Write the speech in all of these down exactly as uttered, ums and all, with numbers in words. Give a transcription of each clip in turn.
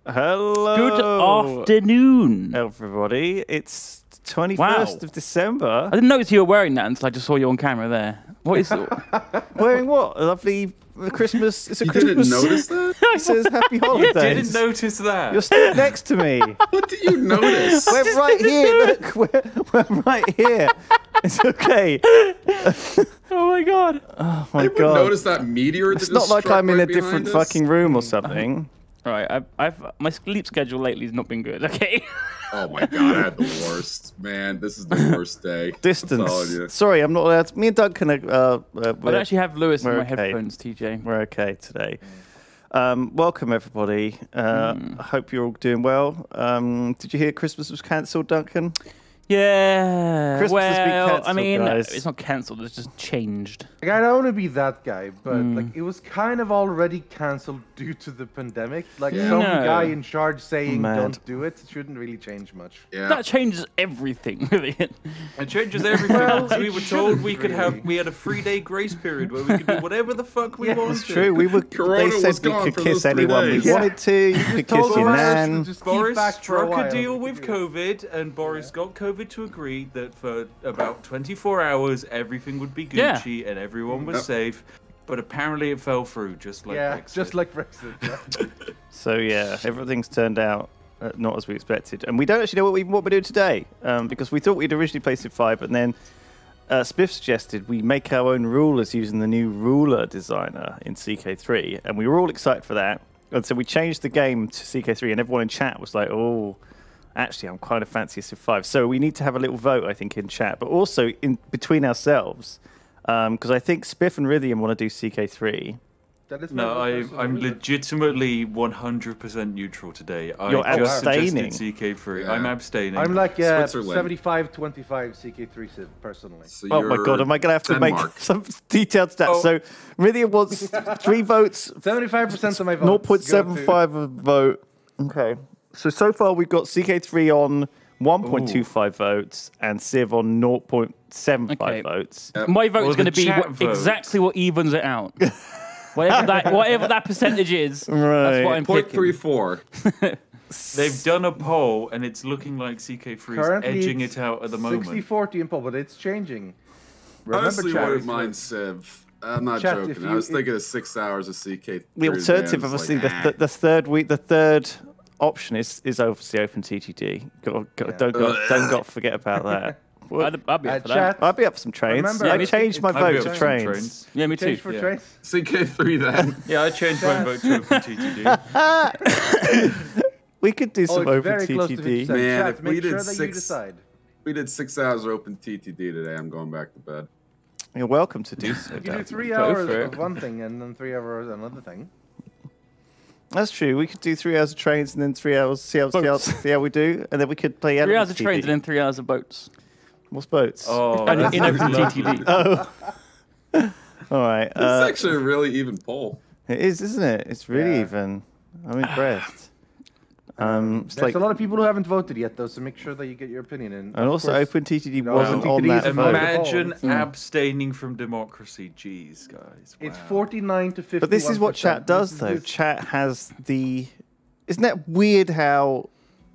Hello. Good afternoon, everybody. It's twenty-first wow. of December. I didn't notice you were wearing that until I just saw you on camera there. What is it? Wearing what? A lovely Christmas. It's a you Christmas. didn't notice that? It says Happy Holidays. You didn't notice that. You're stood next to me. What did you notice? We're right here. Look, we're, we're right here. It's okay. Oh my god. Oh my I god. would notice that meteor. It's that not just like struck I'm in right a different behind us. fucking room or something. All right, I've, I've my sleep schedule lately has not been good. Okay. Oh my god, I had the worst. Man, this is the worst day. Distance. Sorry, I'm not allowed to. Me and Duncan are. Uh, uh, I actually have Lewis in my okay. headphones, T J. We're okay today. Um, welcome everybody. Uh, Mm. I hope you're all doing well. Um, did you hear Christmas was cancelled, Duncan? Yeah. Christmas well, has been cancelled, I mean, guys. it's not cancelled. It's just changed. Like, I don't want to be that guy, but Mm. like it was kind of already cancelled due to the pandemic. Like Yeah. some No. guy in charge saying Mad. don't do it, it shouldn't really change much. Yeah. That changes everything, really. It changes everything. Well, because we it were told shouldn't we could really. have we had a three day grace period where we could do whatever the fuck we Yeah, wanted. It's true. We were. Corona They said was we gone could for kiss those three anyone we days. Yeah. wanted to. You could kiss told your us to nan. just keep Boris back for a struck a, while. deal We with could do it. COVID, and Boris got COVID to agree that for about twenty-four hours everything would be Yeah. Gucci and everyone was Yep. safe. But apparently it fell through, just like Yeah, Brexit. just like Brexit. Yeah. So yeah, everything's turned out uh, not as we expected, and we don't actually know what we what we're doing today um, because we thought we'd originally placed it five, but then uh, Spiff suggested we make our own rulers using the new ruler designer in C K three, and we were all excited for that. And so we changed the game to C K three, and everyone in chat was like, "Oh, actually, I'm kind of fancy Civ five." So we need to have a little vote, I think, in chat, but also in between ourselves, because I think Spiff and Rythian want to do C K three. That is No, my I, personal I'm opinion. legitimately one hundred percent neutral today. I You're just abstaining. suggested C K three. Yeah. I'm abstaining. I'm like uh, Switzerland. seventy-five twenty-five C K three Civ personally. So Oh my you're god, am I going to have to make Denmark. some detailed stats? Oh. So Rythian wants three votes, seventy-five percent of my votes. zero point seven go to- five a vote. Okay. So, so far we've got C K three on one point two five votes and Civ on zero point seven five Okay. votes. Yep. My vote Well, is going to the be chat wh- vote. exactly what evens it out. whatever that whatever that percentage is, Right. that's what I'm point picking. three four. They've done a poll, and it's looking like C K three is Currently, edging it's it out at the moment. sixty forty in poll, but it's changing. Remember, Honestly, chat, wouldn't mind Civ. I'm not Chat, joking. if I you- was if- thinking of six hours of C K. The alternative, obviously, the, the, the third week, the third option is is obviously open T T D. Got, got, Yeah. Don't got, don't got forget about that. Well, I'd, I'd be Uh, up for that. chat, I'd be up for some trains. Remember, I it's- changed my it's- I'd be vote up to for some trains. trains. Yeah, me too. change for Yeah. trains. C K three then. Yeah, I changed my vote to open T T D. We could do Oh, some it's open very close to T T fifty D. percent. Man, Chat, if make we did sure that you six- decide. We did six hours of open T T D today. I'm going back to bed. You're welcome to do so. You do Dan. three Go hours for it. of one thing and then three hours of another thing. That's true. We could do three hours of trains and then three hours. See how, see how, Boats. see how we do, and then we could play. Three Elements hours of T T D. trains and then three hours of boats. What's boats? Oh, And that's in open T T D. Oh. All right. It's Uh, actually a really even poll. it is, isn't it? It's really Yeah. even. I'm impressed. Um, it's There's like, a lot of people who haven't voted yet, though, so make sure that you get your opinion in. and Of also course, Open T T D No, wasn't Open on T T D that is vote. about- Imagine Mm. abstaining from democracy. Jeez, guys. It's Wow. forty-nine to fifty. But this is what chat does, though. Chat has the. Isn't that weird how?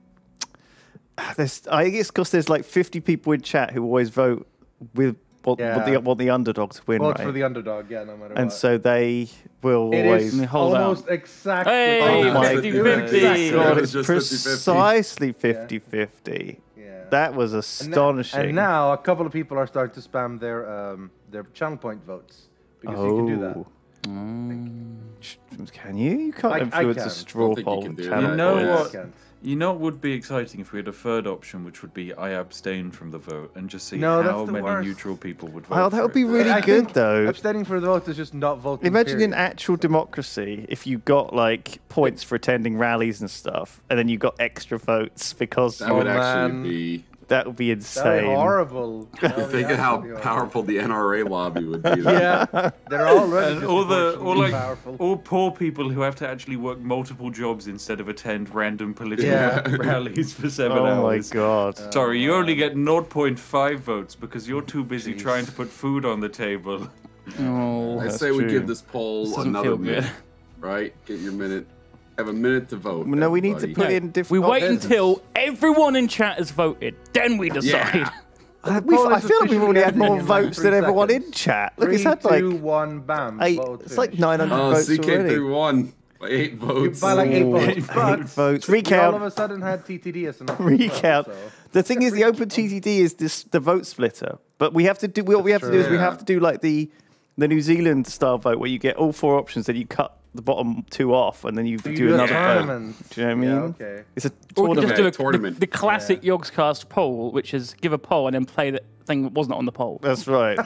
There's, I guess because there's like fifty people in chat who always vote with what, what the Yeah. what the underdog to win, Vote right? for the underdog, yeah, no matter and what. so they will It always. is Hold on. almost exactly. Hey, Oh my fifty god, fifty. God, It it's was just fifty fifty. precisely fifty fifty. Yeah. That was And now- astonishing. And now a couple of people are starting to spam their um, their channel point votes because you can do that. Oh. Can you? You can't I- I influence a can. straw Don't think you poll. can do channel that. You know poll. Yeah, I what? can't. You know what would be exciting if we had a third option, which would be I abstain from the vote, and just see No, that's how the many worst. neutral people would vote. Well, that for would be it. really I good, think though. Abstaining for the vote is just not voting. Imagine in period. actual democracy, if you got like points for attending rallies and stuff, and then you got extra votes because That would Oh, actually man. be. that would be That'd insane. be horrible. That'd be Think of how absolutely horrible. powerful the N R A lobby would be. Yeah, they're already And all the all disproportionately like powerful. all poor people who have to actually work multiple jobs instead of attend random political Yeah. rallies for seven Oh my hours. god. Sorry, you only get zero point five votes because you're too busy trying to put food on the table. Oh, I That's say we true. give this poll This doesn't another feel minute. good. Right? Get your minute. have a minute to vote. No, we need to everybody. put No, in different. we wait options. until everyone in chat has voted, then we decide. Yeah. I, We've- I feel like we've already had more in like votes three than everyone in seconds. chat. Look, it's Three, had like two, one, bam. eight. vote It's like finished. nine hundred Oh, votes C K already. three won by eight votes. By like eight Ooh. votes. Eight But votes. we Recount. all of a sudden had T T D as an option. Recount. as well, so- The thing is, the open T T D is this the vote splitter, but we have to do what we have to do is we true. have to do like the the New Zealand style vote where you get all four options, then you cut the bottom two off, and then you So you do do a another vote. tournament. Do you know what I mean? Yeah, okay. It's a Or we could tournament. just do a, Tournament. the, the classic Yogscast poll, which is give a poll and then play the thing that wasn't on the poll. That's right.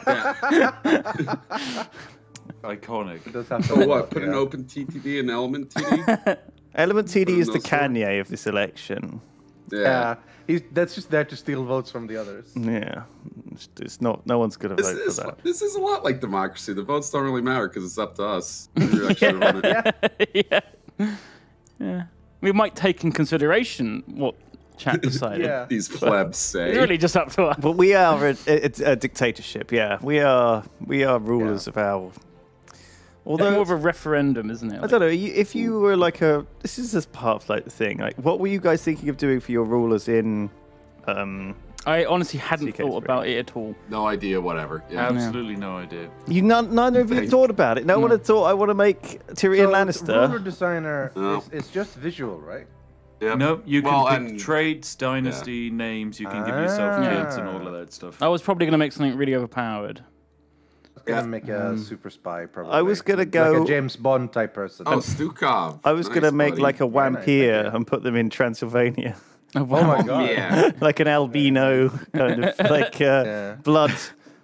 Iconic. It does have to So what? Put yeah. an open T T D and element T D? Element T D is the Those four. Kanye of this election. Yeah, he's that's just there to steal votes from the others. Yeah, it's, it's not. No one's gonna This vote is for that. this is a lot like democracy. The votes don't really matter because it's up to us. Who actually run it. yeah. Yeah. We might take in consideration what chat decided. Yeah. These plebs say. It's really just up to us. But we are a, it's a dictatorship. Yeah, we are. We are rulers Yeah. of our. It's Although more of a referendum, isn't it? I don't know. you- If you were like a, this is just part of like the thing. Like, what were you guys thinking of doing for your rulers in? Um, I honestly hadn't C K thought three. about it at all. No idea. Whatever. Yeah. Absolutely no idea. you none, neither of you Thank- thought about it. No one had thought. I want to make Tyrion So, the ruler Lannister. designer No. is, is just visual, right? Yep. No, you can Well, pick and- traits, dynasty, names. You can give yourself Ah. kids and all of that stuff. I was probably going to make something really overpowered. I was gonna Yeah. make a super spy, probably. I was gonna like go- a James Bond type person. Oh, Stukov. I was Nice, gonna make buddy. like a Very nice, vampire thank you. and put them in Transylvania, Oh, Oh my wow. god. Yeah. like an albino kind of like uh, Yeah. blood.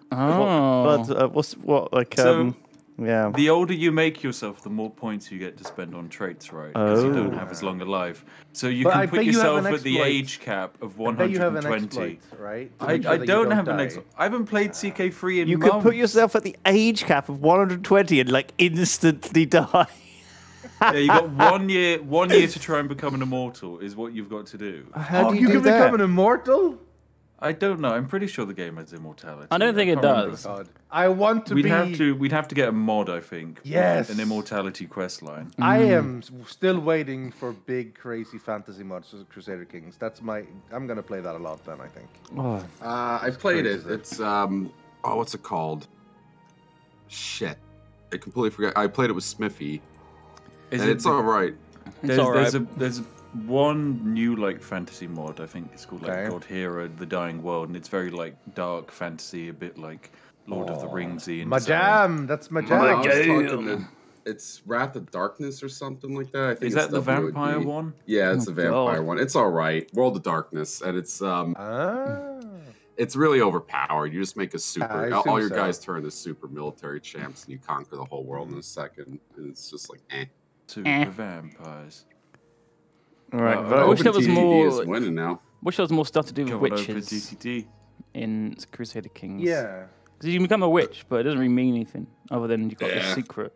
Oh. Blood. Uh, what's what like So- um. Yeah. The older you make yourself, the more points you get to spend on traits, right? Because you don't Oh. have as long a life. So you But I can put bet you have yourself an at the exploit. age cap of I one bet you have hundred an twenty. exploit, right? To I, make sure I that you don't have an die. exploit. I haven't played C K three in You months. could put yourself at the age cap of one hundred twenty and like instantly die. Yeah, you got one year. One year to try and become an immortal is what you've got to do. How Oh, do you, you do can that? become an immortal? I don't know. I'm pretty sure the game has immortality. I don't think it can't remember. does. God. I want to We'd be. have to. We'd have to get a mod, I think. with Yes. An immortality quest line. I am s- still waiting for big, crazy fantasy mods of Crusader Kings. That's my. I'm gonna play that a lot then. I think. Oh, Uh, I played it. Crazy. It's um. Oh, what's it called? Shit, I completely forgot. I played it with Smithy, Is and it it's the- all right. There's, all there's right. a there's one new like fantasy mod. I think it's called like Okay. God Hero: The Dying World, and it's very like dark fantasy, a bit like Lord of the Ringsy. in My design. jam. That's my No, jam. I was talking to- it's Wrath of Darkness or something like that. I think Is it's that the W O D. vampire one? Yeah, it's Oh, the vampire God. one. It's all right. World of Darkness, and it's um, Ah. it's really overpowered. You just make a super. I all, all assume your so. guys turn into super military champs, and you conquer the whole world in a second. And it's just like, eh. Super Eh. vampires. all right. Uh, vote. I wish there was Open T T D more- is winning now. Wish there was more stuff to do with Come on, open witches T T D. in Crusader Kings. Yeah. Because you can become a witch, but it doesn't really mean anything other than you've got this Yeah. secret.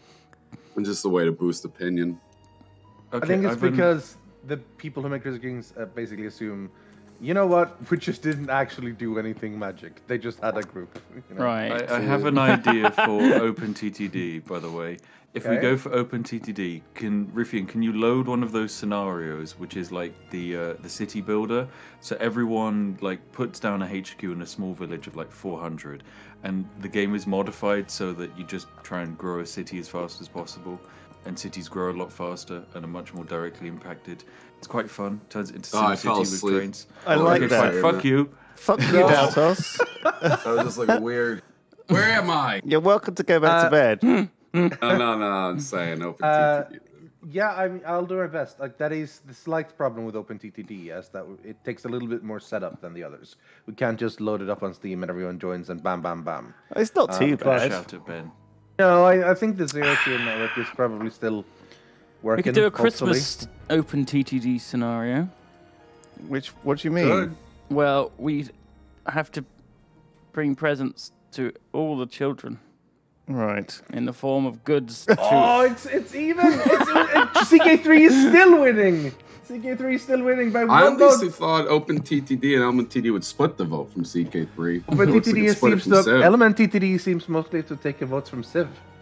And just a way to boost opinion. Okay, I think it's I've been- because the people who make Crusader Kings uh, basically assume, you know what, witches didn't actually do anything magic. They just had a group. You know? Right. I, I have an idea for Open T T D, by the way. If we Okay. go for Open T T D, can Rythian, can you load one of those scenarios, which is like the uh, the city builder? So everyone like puts down a H Q in a small village of like four hundred, and the game is modified so that you just try and grow a city as fast as possible, and cities grow a lot faster and are much more directly impacted. It's quite fun. Turns it into Oh, I Sim fell City with asleep. trains. I like Okay, that. fine, fuck you. Fuck you, Daltos. That was just like a weird. Where am I? You're welcome to go back to Uh, bed. No, no, no. I'm saying Open Uh, T T D. Yeah, I mean, I'll do my best. Like that is the slight problem with OpenTTD, yes, that it takes a little bit more setup than the others. We can't just load it up on Steam and everyone joins and bam, bam, bam. It's not too but- bad. Shout at Ben. No, I, I think the zero tier network is probably still working. We could do a hopefully. Christmas open T T D scenario. Which? What do you mean? Good. Well, we have to bring presents to all the children Right. in the form of goods. To... Oh, it's it's even. It's, it, C K three is still winning. C K three is still winning by I one honestly vote. thought Open T T D and Element T D would split the vote from C K three. But It looks like T T D it's split it seems from to Civ. Element T T D seems mostly to take a vote from Civ.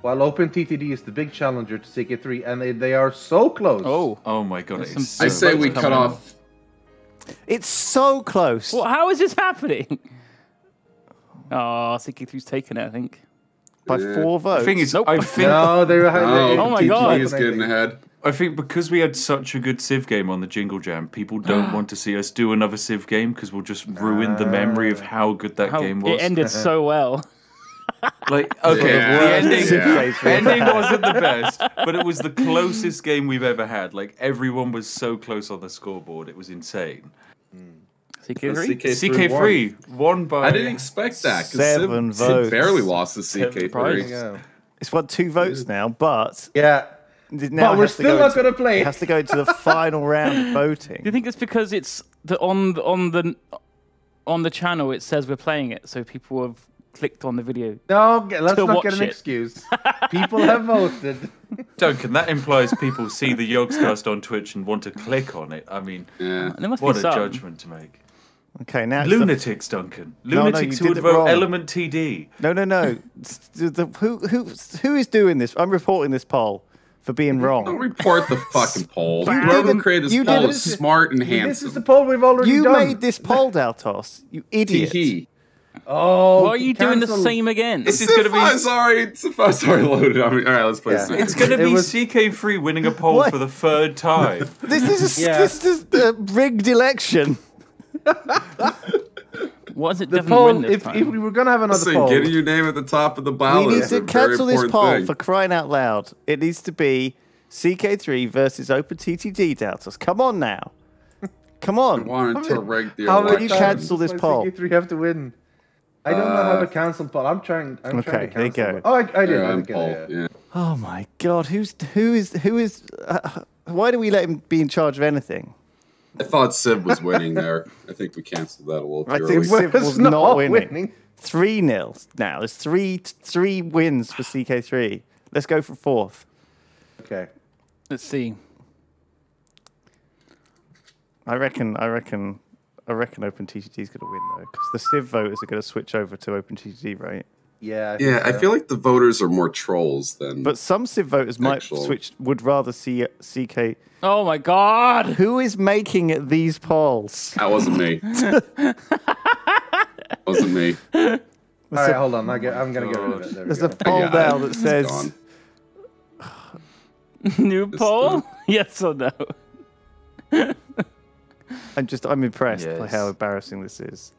While OpenTTD is the big challenger to C K three, and they, they are so close. Oh. Oh my god, There's it is some- so I say we votes cut coming in. off. It's so close. Well, how is this happening? Oh, C K three's taken it, I think. By Yeah. four votes. The thing is, Nope. I think No, they're Oh, Oh my T T D God. He's getting ahead. I think because we had such a good Civ game on the Jingle Jam, people don't want to see us do another Civ game because we'll just ruin the memory of how good that How, game was. it ended so well. Like, okay, Yeah. the ending, Yeah. the ending wasn't the best, but it was the closest game we've ever had. Like, everyone was so close on the scoreboard, it was insane. C K three? C K C K three won by. I didn't expect that. 'cause Seven Civ, votes. Civ barely lost to C K three. Surprised. Yeah. It's won two votes now, but Yeah. now But it we're has to still go not into- going to play. It has to go into the final round of Do you voting. think it's because it's the on the, on the on the channel it says we're playing it, so people have clicked on the video? No, g- let's To not get watch an it. excuse. People have voted. Duncan, that implies people see the Yogscast on Twitch and want to click on it. I mean, Yeah. There must what be a some. judgment to make. Okay, now it's the- Lunatics, Duncan. no, Lunatics you who did would it vote wrong. Element T D. No, no, no. S- the- the- who, who, who is doing this? I'm reporting this poll for being Don't wrong. report the fucking poll. You Whoever didn't- created this you poll didn't- is smart and This is handsome. the poll we've already You done. made this poll, Daltos. You idiot. Tee-hee. Oh, Why are you doing the cancel. same again? This is Civ going to be. five, sorry, Civ five, sorry, loaded on me. All right, let's play Yeah. Civ. It's going to It be was- C K three winning a poll What? for the third time. This is a, Yeah. this is a rigged election. What does it The definitely poll, win this if, time? if we were going to have another Listen, poll. getting your name at the top of the ballot We need is to a very cancel this important poll thing. for crying out loud. It needs to be C K three versus OpenTTD, Daltos. Come on now. Come I on. wanted to rig the How Can many you election. times cancel does this my poll? C K three have to win? I don't know how Uh, to cancel poll. I'm trying. I'm Okay, trying to there you cancel go. it. Oh, I, I did. Yeah, I I'm did get Paul. it, yeah. Yeah. Oh my God. Who's who is who is? Uh, why do we let him be in charge of anything? I thought Civ was winning there. I think we canceled that a little I too think early. Civ was was not, not winning. winning. Three nils now. There's three three wins for C K three. Let's go for fourth. Okay. Let's see. I reckon. I reckon. I reckon OpenTTD is going to win though, because the Civ voters are going to switch over to OpenTTD, right? Yeah. Yeah, think I so. feel like the voters are more trolls than. But some Civ voters might Actual. switch. Would rather see C K. Oh my god! Who is making these polls? That wasn't me. wasn't me. All right, hold on. I get, I'm gonna get rid of it. There we There's go. a poll Yeah, now that it's says gone. New It's poll? Yes or no? I'm just I'm impressed by Yes. how embarrassing this is.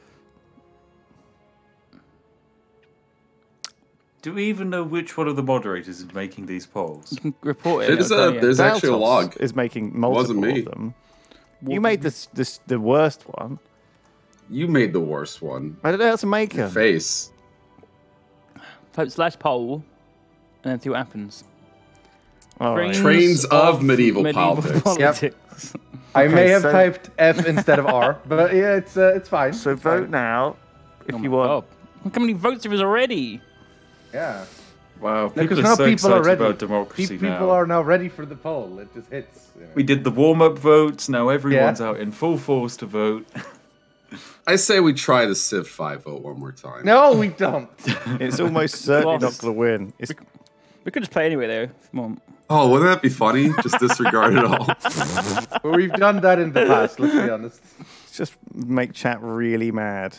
Do we even know which one of the moderators is making these polls? Report it. There's I'll tell a you. there's actually a Daltos log. is making multiple Wasn't me. of them. You made this this the worst one. You made the worst one. I don't know how to make them. Face. Type slash poll, and then see what happens. All right. Trains of medieval politics. politics. I Okay, may have so- typed F instead of R, but yeah, it's uh, it's fine. So It's vote fine. now if Oh you my want. God. Look how many votes there is already. Yeah. Wow, Because people now are so people are excited ready. about Pe- democracy people now. are now ready for the poll. It just hits. you know. We did the warm-up votes. Now everyone's out in full force to vote. I say we try the Civ five vote one more time. No, we don't. It's almost certainly not Lost. going to win. It's, We could just play anyway, though. Come on. Oh, wouldn't that be funny? Just disregard it all. But we've done that in the past. Let's be honest. just make chat really mad.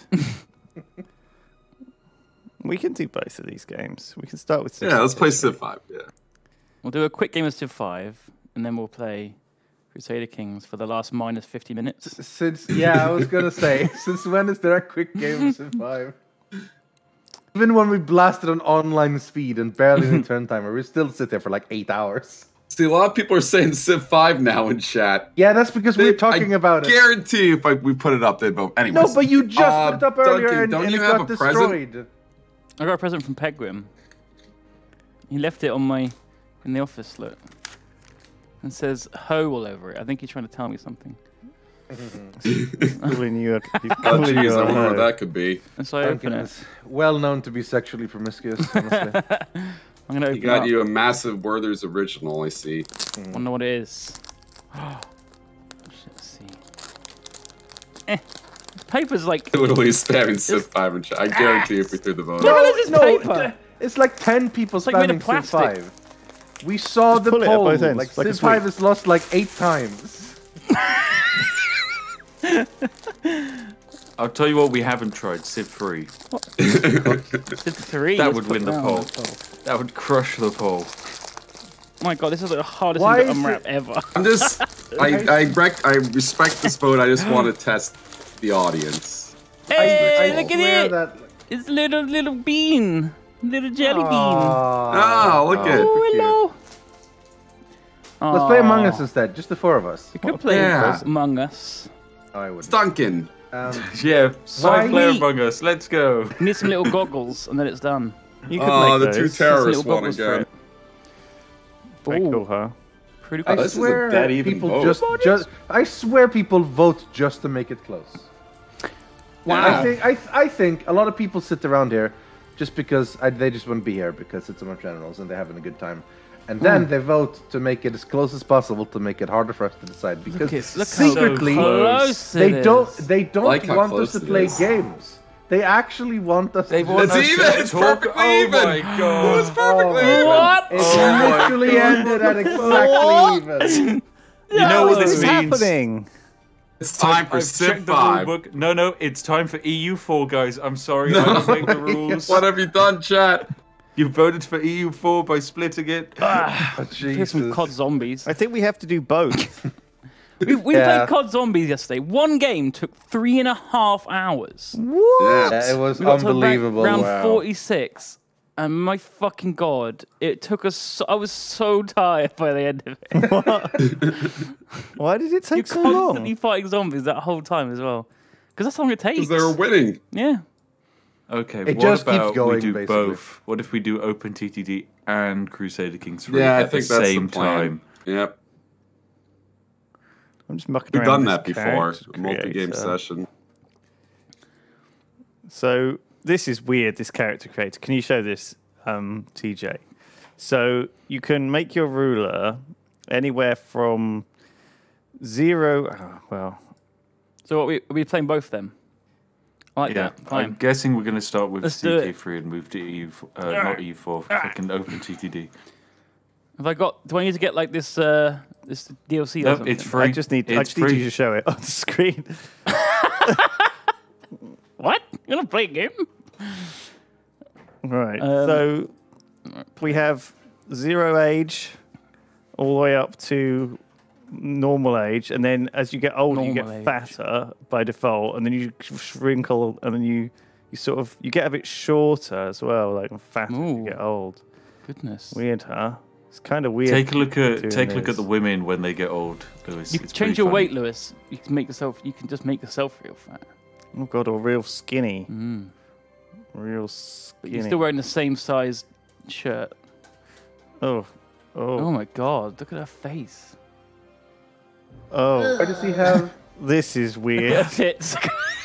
We can do both of these games. We can start with Yeah, let's play Civ Civ five. Yeah. We'll do a quick game of Civ five, and then we'll play Crusader Kings for the last minus fifty minutes. Since yeah, I was gonna say, since when is there a quick game of Civ five? Even when we blasted on online speed and barely any turn timer, we still sit there for like eight hours. See, a lot of people are saying Civ five now in chat. Yeah, that's because we're They- talking I about it. guarantee if I, we put it up, they'd vote. Anyways, No, but you just uh, put it up earlier Duncan, and, don't and you it have got a present? destroyed. I got a present from Pegwim. He left it on my in the office, look, and says "ho" all over it. I think he's trying to tell me something. calling you a, he's Oh, calling you jeez, I a wonder what hoe. that could be. And so I Duncan open it. is well known to be sexually promiscuous. Honestly. I'm gonna open You got it up. you a massive Werther's original, I see. Wonder what it is. Let's see. Eh. This paper's like. Literally spamming Civ five in chat. I guarantee if we threw the vote. What the hell is this no, paper? It's like ten people like made of spamming Civ plastic. five. We saw Just the pull it at poll. both ends, Like, like a Civ five sweep. is lost like eight times. I'll tell you what we haven't tried, Civ three. Civ three. That let's would put win the down poll. poll. That would crush the poll. Oh my god, this is the hardest Why thing to is unwrap it- ever. I'm just. I I, rec- I respect this vote. I just want to test the audience. Hey, I look at swear it! that. It's little little bean, little jelly bean. Aw. Oh, look at it. Oh, hello. Let's play Among Aw. Us instead, just the four of us. We could play Yeah. Among Us. Oh, I It's wouldn't. Duncan. Um, Yeah, Why- five player Among Us. Let's go. We need some little goggles, and then it's done. You could Oh, make the two those. terrorists Little won goggles for again. it. Very Ooh, cool, huh? pretty I cool. this is a swear dead even people vote. just, just. I swear people vote just to make it close. Wow. I think I, I think a lot of people sit around here just because I, they just want to be here because it's Armchair Admirals and they're having a good time, and then they vote to make it as close as possible to make it harder for us to decide because at- look how secretly close they it don't is. they don't Like how want close us to it play is. games. They actually want us. They to want It's us even, to it's talk. perfectly Oh even. my It was god. perfectly even. What? It Oh my literally God. ended at exactly even. You know what What this is means? happening? It's time for I've Civ checked the five. rule book. No, no, it's time for E U four, guys. I'm sorry, I don't make the rules. What have you done, chat? You voted for E U four by splitting it. Oh, Here's some Jesus. C O D zombies. I think we have to do both. We, we Yeah. played C O D Zombies yesterday. One game took three and a half hours. What? Yeah, it was We got to unbelievable. round Wow. forty-six, and my fucking god, it took us. So, I was so tired by the end of it. Why did it You're take so constantly long? fighting zombies that whole time as well, because that's how long it takes. Because they were winning. Yeah. Okay, It what just keeps about going, we do basically. both? What if we do Open T T D and Crusader Kings three Yeah, I at think the that's same the plan. time? Yep. I'm just mucking We've around done with that this before. character A multi-game creator. session. So this is weird, this character creator. Can you show this, um, T J? So you can make your ruler anywhere from zero. Oh, well, So what, we are we playing both of them? I like Yeah, that. I'm Fine. guessing we're going to start with Let's do C K it. three and move to E U, four, uh, not E U four, fucking Open T T D. Have I got? Do I need to get like this? Uh, this D L C? or No, something? it's free. I just need. I It's just need free. you to show it on the screen. What? You're gonna play a game? Right. Um, so we have zero age, all the way up to normal age, and then as you get older, you get Normal age. fatter by default, and then you shrinkle, and then you you sort of you get a bit shorter as well, like fatter as you Ooh. get old. Goodness. Weird, huh? It's kind of weird. Take a look at doing take a look this. at the women when they get old, Lewis. You It's can change pretty your funny. weight, Lewis. You can make yourself. You can just make yourself real fat. Oh god, or real skinny, Mm. real But skinny. you're still wearing the same size shirt. Oh, Oh oh, my god! Look at her face. oh! Why does he have? This is weird. Tits.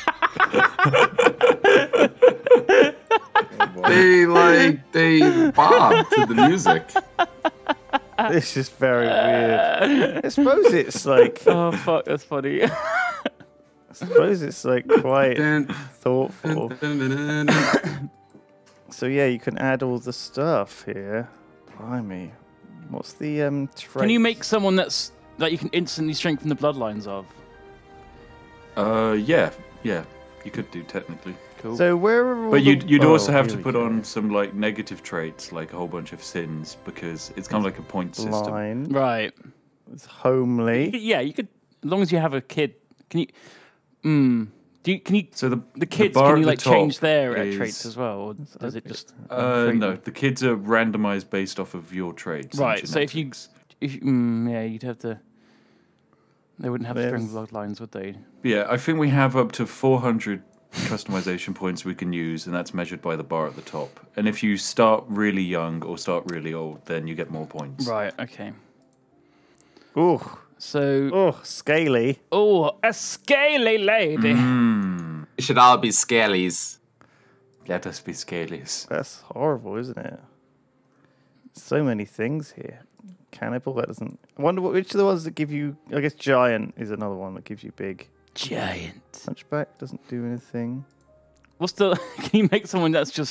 They like they bob to the music. This is very weird. I suppose it's like. Oh fuck! That's funny. I suppose it's like quite Dun, thoughtful. dun, dun, dun, dun. So yeah, you can add all the stuff here. Blimey, what's the um? Trait? Can you make someone that's that you can instantly strengthen the bloodlines of? Uh, yeah, yeah, you could do technically. Cool. So where are all But the- you'd, you'd oh, also have here to we put go. on some like negative traits, like a whole bunch of sins, because it's kind of like a point system. blind. right. It's homely. Yeah, you could. As long as you have a kid, can you? Mm, do you? Can you? So the The kids, bar can you at the like change top their uh, is- traits as well, or does it just? Uh, trait no, them? the kids are randomized based off of your traits. and Right. So if you, genetics. if you, mm, yeah, you'd have to. They wouldn't have There's- string bloodlines, would they? Yeah, I think we have up to four hundred customization points we can use, and that's measured by the bar at the top. And if you start really young or start really old, then you get more points. Right. Okay. Ooh, So, oh, scaly. oh, a scaly lady. Mm, It should all be scalies. let us be scalies. That's horrible, isn't it? So many things here. Cannibal. That doesn't. I wonder what, which of the ones that give you. I guess giant is another one that gives you big. Giant. Hunchback doesn't do anything. What's the? Can you make someone that's just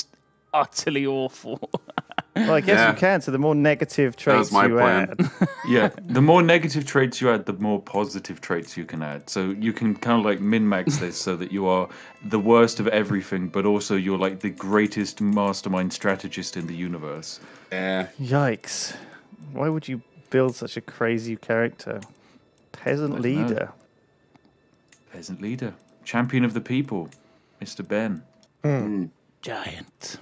utterly awful. Well, I guess Yeah. you can. So the more negative was traits my you plan. add, Yeah, the more negative traits you add, the more positive traits you can add. So you can kind of like min-max this so that you are the worst of everything, but also you're like the greatest mastermind strategist in the universe. Yeah. yikes! Why would you build such a crazy character? Peasant I don't know. leader. Peasant leader, champion of the people, Mister Ben. Giant.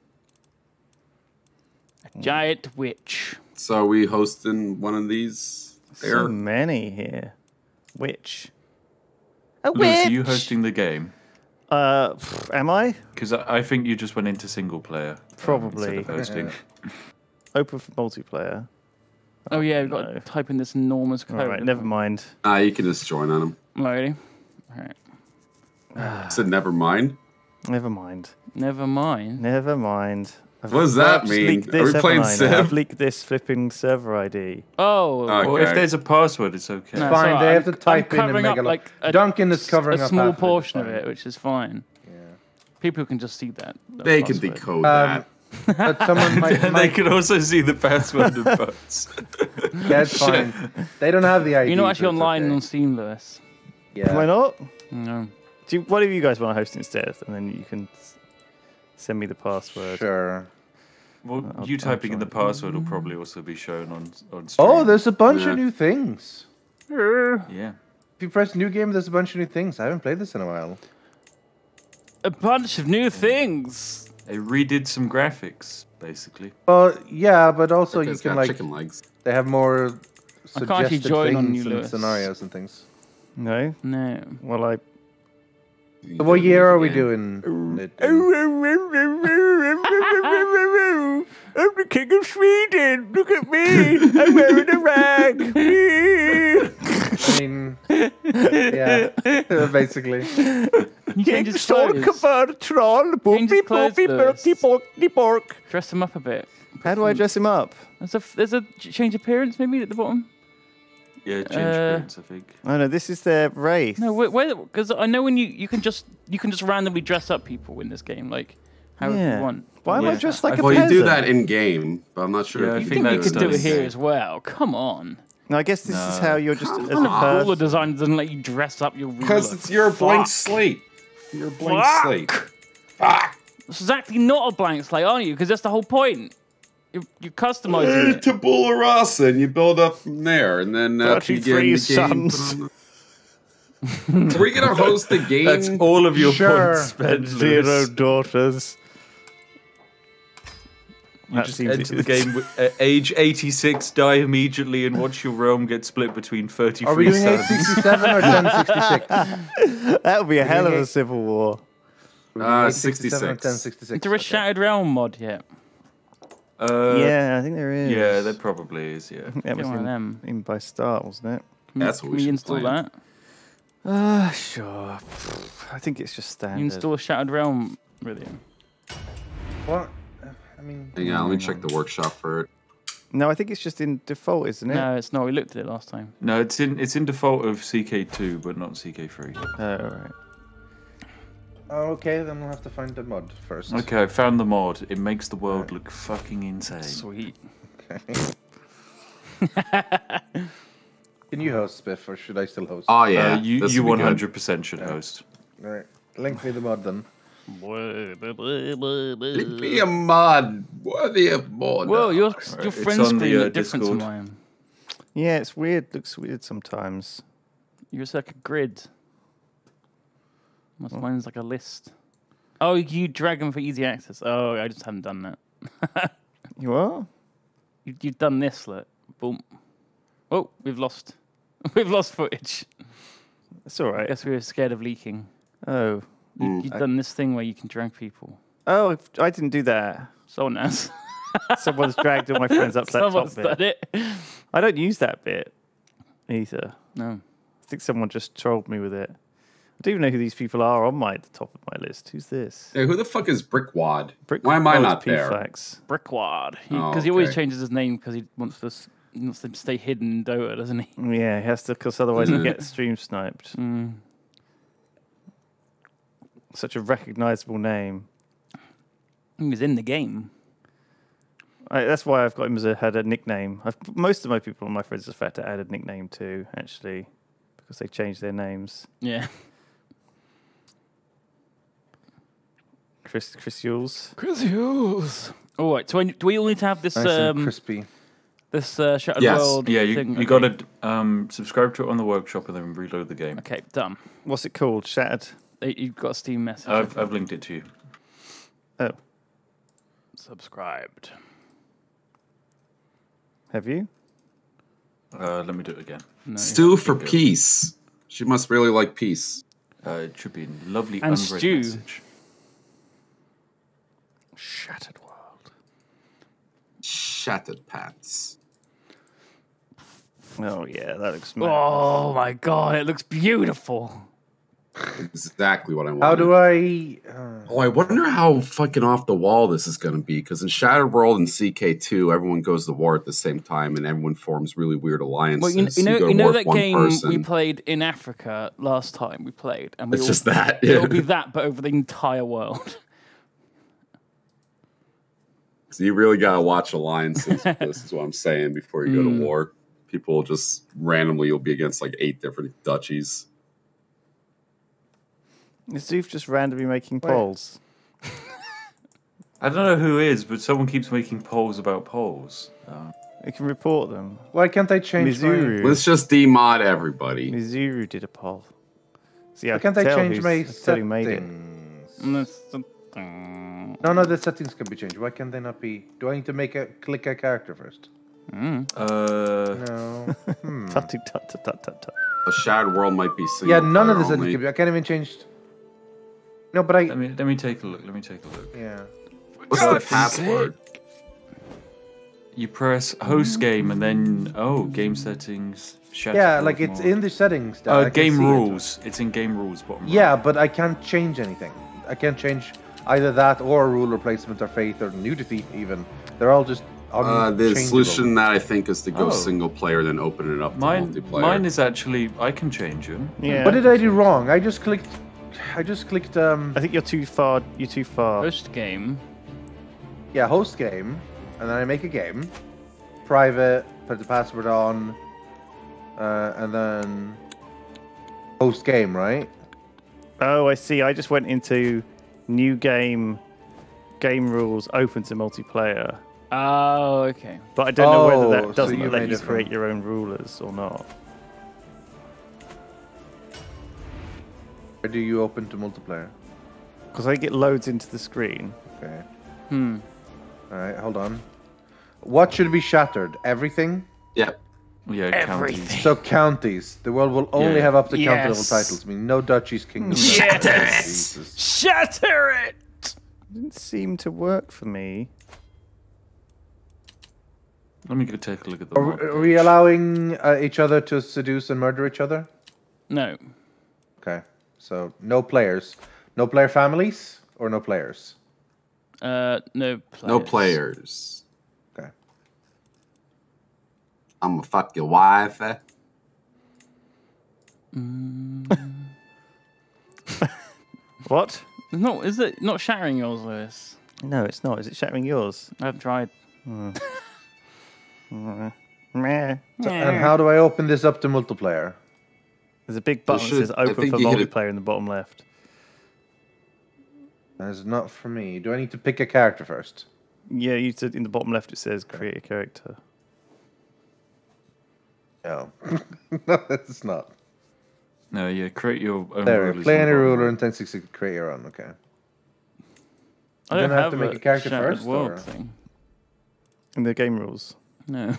A giant witch. So are we hosting one of these So there? many here. Which? A Lewis, witch. are you hosting the game? Uh, pff, am I? Because I, I think you just went into single player. um, Probably. instead of hosting. Open for multiplayer. Oh yeah, we've got no. to type in this enormous code. All right, never mind. Ah, you can just join on them. Ready? All right. I said never mind. Never mind. Never mind. Never mind. I've, What does well, that I've just mean? leaked Are this, we haven't playing I, now? Civ? I've leaked this flipping server I D. Oh. Okay. Well, if there's a password, it's okay. No, Fine, it's they alright. have to I'm- type I'm in and covering make up, a lot. like, a- Duncan is covering a up small half of it, portion it's of fine. it, which is fine. Yeah. People can just see that. that They can password. decode Um, that. but someone might, And they might can also see the password of bots. that's fine. They don't have the I D. You're not so actually it's online okay. on Steam, Lewis. Yeah. Why not? No. Do you, what if you guys want to host instead, and then you can s- send me the password. Sure. Well, I'll- you I'll typing in the try. password will probably also be shown on on stream. Oh, there's a bunch Yeah. of new things. Yeah. If you press new game, there's a bunch of new things. I haven't played this in a while. A bunch of new things. They redid some graphics, basically. Well, yeah, but also you It's can got like chicken legs. they have more I can't actually suggested join on things you, and Lewis. scenarios and things. No? No. Well, I... So what year are we Yeah. doing? it I'm in? the king of Sweden. Look at me. I'm wearing a rag. I mean, yeah, basically. You change his clothes. troll. Change his clothes, Lewis. borky, pork. Dress him up a bit. How do I dress him up? There's a there's a ch- change appearance maybe at the bottom. Yeah, change Uh, appearance, I think. Oh no, this is their race. No, wait, because I know when you you can just you can just randomly dress up people in this game, like however Yeah. you want. Why am I Yeah. dressed like a Well, you peasant? do that in game, but I'm not sure. Yeah, I if You you think think you that's could do it done. here as well? Come on. No, I guess this is No. how you're just Come as a on. Ruler person. design doesn't let you dress up your ruler. Because it's your blank Fuck. slate. Your blank Fuck. slate. Fuck. It's exactly not a blank slate, aren't you? Because that's the whole point. You're, you're customizing it. Tabula rasa, and you build up from there, and then after you get in the thirty-three game, sons. put on the- Are we gonna host the game? That's all of your Sure. points spent. Zero Lewis. daughters. You That just seems enter the easy. game with uh, age eighty-six, die immediately, and watch your realm get split between thirty-three Are we doing eight sons. sixty-seven or ten sixty-six? That would be a hell of doing a it- civil war. Uh, eight sixty-seven or sixty-six. ten sixty-six? Is there a Okay. Shattered Realm mod yet? Uh, yeah, I think there is. Yeah, there probably is, yeah. That was Get one of in, them. in by Start, wasn't it? Can we, That's what can we we should install plan. that? Ah, sure. I think it's just standard. You install Shattered Realm, really? What? I mean, Hang on, let me check the workshop for it. No, I think it's just in default, isn't it? No, it's not. We looked at it last time. No, it's in it's in default of C K two, but not C K three. Oh, right. oh, okay, then we'll have to find the mod first. Okay, I found the mod. It makes the world look fucking insane. Sweet. Okay. Can you host Spiff, or should I still host? Oh yeah, Uh, you this you would be good. one hundred percent should host. All right, link me the mod then. Link me a mod. Worthy of mod. Whoa, your your it's friend on screen the, uh, look different Discord. to mine. Yeah, it's weird. Looks weird sometimes. Yours like a grid. Must Mine's like a list. Oh, you drag them for easy access. Oh, I just haven't done that. You are? You, you've done this, look. Boom. Oh, we've lost. We've lost footage. It's all I right. guess we were scared of leaking. Oh. You, Mm. you've done this thing where you can drag people. Oh, I didn't do that. Someone else. Someone's dragged all my friends up to that top Someone's bit. done it. I don't use that bit either. No. I think someone just trolled me with it. I don't even know who these people are on my the top of my list. Who's this? Hey, who the fuck is Brickwad? Brick Why am I oh, it's not there? P-Flax. Brickwad. Because Oh, he always okay. changes his name because he wants to, s- he wants to stay hidden in Dota, doesn't he? Yeah, he has to, because otherwise he gets stream sniped. Mm. Such a recognizable name. He was in the game. I, that's why I've got him as a had a nickname. I've, most of my people on my friends have had to add a nickname too, actually, because they changed their names. Yeah. Chris Chris Yules. Chris Hughes. All right. So I, do we all need to have this Nice and um crispy. this uh, Shattered Yes. World? Yeah, you, thing? you Okay. got to um, subscribe to it on the workshop and then reload the game. Okay, done. What's it called? Shattered. Uh, You've got a Steam message. I've, I've linked it to you. Oh, Subscribed. have you? Uh, let me do it again. No. Stew for peace. She must really like peace. Uh, it should be a lovely And unread stew. message. Shattered World. Shattered pants. Oh yeah, that looks. Mad. Oh my god, it looks beautiful. Exactly what I want. How do I? Uh, Oh, I wonder how fucking off the wall this is going to be. Because in Shattered World and C K two, everyone goes to war at the same time, and everyone forms really weird alliances. Well, you, you know, go to you know war that with one game person. we played in Africa last time we played, and we It's all, just that. it'll Yeah. be that, but over the entire world. So you really got to watch alliances. This is what I'm saying before you go Mm. to war. People just randomly, you'll be against like eight different duchies. Is Zoof just randomly making Wait. polls? I don't know who is, but someone keeps making polls about polls. Uh, We can report them. why can't I change my? Mizuru. Let's just demod everybody. Mizuru did a poll. See, I Why can't can I tell change who's- my I can tell who made it. settings? And that's the thing. No, no, the settings can be changed. Why can't they not be? Do I need to make a click a character first? Mm. uh, No. Hmm. Tut, tut, tut, tut, tut, tut, tut. A Shattered World might be single Yeah, none of the player settings only. can be. I can't even change. No, but I. let me let me take a look. Let me take a look. Yeah. What's the password? You press host game and then oh game settings. Shattered Yeah, World like it's mod. in the settings. That Uh, I can game see it. rules. It's in game rules bottom. right. Yeah, but I can't change anything. I can't change either that or rule replacement or faith or nudity even. They're all just Uh, the unchangeable. solution that I think is to go Oh. single player, then open it up to Mine multiplayer. mine is actually I can change them. Yeah. What did I do wrong? I just clicked. I just clicked. Um. I think you're too far. You're too far. Host game. Yeah, host game, and then I make a game, private, put the password on, uh, and then host game, right? Oh, I see. I just went into new game, game rules, open to multiplayer. Oh, okay. But I don't know whether Oh, that so doesn't you let made you it from- create your own rulers or not. Or do you open to multiplayer? Because I get loads into the screen. Okay. Hmm. All right, hold on. What should be shattered? Everything. Yep. Yeah, Everything. counties. So counties. The world will only Yeah. have up to county level Yes. titles. I mean, no duchies, kingdoms. Shatter it! Jesus. Shatter it! Didn't seem to work for me. Let me go take a look at the Are, mod we- are we page. allowing uh, each other to seduce and murder each other? No. Okay. So no players, no player families, or no players. Uh, no players. No players. Okay. I'm gonna fuck your wife. eh? What? No, is it not shattering yours, Lewis? No, it's not. Is it shattering yours? I've tried. Meh. So- and how do I open this up to multiplayer? There's a big button should- that says I open think for you hit it- multiplayer in the bottom left. That's not for me. Do I need to pick a character first? Yeah, you said in the bottom left it says create a character. No. No, it's not. No, yeah, create your own There, rulers play in the any bottom ruler right. and ten sixty create your own. Okay. I You're don't gonna have, have to make a character Shattered first, World or- thing. In the game rules. No.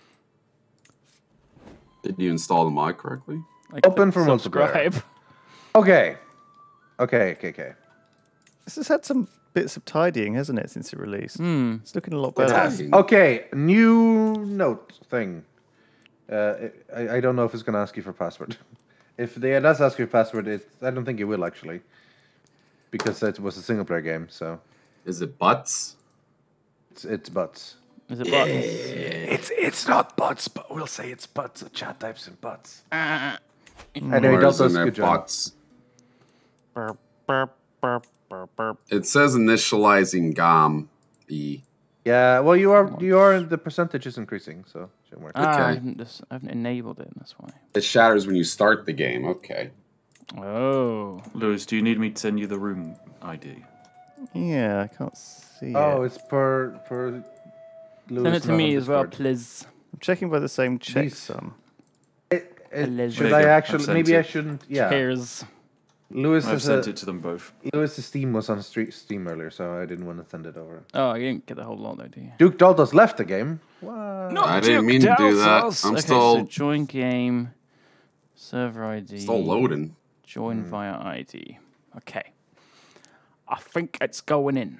Did you install the mod correctly? I Open clicked for multiplayer. subscribe. Okay. Okay, okay, okay. This has had some bits of tidying, hasn't it, since it released? Hmm. It's looking a lot What's better. happening? Okay, new note thing. Uh, it, I, I don't know if it's going to ask you for password. If they does ask you for password, it, I don't think it will actually. Because it was a single player game, so Is it butts? it's, it's butts. Is it buttons? It's it's not butts, but we'll say it's butts. Chat types and butts. Uh, Anyway, Or is Daltos, in there good job. butts? Burp, burp, burp, It says initializing G O M E. Yeah, well, you are you are the percentage is increasing, so shouldn't work. Ah, I Okay. haven't, just, I haven't enabled it. That's why. It shatters when you start the game. Okay. Oh. Lewis, do you need me to send you the room I D? Yeah, I can't see Oh, it. it's per per. Lewis Send it to not me on as well, Discord. please. I'm checking by the same These- checksum. It- it- Alleged. should There I you go. I've actually? sent Maybe I it. shouldn't. Yeah. Cheers. Lewis I've is sent a, it to them both. Lewis's Steam was on street Steam earlier, so I didn't want to send it over. Oh, you didn't get the whole lot though, do you? Duke Daltos left the game. What? No, I didn't mean to do that. I'm okay, still so join game, server I D. still loading. Join via I D. Okay. I think it's going in.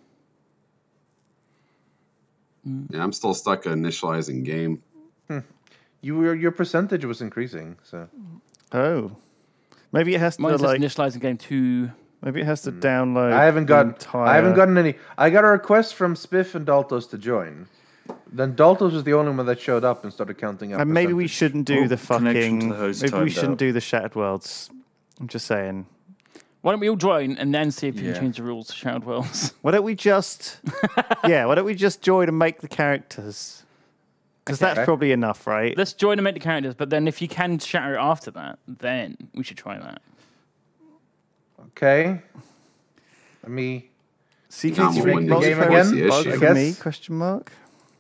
Yeah, I'm still stuck at initializing game. You were your percentage was increasing, so Oh, maybe it has to Mine's like. just initializing game to. Maybe it has to download. I haven't the got Entire... I haven't gotten any. I got a request from Spiff and Daltos to join. Then Daltos was the only one that showed up and started counting up. And maybe we percentage. shouldn't do Oh, the connection to fucking. the host Maybe we timed shouldn't out. do the Shattered Worlds. I'm just saying. Why don't we all join and then see if you Yeah. can change the rules to Shattered Worlds? Why don't we just? yeah. Why don't we just join and make the characters? Because that's Okay. probably enough, right? Let's join and make the characters, but then if you can shatter it after that, then we should try that. Okay. Let me. C K I'm two a window game multiplayer again, is bug I for guess. me? Question mark.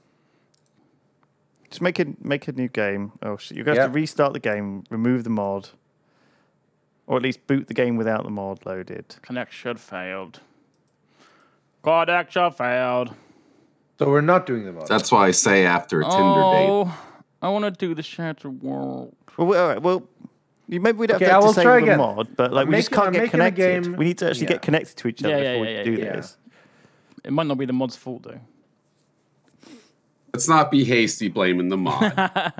Just make a make a new game. Oh shit! You're gonna have to Yep. restart the game, remove the mod, or at least boot the game without the mod loaded. Connection failed. Connection failed. So we're not doing the mod. That's why I say after a Tinder date. Oh, I want to do the Shattered World. Well, we- all right. Well, you, maybe we don't Okay, have I to will disable try the again. mod, but like I'm we just making- can't I'm get making a connected. game- We need to actually Yeah. get connected to each other Yeah, yeah, before yeah, we do yeah, yeah. this. It might not be the mod's fault though. Let's not be hasty blaming the mod.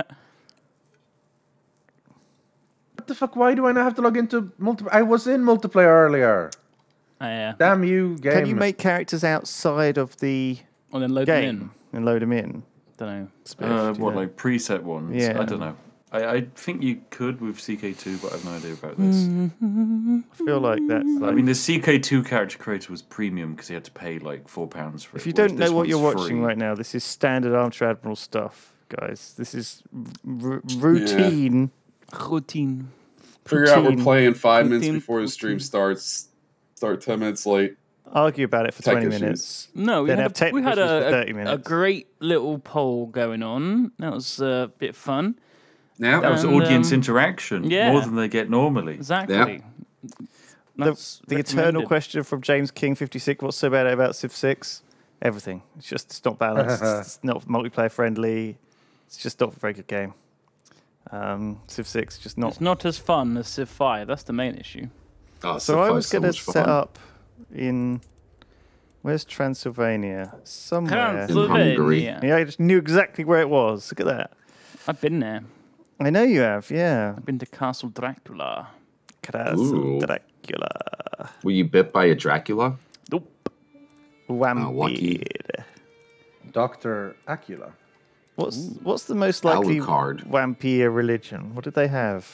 What the fuck? Why do I not have to log into multiplayer? I was in multiplayer earlier. Oh, yeah. Damn you, game. Can you make characters outside of the Well, then load them in. game and load them in? Don't know. Uh, Spiffed, what, yeah. like preset ones? Yeah. I don't know. I, I think you could with C K two, but I have no idea about this. I feel like that's like. I mean, the C K two character creator was premium because he had to pay like four pounds for it. if you whereas don't know this what you're one's watching free. right now, this is standard Armchair Admiral stuff, guys. This is r- routine. Routine. Figure out we're Routine. playing five minutes Routine, before the stream routine. starts. Start ten minutes late. Argue about it for Tech twenty issues. minutes. No, we Then had, have a, technical we had issues for a, thirty a, a minutes. great little poll going on. That was a bit fun. Now That was And, audience um, interaction, yeah. more than they get normally. Exactly. The, That's the eternal recommended. question from James King fifty-six: what's so bad about Civ six? Everything. It's just it's not balanced. It's not multiplayer friendly. It's just not a very good game. Um, Civ six just not. It's not as fun as Civ five. That's the main issue. oh, So I Civ was five's so going to much set fun. up in where's Transylvania? Somewhere. Transylvania. Yeah, I just knew exactly where it was. Look at that. I've been there. I know you have. Yeah. I've been to Castle Dracula. Castle Ooh. Dracula. Were you bit by a Dracula? Nope. Vampire. Doctor Acula? What's what's the most likely Alucard. vampire religion? What did they have?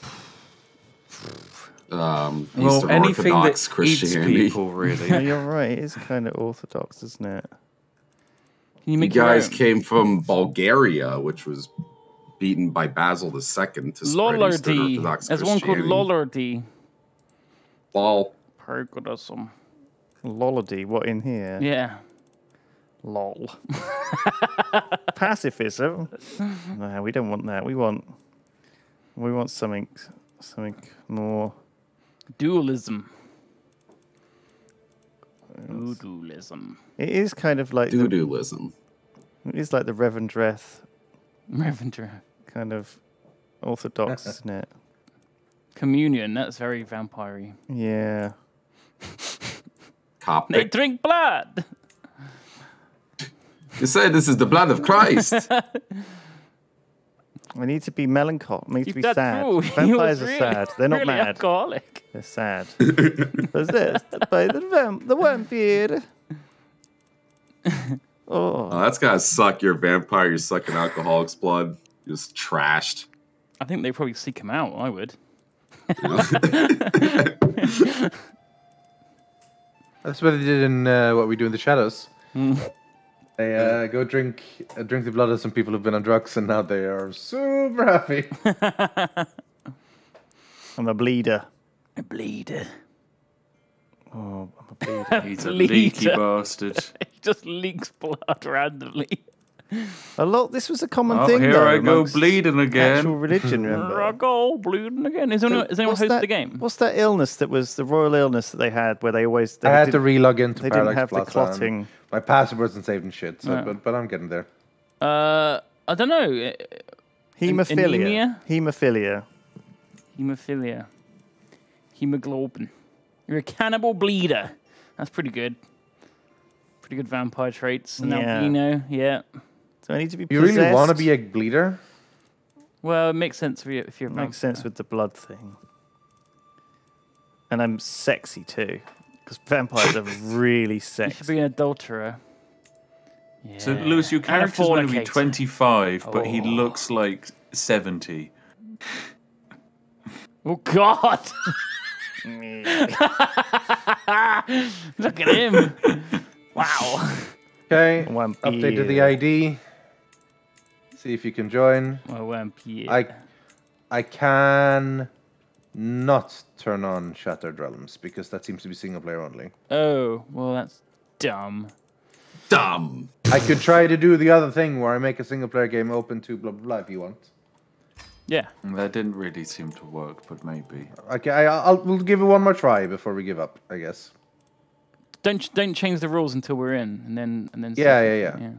Um, Well, Eastern anything Orthodox that eats Christianity. people, Yeah, really. you're right. It's kind of orthodox, isn't it? Can you You make your guys own? came from Bulgaria, which was beaten by Basil the Second to spread Eastern Lollardy. Orthodox There's one called Christianity. Lollardy. Lol. Paganism. Lollardy. What in here? Yeah. Lol. Pacifism. No, we don't want that. We want we want something something more. Dualism. Dualism. It is kind of like the, Doo-dooism. it is like the Reverend Dreth Revendra. kind of orthodox, isn't it? Communion. That's very vampire-y. Yeah. They Coptic. drink blood. You say this is the blood of Christ. We need to be melancholy. We need Keep to be that sad. true. He Vampires was are really- sad. They're not really mad. alcoholic. They're sad. What's this? By the vamp, the vampire. Oh, Oh, that's gotta suck. You're a vampire. You're sucking alcoholic's blood. You're just trashed. I think they probably seek him out. I would. You know? That's what they did in uh, What We Do in the Shadows. They uh, go drink uh, drink the blood of some people who've been on drugs, and now they are super happy. I'm a bleeder. A bleeder. Oh, I'm a bleeder. He's a Bleeder. leaky bastard. He just leaks blood randomly. A lot. This was a common Oh, thing. here though, I go amongst bleeding again. Actual religion, remember? I go bleeding again. Is anyone, is anyone What's hosted that- the game? What's that illness that was the royal illness that they had, where they always they I had to didn't- re-log into they didn't Parallax have the Plaza, and clotting. My password wasn't saved and shit, so, No. but, but I'm getting there. Uh, I don't know. Hemophilia. anemia? Hemophilia. Hemophilia. Hemoglobin. You're a cannibal bleeder. That's pretty good. Pretty good vampire traits. An Yeah. albino, yeah. So I need to be. You really want to possessed? be a bleeder? Well, it makes sense for you if you're a Makes vampire. sense with the blood thing. And I'm sexy too, because vampires are really You should sexy. be an adulterer. Yeah. So, Lewis, your And a character's going to be fornicator. twenty-five, but he Oh. looks like seventy. Oh, God! Look at him! Wow. Okay, One updated the beer. I D. See if you can join. Well, vampire. I I can not turn on Shattered Realms because that seems to be single player only. Oh, well, that's dumb. Dumb. I could try to do the other thing where I make a single player game open to blah blah blah if you want. Yeah. That didn't really seem to work, but maybe. Okay, I, I'll we'll give it one more try before we give up, I guess. Don't don't change the rules until we're in, and then and then. see Yeah, if yeah, we yeah. can-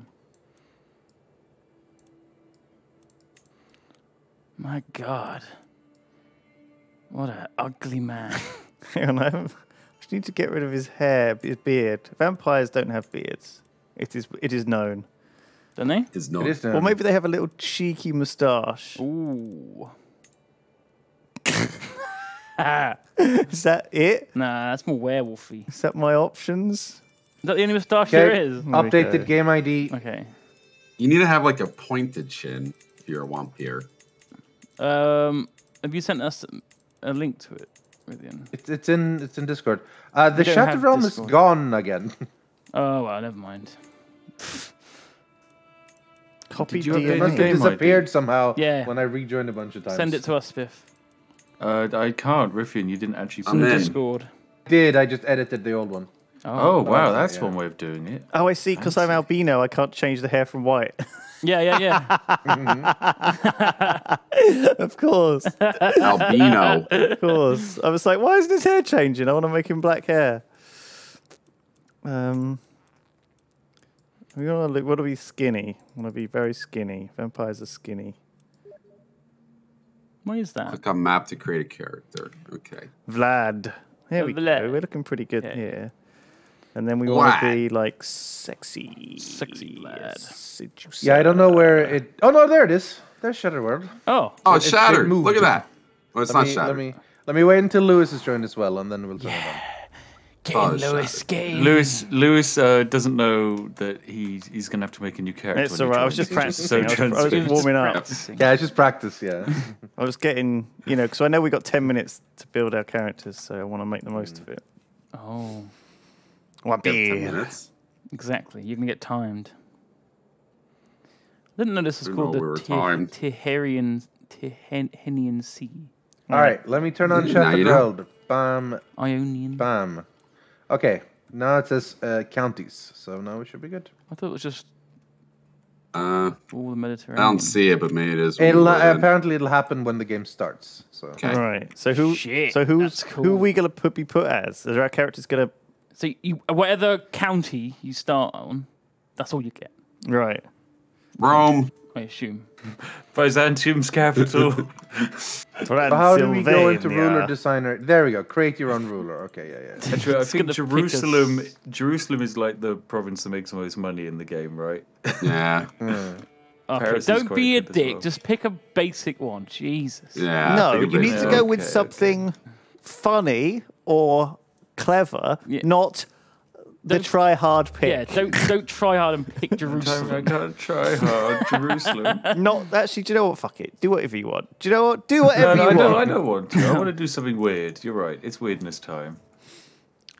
My God. What an ugly man. Hang on, I haven't- I just need to get rid of his hair, his beard. Vampires don't have beards. It is it is known. Don't they? Is no. It is now. Or maybe they have a little cheeky moustache. Ooh. Is that it? Nah, that's more werewolfy. Is that my options? Is that the only moustache there Okay, is? updated Okay. game I D. Okay. You need to have like a pointed chin if you're a vampire. Um, have you sent us a link to it, Rythian? It's it's in it's in Discord. Uh, the We don't Shattered have Realm Discord. is gone again. Oh well, never mind. Copy Did you D update N the Must have game disappeared I D? somehow Yeah. when I rejoined a bunch of times. Send it to us, Spiff. Uh, I can't, Rythian. You didn't actually. I'm put it in. Discord. Did I just edited the old one? Oh wow, Oh, that's yeah. one way of doing it. Oh, I see. Because I'm albino, I can't change the hair from white. Yeah, yeah, yeah. Of course, Albino. of course. I was like, why isn't his hair changing? I want to make him black hair. Um, we want to look. Want to be skinny? Want to be very skinny? Vampires are skinny. What is that? Click on map to create a character. Okay. Vlad. There we Vlad. go. We're looking pretty good Yeah. here. And then we want to Vlad. be like sexy. Sexy Vlad. Seducer. Yeah, I don't know where it. Oh no, there it is. There's Shattered World. Oh, Oh, It- it's it shattered. moved. Look at that. Oh, it's Let not me, shattered. let me let me wait until Lewis has joined as well, and then we'll turn it on. get Oh, in, it's Lewis. shattered. Get in. Lewis Lewis uh, doesn't know that he he's gonna have to make a new character. It's when all he right. I was joins. just He's practicing. I was, I was transparent. just warming up. Practicing. Yeah, it's just practice. Yeah. I was getting, you know, because I know we got ten minutes to build our characters, so I want to make the most of it. Oh, One Get ten beer. minutes. exactly. You can get timed. I didn't know this was Didn't called know the we were Te- timed. Teharian Tehenian Sea. All right, let me turn on Now Shattered you know. World. Bam, Ionian. bam. Okay, now it says uh, counties, so now we should be good. I thought it was just Uh, all the I Mediterranean. don't see it, but maybe it is. when It'll you uh, load in. apparently it'll happen when the game starts. So Okay. Right. So who? Shit, so who's that's who are cool. we gonna put be put as? Are our characters gonna? So you, whatever county you start on, that's all you get. Right. Rome. I assume. Byzantium's capital. So how do we go into ruler Transylvania. designer? There we go. Create your own ruler. Okay, yeah, yeah. Actually, I It's think gonna pick Jerusalem us. Jerusalem is like the province that makes the most money in the game, right? Yeah. Okay, Paris is don't quite be a good as dick. well. Just pick a basic one. Jesus. Yeah. No, think you of need it. to go with Okay, okay. something funny or clever, Yeah. not the Don't- try hard pick. Yeah, don't don't try hard and pick I Jerusalem. gotta try hard. Jerusalem. Not actually. Do you know what? Fuck it. Do whatever you want. Do you know what? Do No, whatever no, I you don't, want. I don't want to. I want to do something weird. You're right. It's weirdness time.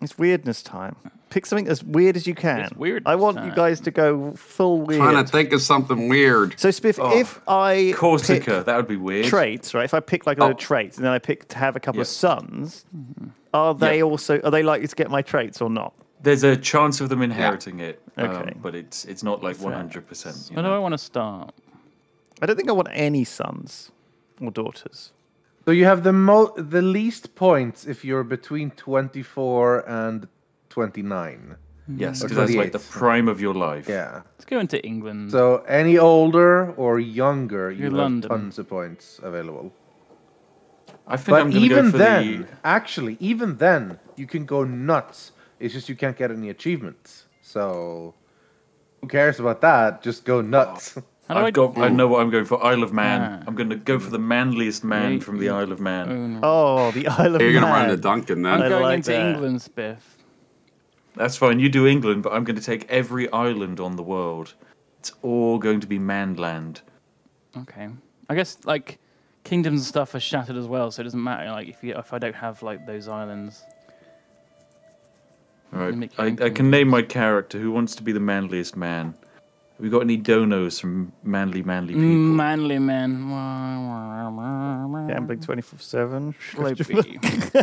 It's weirdness time. Pick something as weird as you can. It's weird I want time. you guys to go full weird. Trying to think of something weird. So, Spiff, Oh, if I Corsica, pick that would be weird. traits, right? If I pick like a load of Oh. traits and then I pick to have a couple of Yeah. sons, are they Yeah. also are they likely to get my traits or not? There's a chance of them inheriting it, um, Okay. but it's it's not like one hundred percent. Where do I want to start? I don't think I want any sons or daughters. So you have the mo- the least points if you're between twenty-four and twenty-nine. Yes, Or because that's like the twenty-eight. prime of your life. Yeah. Let's go into England. So any older or younger, you You're have London. tons of points available. I think But I'm going to even go for then, the. actually, even then, you can go nuts. It's just you can't get any achievements. So who cares about that? Just go nuts. How do I I've got. I know what I'm going for. Isle of Man. Ah. I'm going to go for the manliest man Yeah, from the yeah. Isle of Man. Oh, the Isle of You're Man. gonna run into Duncan I'm I then. going like into that. England, Spiff. That's fine. You do England, but I'm going to take every island on the world. It's all going to be manland. Okay. I guess like kingdoms and stuff are shattered as well, so it doesn't matter. Like if you if I don't have like those islands. All right. Make your I, own I can name my character. Who wants to be the manliest man? Have we got any donos from manly, manly people? Manly man. Gambling twenty-four seven. Slopey.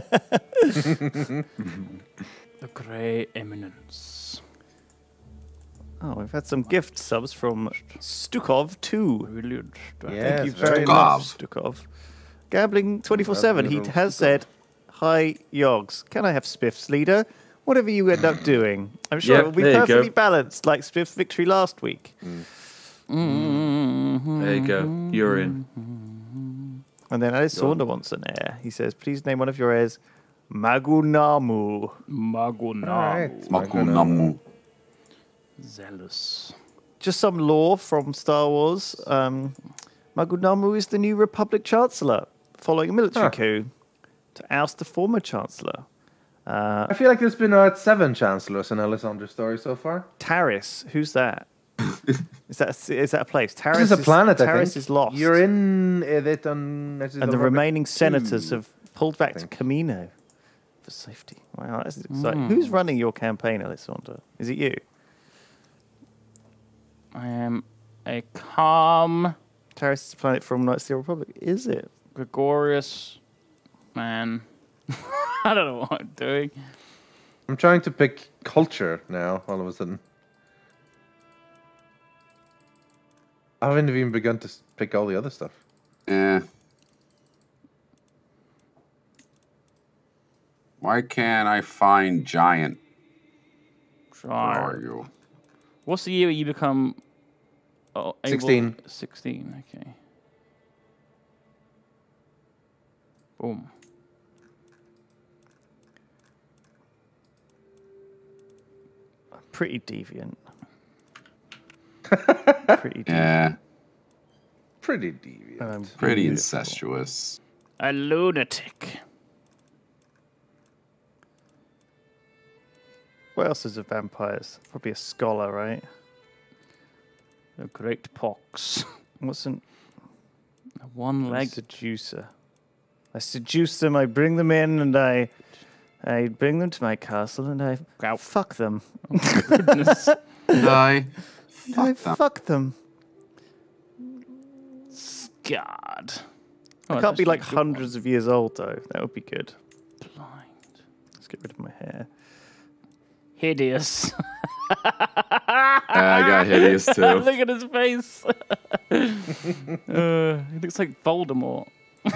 The Grey Eminence. Oh, we've had some gift subs from Stukov two. Brilliant. Yes, Thank you very very nice. much, Stukov. Gambling twenty-four seven. He Admirals has Stukov. said, "Hi, Yogs. Can I have Spiff's leader? Whatever you end up doing, I'm sure Yep, it will be there you go. perfectly balanced, like Spiff's victory last week." Mm-hmm. There you go. You're in. And then Alice Saunder wants an heir. He says, "Please name one of your heirs, Magunamu." Maguna. All right. Makunamu. Zealous. Just some lore from Star Wars. Um, Magunamu is the new Republic Chancellor, following a military Huh. coup to oust the former Chancellor. Uh, I feel like there's been uh, seven chancellors in Alessandra's story so far. Taris, who's that? is that a, is that a place? Taris This is a planet, I Taris think. is lost. You're in uh, it on... and the remaining senators two, have pulled back to think. Camino for safety. Wow, that's Hmm. exciting. Who's running your campaign, Alessandra? Is it you? I am a calm, Taris is a planet from Knights of the Republic. Is it? gregarious man. I don't know what I'm doing. I'm trying to pick culture now, all of a sudden. I haven't even begun to s- pick all the other stuff. Eh. Why can't I find giant? Where are Try. you? What's the year you become oh, able- sixteen. sixteen, okay. Boom. Pretty deviant. Pretty deviant. Yeah, Pretty deviant. Um, pretty beautiful. incestuous. A lunatic. What else is a vampires? Probably a scholar, right? A great pox. What's an A one-legged. seducer? I seduce them. I bring them in, and I, I bring them to my castle, and I Ow. fuck them. Goodness. I And I fuck them. fuck them. God. I can't be like hundreds of years old though. That would be good. Blind. Let's get rid of my hair. Hideous. Yeah, I got hideous too. Look at his face. uh, he looks like Voldemort.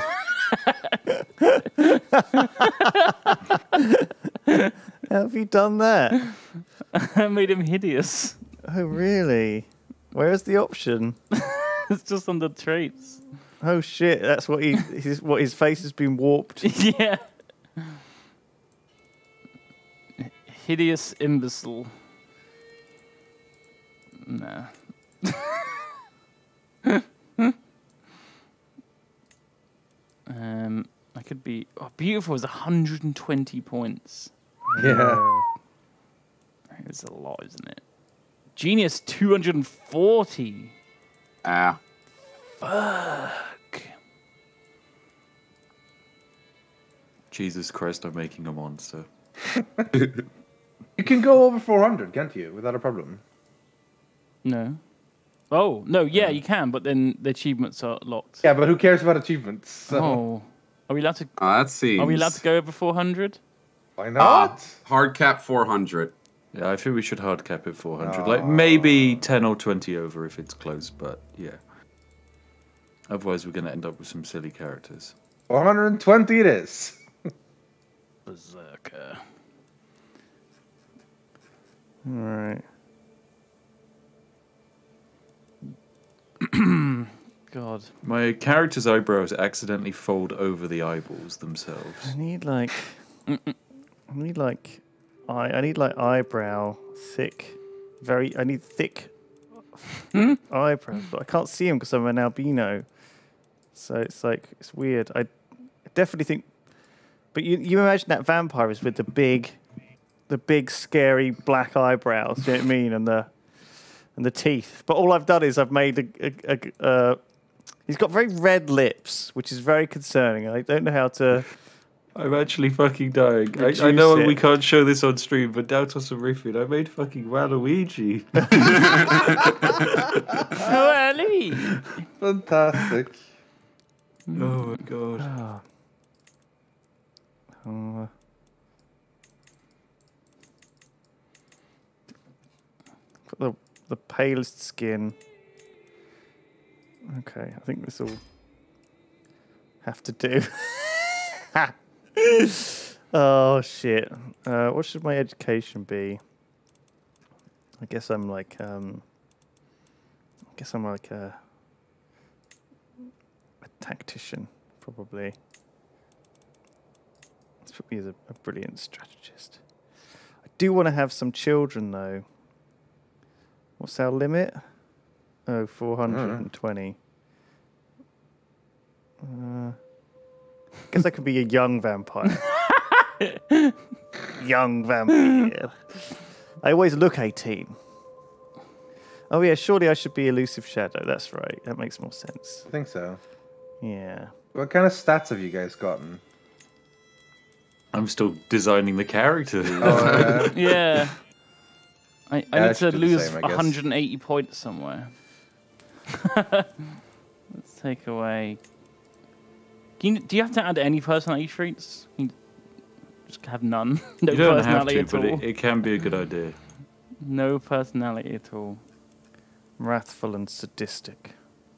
How have you done that? I made him hideous. Oh really? Where's the option? It's just on the traits. Oh shit! That's what he. His, what his face has been warped. Yeah. Hideous imbecile. Nah. um, I could be. Oh, beautiful is one hundred twenty points. Yeah. It's a lot, isn't it? Genius two hundred forty. Ah, Fuck. Jesus Christ, I'm making a monster. You can go over four hundred, can't you? Without a problem. No. Oh, no, yeah, you can, but then the achievements are locked. Yeah, but who cares about achievements? So. Oh. Are we allowed to Oh, that seems. Are we allowed to go over four hundred? Why Ah, not? hard cap four hundred. Yeah, I think we should hard cap it four hundred. Like maybe ten or twenty over if it's close, but yeah. Otherwise, we're going to end up with some silly characters. four hundred twenty it is. Berserker. All right. God. My character's eyebrows accidentally fold over the eyeballs themselves. I need like, I need like, I I need like eyebrow thick, very. I need thick eyebrows, but I can't see them because I'm an albino. So it's like it's weird. I definitely think, but you you imagine that vampire is with the big, the big scary black eyebrows. Do you know what I mean? And the and the teeth. But all I've done is I've made a. a, a uh, he's got very red lips, which is very concerning. I don't know how to. I'm actually fucking dying. I, I Reduce know it. we can't show this on stream, but Daltos and Rythian, I made fucking Waluigi. Really? Fantastic. Oh my god. Uh, got the the palest skin. Okay, I think this will have to do. Oh shit! Uh, what should my education be? I guess I'm like um. I guess I'm like a a tactician, probably. This put me as a, a brilliant strategist. I do want to have some children though. What's our limit? Oh, four hundred twenty. Uh, guess I could be a young vampire. Young vampire. I always look eighteen. Oh yeah, surely I should be elusive shadow. That's right. That makes more sense. I think so. Yeah. What kind of stats have you guys gotten? I'm still designing the character. Oh, uh, Yeah. I, I Yeah, I need to should do the lose same, I guess. one hundred eighty points somewhere. Let's take away. Can you, do you have to add any personality traits? Can you just have none. No You don't have personality to, at but all. it, it can be a good idea. No personality at all. Wrathful and sadistic.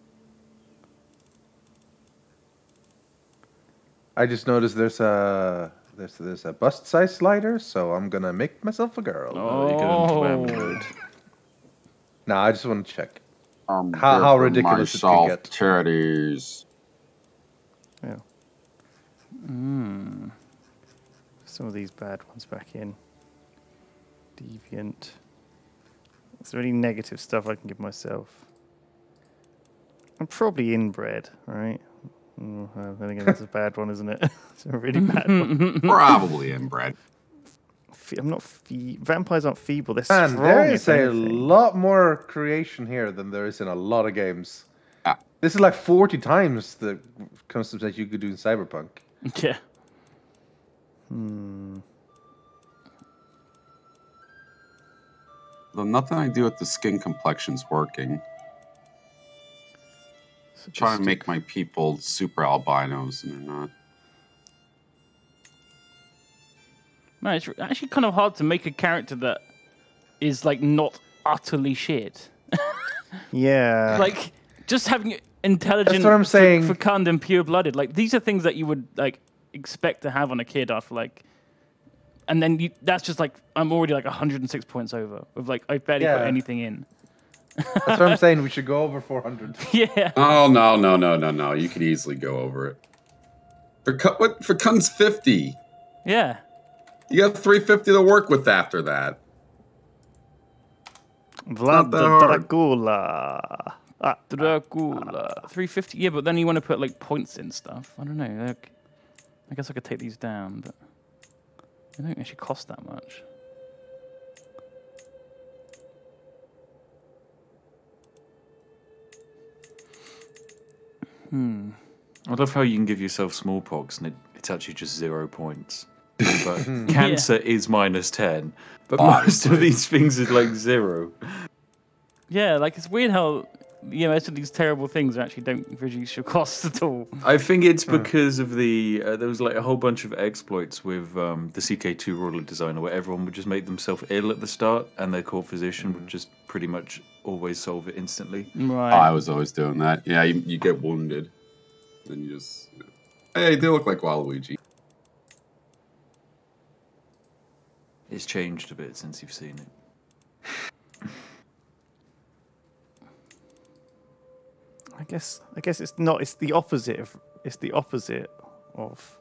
I just noticed there's a there's there's a bust size slider, so I'm gonna make myself a girl. Oh, you go into wham Oh. mode. Nah, I just want to check. Um, How- good how for ridiculous it can myself, get. charities. Yeah. Mm. Some of these bad ones back in. Deviant. Is there any negative stuff I can give myself? I'm probably inbred, right? Mm, well, then again, that's a bad one, isn't it? It's a really bad one. Probably inbred. Fe- I'm not fe- vampires aren't feeble. They're And strong. there is if a anything. lot more creation here than there is in a lot of games. Ah. This is like forty times the customs that you could do in Cyberpunk. Yeah. Hmm. Though nothing I do with the skin complexion's working. So Trying just to make my people super albinos, and they're not. Man, it's actually kind of hard to make a character that is like not utterly shit. Yeah. Like just having intelligent, That's what I'm saying. fecund and pure-blooded. Like these are things that you would like expect to have on a kid after like, and then you, that's just like I'm already like one hundred six points over with like I barely put Yeah. anything in. That's what I'm saying. We should go over four hundred. Yeah. Oh no no no no no! You could easily go over it. For cu- what? For Kun's fifty. Yeah. You got three fifty to work with after that. Vlad that hard. Dracula. Ah, Dracula. three fifty. Yeah, but then you want to put like points in stuff. I don't know. Like, I guess I could take these down, but they don't actually cost that much. Hmm. I love how you can give yourself smallpox and it, it's actually just zero points. but cancer is minus ten. But Obviously. most of these things is like zero. Yeah, like it's weird how you know most of these terrible things actually don't reduce your costs at all. I think it's because of the uh, there was like a whole bunch of exploits with um, the C K two ruler designer where everyone would just make themselves ill at the start, and their core physician would just pretty much always solve it instantly. Right. Oh, I was always doing that. Yeah, you, you get wounded, then you just. You know, hey, they look like Waluigi. It's changed a bit since you've seen it. I guess I guess it's not. It's the opposite of. It's the opposite of.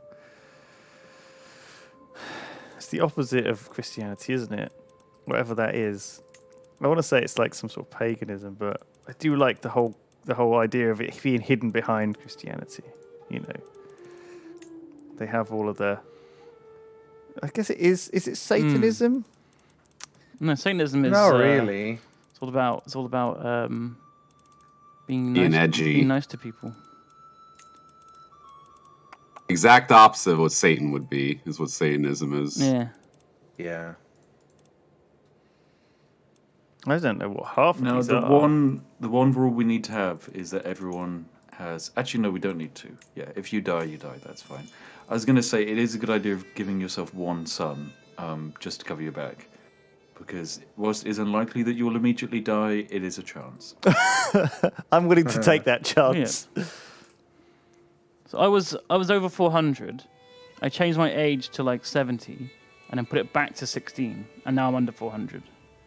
It's the opposite of Christianity, isn't it? Whatever that is. I want to say it's like some sort of paganism, but I do like the whole the whole idea of it being hidden behind Christianity. You know, they have all of the. I guess it is. Is it Satanism? No, Satanism is Not uh, really. It's all about. It's all about um, being Being nice, edgy. being nice to people. Exact opposite of what Satan would be is what Satanism is. Yeah. Yeah. I don't know what half of No, these the are. one the one rule we need to have is that everyone has. Actually, no, we don't need to. Yeah, if you die, you die. That's fine. I was going to say it is a good idea of giving yourself one sun, um, just to cover your back, because whilst it is unlikely that you will immediately die, it is a chance. I'm willing to take that chance. So I was I was over four hundred. I changed my age to like seventy, and then put it back to sixteen, and now I'm under four hundred.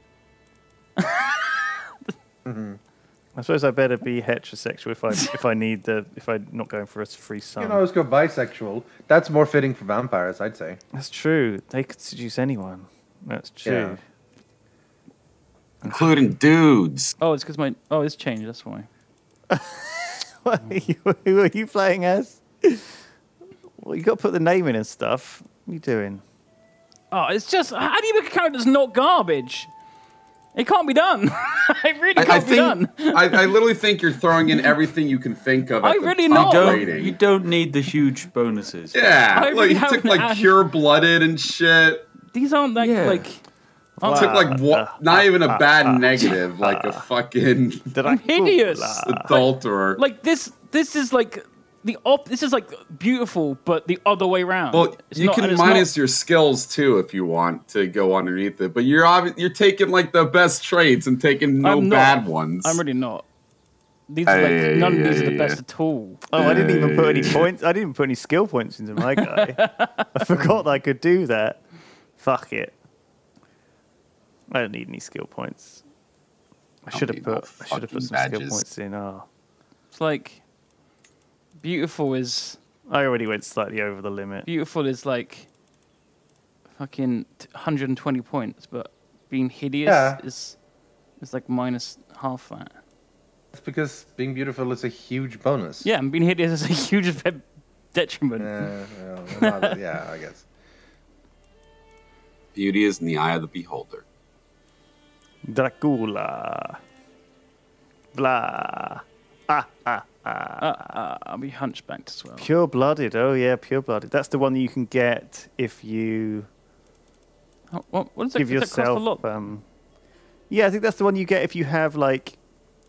I suppose I better be heterosexual if I if I need the if I'm not going for a free You son. can always go bisexual. That's more fitting for vampires, I'd say. That's true. They could seduce anyone. That's true. Yeah. Including dudes. Oh, it's because my oh it's changed. That's why. What are you, who are you playing as? Well, you got to put the name in and stuff. What are you doing? Oh, it's just how do you make a character that's not garbage? It can't be done. It really can't I, I be think done. I, I literally think you're throwing in everything you can think of. At I the really top not. rating. You don't need the huge bonuses. Yeah, I like really you took haven't like added- pure blooded and shit. These aren't that Yeah. like. You took like wa- not even a bad negative, like a fucking Did I'm I? hideous. adulterer. Like this. This is like the op. This is like beautiful, but the other way around. Well, It's you not- and can it's minus not- your skills too if you want to go underneath it, but you're obvi- you're taking like the best traits and taking no I'm not. bad ones. I'm really not. These are like Yeah, yeah, none yeah, of these are the yeah, best yeah. at all. Oh, I didn't even put any Hey. points. I didn't put any skill points into my guy. I forgot that I could do that. Fuck it. I don't need any skill points. I Don't should have need no put. I should have put fucking some skill badges. points in. Oh, It's like beautiful is I already went slightly over the limit. beautiful is like fucking t- one hundred twenty points, but being hideous Yeah. is is like minus half that. That's because being beautiful is a huge bonus. Yeah, and being hideous is a huge detriment. Uh, well, not- yeah, I guess. Beauty is in the eye of the beholder. Dracula. Blah. Ah, ah, ah. Uh, uh, I'll be hunchbacked as well. Pure blooded. Oh yeah, pure blooded. That's the one that you can get if you Oh, what, what does that, give does that cost a yourself. lot? Um, yeah, I think that's the one you get if you have like.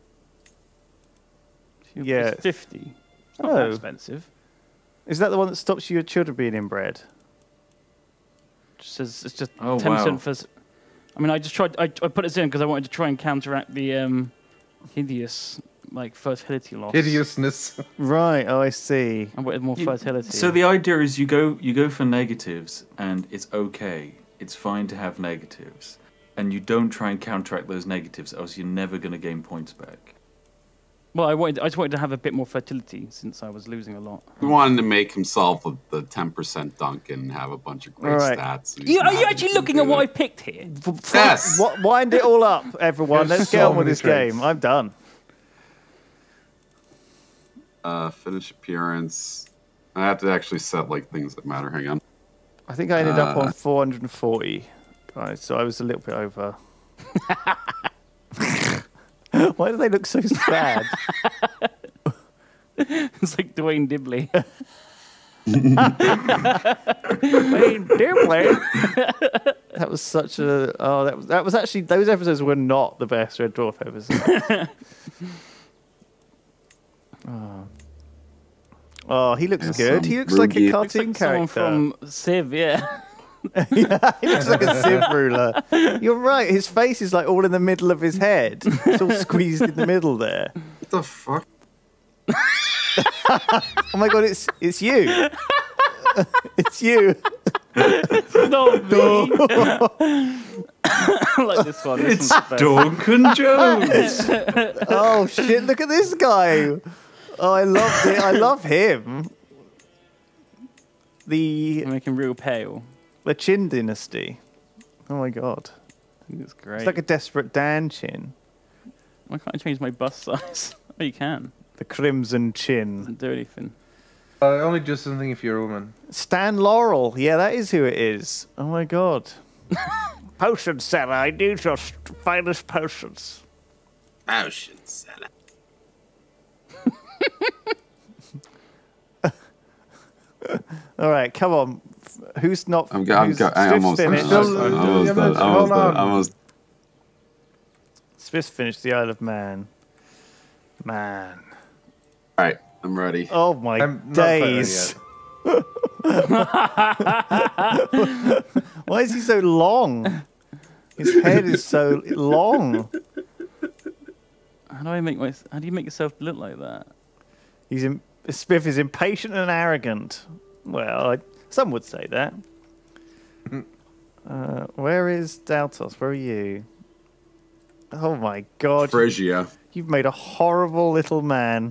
It's yeah. fifty. It's not Oh. that expensive. Is that the one that stops your children being inbred? Just says it's just Oh, ten percent wow. for. s- I mean, I just tried. I, I put this in because I wanted to try and counteract the um, hideous like fertility loss. Hideousness. Right. Oh, I see. I wanted more You- fertility. So the idea is you go you go for negatives, and it's okay. It's fine to have negatives, and you don't try and counteract those negatives, else you're never going to gain points back. well, I wanted. I just wanted to have a bit more fertility since I was losing a lot. He wanted to make himself a, the ten percent Duncan and have a bunch of great Alright. stats. You, are you He's actually not looking gonna at do what I it. picked here? Yes. Wi- wind it all up, everyone. There's Let's get so on with many this traits. game. I'm done. Uh, finish appearance. I have to actually set like things that matter. Hang on. I think I ended up Uh, on four hundred forty. Right, so I was a little bit over. Why do they look so sad? It's like Dwayne Dibley. That was such a oh that was that was actually those episodes were not the best Red Dwarf episodes. oh. oh, he looks That's good. some He looks like a rugged- cartoon Looks like someone character. from Civ, yeah. Yeah, he looks like a Civ ruler. You're right. His face is like all in the middle of his head. It's all squeezed in the middle there. What the fuck? Oh my god, it's it's you. It's you. Not me. I like this one. This It's one's best. Duncan Jones. Oh shit! Look at this guy. Oh, I love it. I love him. The You make him real pale. the Chin Dynasty. Oh my god, I think it's great. it's like a Desperate Dan Chin. Why can't I change my bust size? Oh, you can. The Crimson Chin. Doesn't do anything. Uh, only do something if you're a woman. Stan Laurel. Yeah, that is who it is. Oh my god. Potions, Sarah. I need your finest potions. Potion salad. All right, come on. Who's not? I'm, go- I'm, who's go- I Spiff's almost, finished? almost, Still- almost, yeah, done, but almost, hold done, on. almost. Spiff's finished the Isle of Man. Man. All right, I'm ready. Oh my I'm not quite ready days. yet. Why is he so long? His head is so long. How do I make my? How do you make yourself look like that? He's in, Spiff is impatient and arrogant. Well, I, some would say that. Uh, where is Daltos? Where are you? Oh my god. Phrygia. You've made a horrible little man.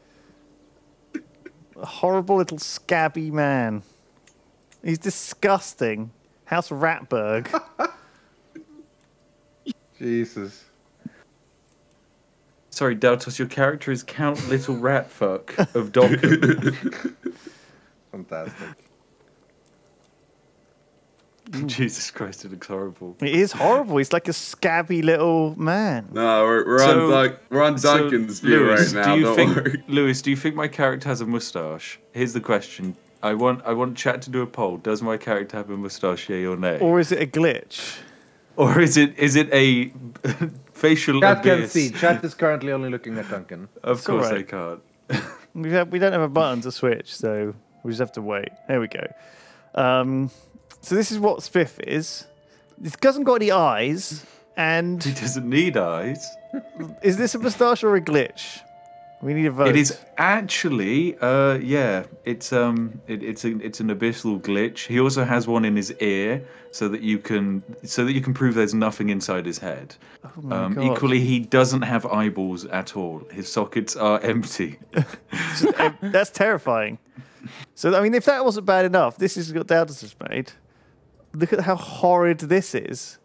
A horrible little scabby man. He's disgusting. House Ratberg. Jesus. Sorry, Daltos, your character is Count Little Ratfuck of Duncan. Fantastic. Jesus Christ, it looks horrible. It is horrible. He's like a scabby little man. No, we're, we're So- on Dun- we're on So, Duncan's view Lewis, right now. Do you Don't think, worry. Lewis, do you think my character has a mustache? Here's the question. I want I want chat to do a poll. Does my character have a mustache, yay or nay? Or is it a glitch? Or is it is it a facial Chat can abyss? see. Chat is currently only looking at Duncan. Of It's course all I right. can't. We have, we don't have a button to switch, so we just have to wait. There we go. Um, so this is what Spiff is. It hasn't got any eyes, and He doesn't need eyes. is this a moustache or a glitch? We need a vote. It is actually, uh, yeah, it's um, it, it's a, it's an abyssal glitch. He also has one in his ear, so that you can so that you can prove there's nothing inside his head. Oh my Um, God. equally, he doesn't have eyeballs at all. His sockets are empty. That's terrifying. So I mean, if that wasn't bad enough, this is what Daltos has made. Look at how horrid this is.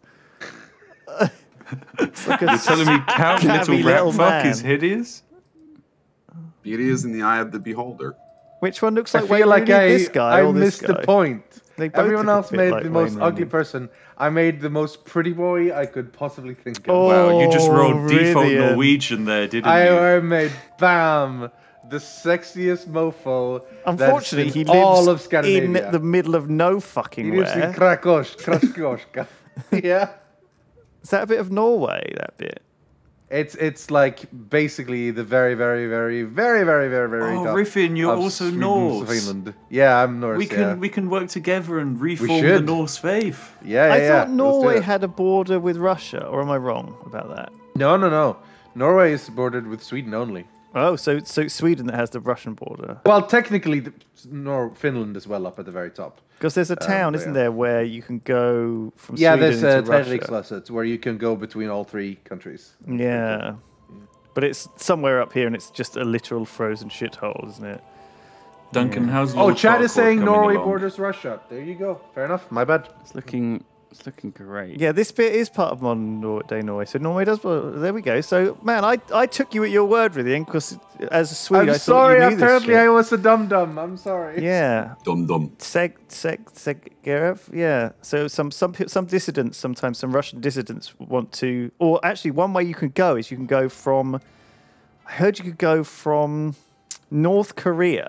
It's like a You're telling me Count Little scabby little Ratfuck is man. hideous? Beauty is in the eye of the beholder. Which one looks I like feel Wayne like Rooney, I, this guy I or this missed the guy? point. They both Everyone look a else bit made like the most Wayne ugly Rooney. person. I made the most pretty boy I could possibly think of. Oh, Wow, you just rolled default Rythian. Norwegian there, didn't I, you? I made bam the sexiest mofo. Unfortunately, that's in he lives all of in Scandinavia. the middle of no fucking He lives in where. Krakos, Kraskoska. Yeah. Is that a bit of Norway, that bit? It's it's like basically the very very very very very very very Oh, top Rythian, you're of also Sweden, Norse. Finland. Yeah, I'm Norse. We can yeah. we can work together and reform the should. Norse faith. yeah, yeah, I yeah. thought let's do Norway it. had a border with Russia, or am I wrong about that? No, no, no. Norway is bordered with Sweden only. Oh, so so it's Sweden that has the Russian border. Well, technically, the, Nor- Finland is well up at the very top. Because there's a town, but isn't yeah. there, where you can go from Yeah, Sweden there's uh, into Russia. Terrikslasset, where you can go between all three countries. Yeah. But it's somewhere up here, and it's just a literal frozen shithole, isn't it? Duncan, how's Oh, Lord Chad is Farquaad saying coming Norway along? borders Russia. There you go. Fair enough. My bad. It's looking, it's looking great. Yeah, this bit is part of modern Nor- day Norway. So Norway does. Well, there we go. So, man, I I took you at your word, Rythian, because as a Swede, I'm I thought sorry. you knew this Apparently, shit. I was a dum dum. I'm sorry. Yeah. Dum dum. Seg Seg Segerev, yeah. So some some pe- some dissidents, sometimes some Russian dissidents want to, or actually, one way you can go is you can go from. I heard you could go from North Korea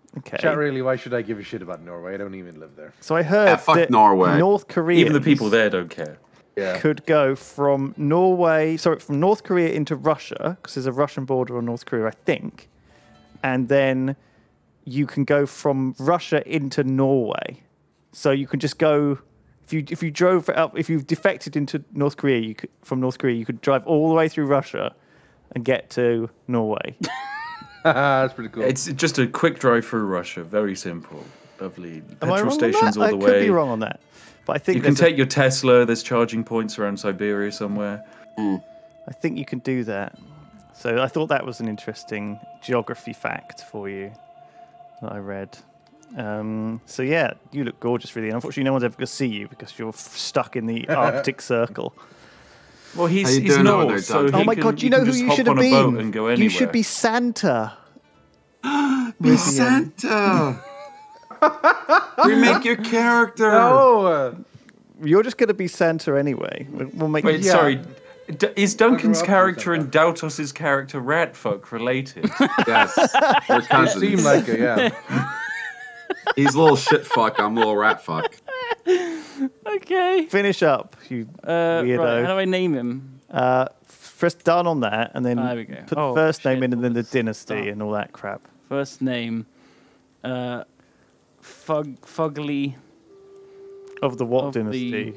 Okay. Chat, really, why should I give a shit about Norway? I don't even live there. So I heard Yeah, fuck that Norway. North Korea Even the people there don't care. Yeah. could go from Norway, sorry, from North Korea into Russia, because there's a Russian border on North Korea, I think. And then you can go from Russia into Norway. So you can just go, if you if you drove up, if you've defected into North Korea, you could, from North Korea, you could drive all the way through Russia and get to Norway. That's pretty cool. It's just a quick drive through Russia. Very simple. Lovely. Am I Petrol wrong stations on that? all the I could way. be wrong on that. But I think You can there's a- take your Tesla. There's charging points around Siberia somewhere. I think you can do that. So I thought that was an interesting geography fact for you that I read. Um, so yeah, you look gorgeous, really. Unfortunately, no one's ever going to see you because you're f- stuck in the Arctic Circle. Well, he's, How you he's doing over there, Norse, so Duncan? he Oh my can, god, do you he know can who just you hop should have on a boat been? and go anywhere. You should be Santa. Be Santa. Remake your character. Oh, uh, You're just going to be Santa anyway. We'll we'll make Wait, Yeah. sorry. D- is Duncan's up with character that. and Daltos's character Ratfuck related? Yes, we're it cousins. seemed like it, yeah. He's a little shit fuck. I'm a little rat fuck. Okay. Finish up, you Uh, weirdo. right, how do I name him? Uh, press done on that, and then Ah, there we go. put Oh, the first name shit, in, and then the let's dynasty start. and all that crap. First name, uh, Fug Fugly Of the what Of the- dynasty?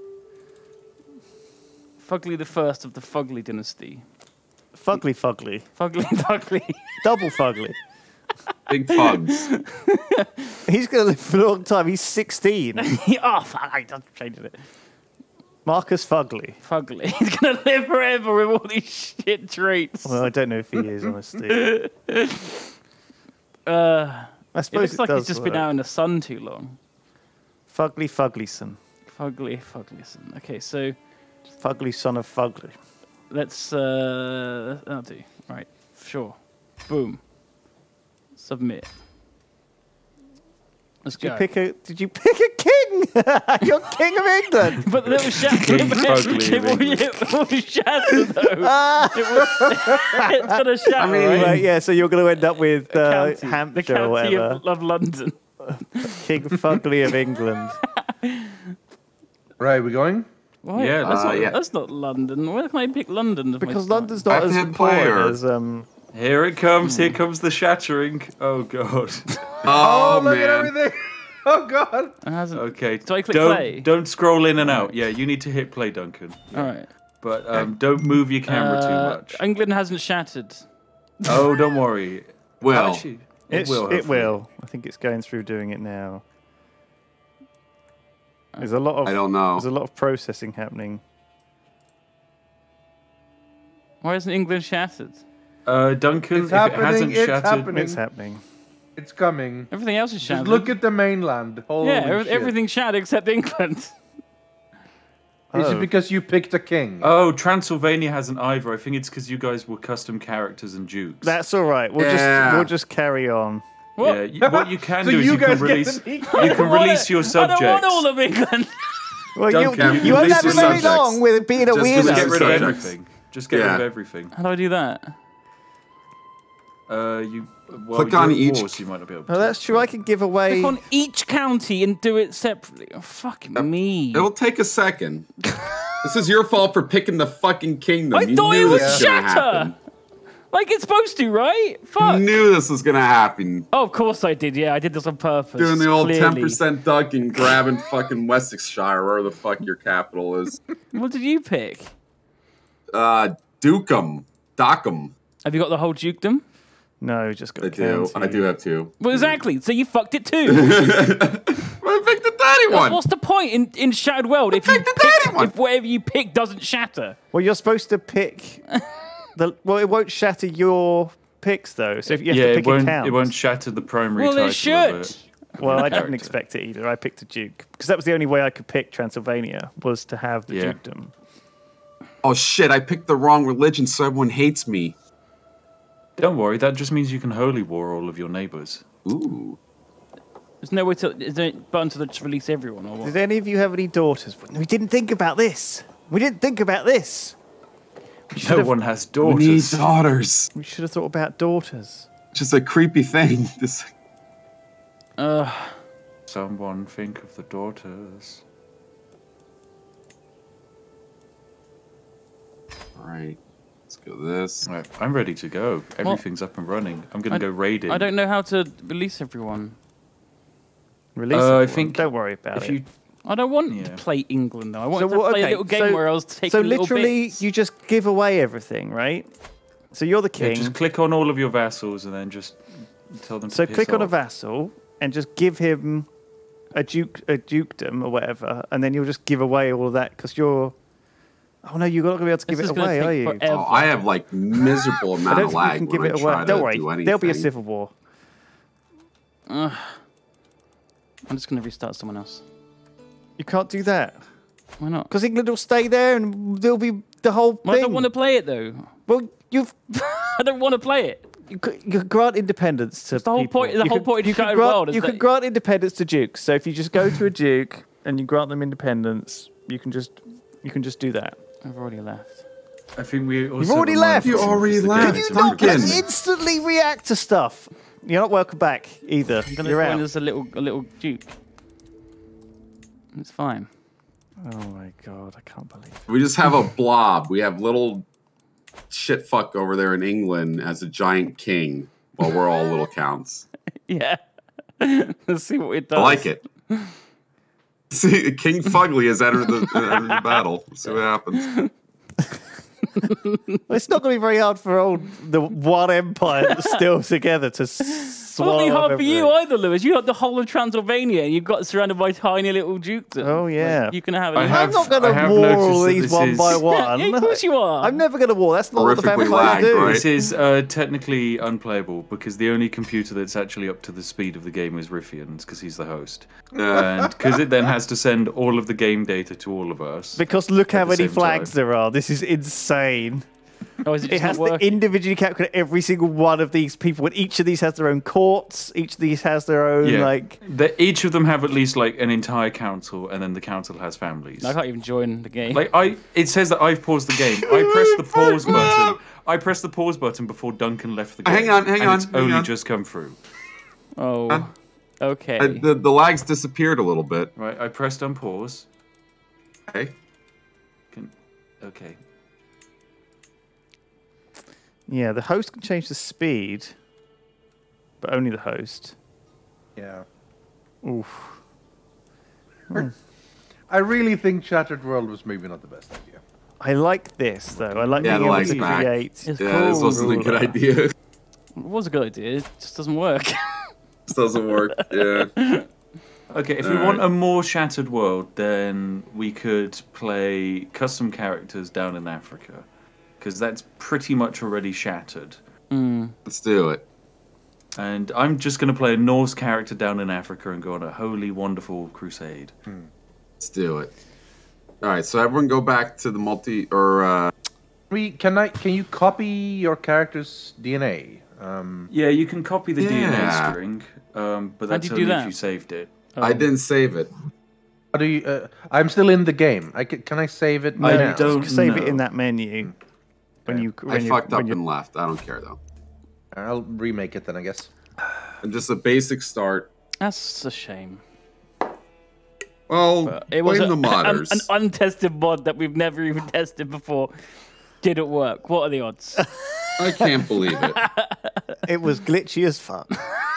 Fugly the first of the Fugly dynasty. Fugly Fugly. Fugly Fugly. Double Fugly. Big fugs. He's going to live for a long time. He's sixteen. oh fuck! I just changed it. Marcus Fugly. Fugly. He's gonna live forever with all these shit traits. Well, I don't know if he is, honestly. uh, I it suppose looks it like does he's just work. been out in the sun too long. Fugly Fuglyson. Fugly Fuglyson. Okay, so Fugly son of Fugly. let's. Uh, I'll do. Right. Sure. Boom. Submit. Let's Did you go. pick a? Did you pick a king? You're king of England. But the little shadow. King Fugly it, of was, England. it was shadow though. it was, it's got a shadow. I mean, right? Right, yeah, so you're going to end up with uh, County, the Hampshire county or whatever. of, of London. King Fugly of England. Right, we going? Why? Yeah, that's, uh, not, yeah. that's not London. Why can I pick London? as my Because start? London's not as Active important player. as um. Here it comes. Here comes the shattering. Oh god. Oh, look at man. everything! Oh god! It hasn't. Okay. Do I click don't, play? Don't scroll in and out. Yeah, you need to hit play, Duncan. All right. But um, don't move your camera Uh, too much. England hasn't shattered. Oh, don't worry. Well, Actually, it It's, will. it hopefully. will. I think it's going through doing it now. There's a lot of I don't know. there's a lot of processing happening. Why isn't England shattered? Uh, Duncan, It's if it happening, hasn't it's shattered, happening. It's happening. It's coming. Everything else is shattered. Just look at the mainland. Holy yeah, every- shit. everything's shattered except England. Is Oh. it because you picked a king? Oh, Transylvania hasn't either. I think it's because you guys were custom characters and dukes. That's all right. We'll just Yeah. we'll just carry on. What? Yeah, you, what you can So do is you you can guys get release to be- you I can don't want release it. your I subjects. don't want all of England. Well, Duncan, you, you won't release have your very subjects. long with it being a Just weirdo. Just get rid of Subjects. everything. Just get Yeah. rid of everything. How do I do that? Uh, you well, Click on you're at each- war, so you might not be able to. Oh, that's true. I can give away. Click on each county and do it separately. Oh, fucking me. it'll take a second. This is your fault for picking the fucking kingdom. I you thought knew it was this was gonna shatter. happen. Like it's supposed to, right? Fuck. You knew this was gonna happen. Oh, of course I did. Yeah, I did this on purpose. Doing the old clearly. ten percent Duncan, grabbing fucking Wessexshire, where the fuck your capital is. What did you pick? Uh, Dukem, Dockham. Have you got the whole dukedom? No, just got I a do. county. I do have two. Well, exactly. So you fucked it too. I picked the daddy one. What's the point in, in Shattered World if you picked the pick, daddy one. if whatever you pick doesn't shatter? Well, you're supposed to pick the. Well, it won't shatter your picks though. So if you have yeah, to it pick a won't. count. It won't shatter the primary Well, title it should. of it. Well, I didn't Character. expect it either. I picked a duke because that was the only way I could pick Transylvania was to have the Yeah. dukedom. Oh shit! I picked the wrong religion, so everyone hates me. Don't worry. That just means you can holy war all of your neighbors. Ooh. There's no way to. Is there a button to just release everyone or what? Did any of you have any daughters? We didn't think about this. We didn't think about this. We should No have. one has We need daughters. daughters. We should have thought about daughters. Just a creepy thing. This. Uh, Someone think of the daughters. All right. Let's go this. Right, I'm ready to go. Everything's up and running. I'm going I- to go raiding. I don't know how to release everyone. Release Uh, I everyone. think Don't worry about If it. you I don't want Yeah. to play England though. I want So to what- play okay, a little game so- where I was taking So little literally, bits. you just give away everything, right? So you're the yeah, king. just click on all of your vassals and then just tell them to so piss click on a off. vassal and just give him a duke, a dukedom or whatever, and then you'll just give away all of that because you're. Oh no, you're not going to be able to give This it is gonna away, take are you? forever. Oh, I have like miserable I amount don't of think you lag can when give I it try away. to Don't worry, do anything. there'll be a civil war. Ugh. I'm just going to restart someone else. You can't do that Why not? because England will stay there and there'll be the whole Well, I thing. don't want to play it though. Well, you've I don't want to play it. you could, you could grant independence to It's the whole people. point- the You whole could- point of you could Shattered grant, World is You that- could grant independence to dukes. So if you just go to a duke and you grant them independence, you can just you can just do that. I've already left. I think we also already remind left. You them already because the left. game Can is you in not Duncan. just instantly react to stuff? You're not welcome back either. I'm gonna You're join out. as a little a little duke. It's fine. Oh my god, I can't believe it. We just have a blob. We have little shit fuck over there in England as a giant king while we're all little counts. Yeah. Let's see what it does. I like it. See, King Fugly has entered the, entered the battle. Let's see what happens. Well, it's not going to be very hard for old the one empire that's still together to It's swallow not be up hard for you everything. either, Lewis. You got the whole of Transylvania and you've got surrounded by tiny little dukedoms. Oh, yeah. Like, you can have I it. I'm have- not going I to have war noticed all that these this one is- by Yeah, one. yeah, of course you are. I'm never going to war. That's not what the Horrifically vampires lagged, do. right? This is uh, technically unplayable because the only computer that's actually up to the speed of the game is Rythian's because he's the host. And because it then has to send all of the game data to all of us. Because look how at the many same flags time. there are. This is insane. Oh, is it It just has not to working? individually calculate every single one of these people, and each of these has their own courts. Each of these has their own Yeah. like. The, each of them have at least like an entire council, and then the council has families. I can't even join the game. Like I, it says that I've paused the game. I pressed the pause button. I pressed the pause button before Duncan left the game. Hang on, hang and on, It's hang only on. just come through. oh, okay. Uh, the, the lags disappeared a little bit. Right, I pressed unpause. Okay. Can, okay. Yeah, the host can change the speed, but only the host. Yeah. Oof. I really think Shattered World was maybe not the best idea. I like this though. I like Yeah, being the able legs to back. create. It's Yeah, this cool. wasn't a good idea. It was a good idea. It just doesn't work. This doesn't work. Yeah. Okay, if we Alright. want a more shattered world, then we could play custom characters down in Africa, because that's pretty much already shattered. Mm. Let's do it. And I'm just going to play a Norse character down in Africa and go on a holy, wonderful crusade. Let's do it. All right, so everyone go back to the multi or uh, We can I can you copy your character's D N A? Um, Yeah, you can copy the D N Yeah. A string, um, but How'd that's you do only that? if you saved it. I didn't save it. how do you? Uh, I'm still in the game. I can, can I save it? I now? don't- You can save it know. in that menu when Okay. you. When I you, fucked when up you- and left. I don't care though. I'll remake it then, I guess. And just a basic start. That's a shame. Well, But it was blame a- the modders. an, an untested mod that we've never even tested before. Didn't work. What are the odds? I can't believe it. It was glitchy as fuck.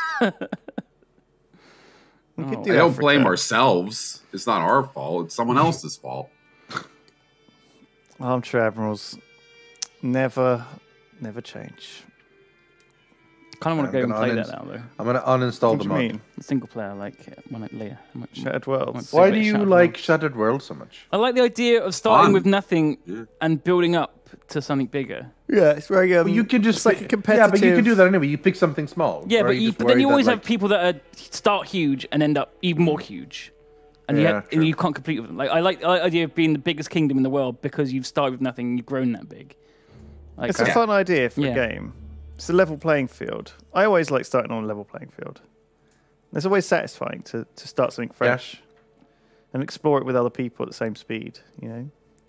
We could Oh. do I don't Africa. blame ourselves. It's not our fault. It's someone else's fault. Armchair Admirals never, never change. kind of want to I'm go and gonna play uninst- that now, though. I'm gonna uninstall What the do you mod. mean? Single player, I like it. When it later. I might- Shattered I Worlds. might Why do do it you Shattered like World. Shattered World so much? I like the idea of starting Fun. with nothing Yeah. and building up to something bigger. Yeah, it's very. Um, Well, you can just it's like pick- a competitive. Yeah, but you can do that anyway. You pick something small. Yeah, or but, are you, just but then you worried always that, have like- people that are, start huge and end up even more huge. And, you Yeah, have, true. and you can't compete with them. Like I like the idea of being the biggest kingdom in the world because you've started with nothing and you've grown that big. Like, It's a fun idea for Yeah. a game. It's a level playing field. I always like starting on a level playing field. It's always satisfying to, to start something fresh and explore it with other people at the same speed, you know?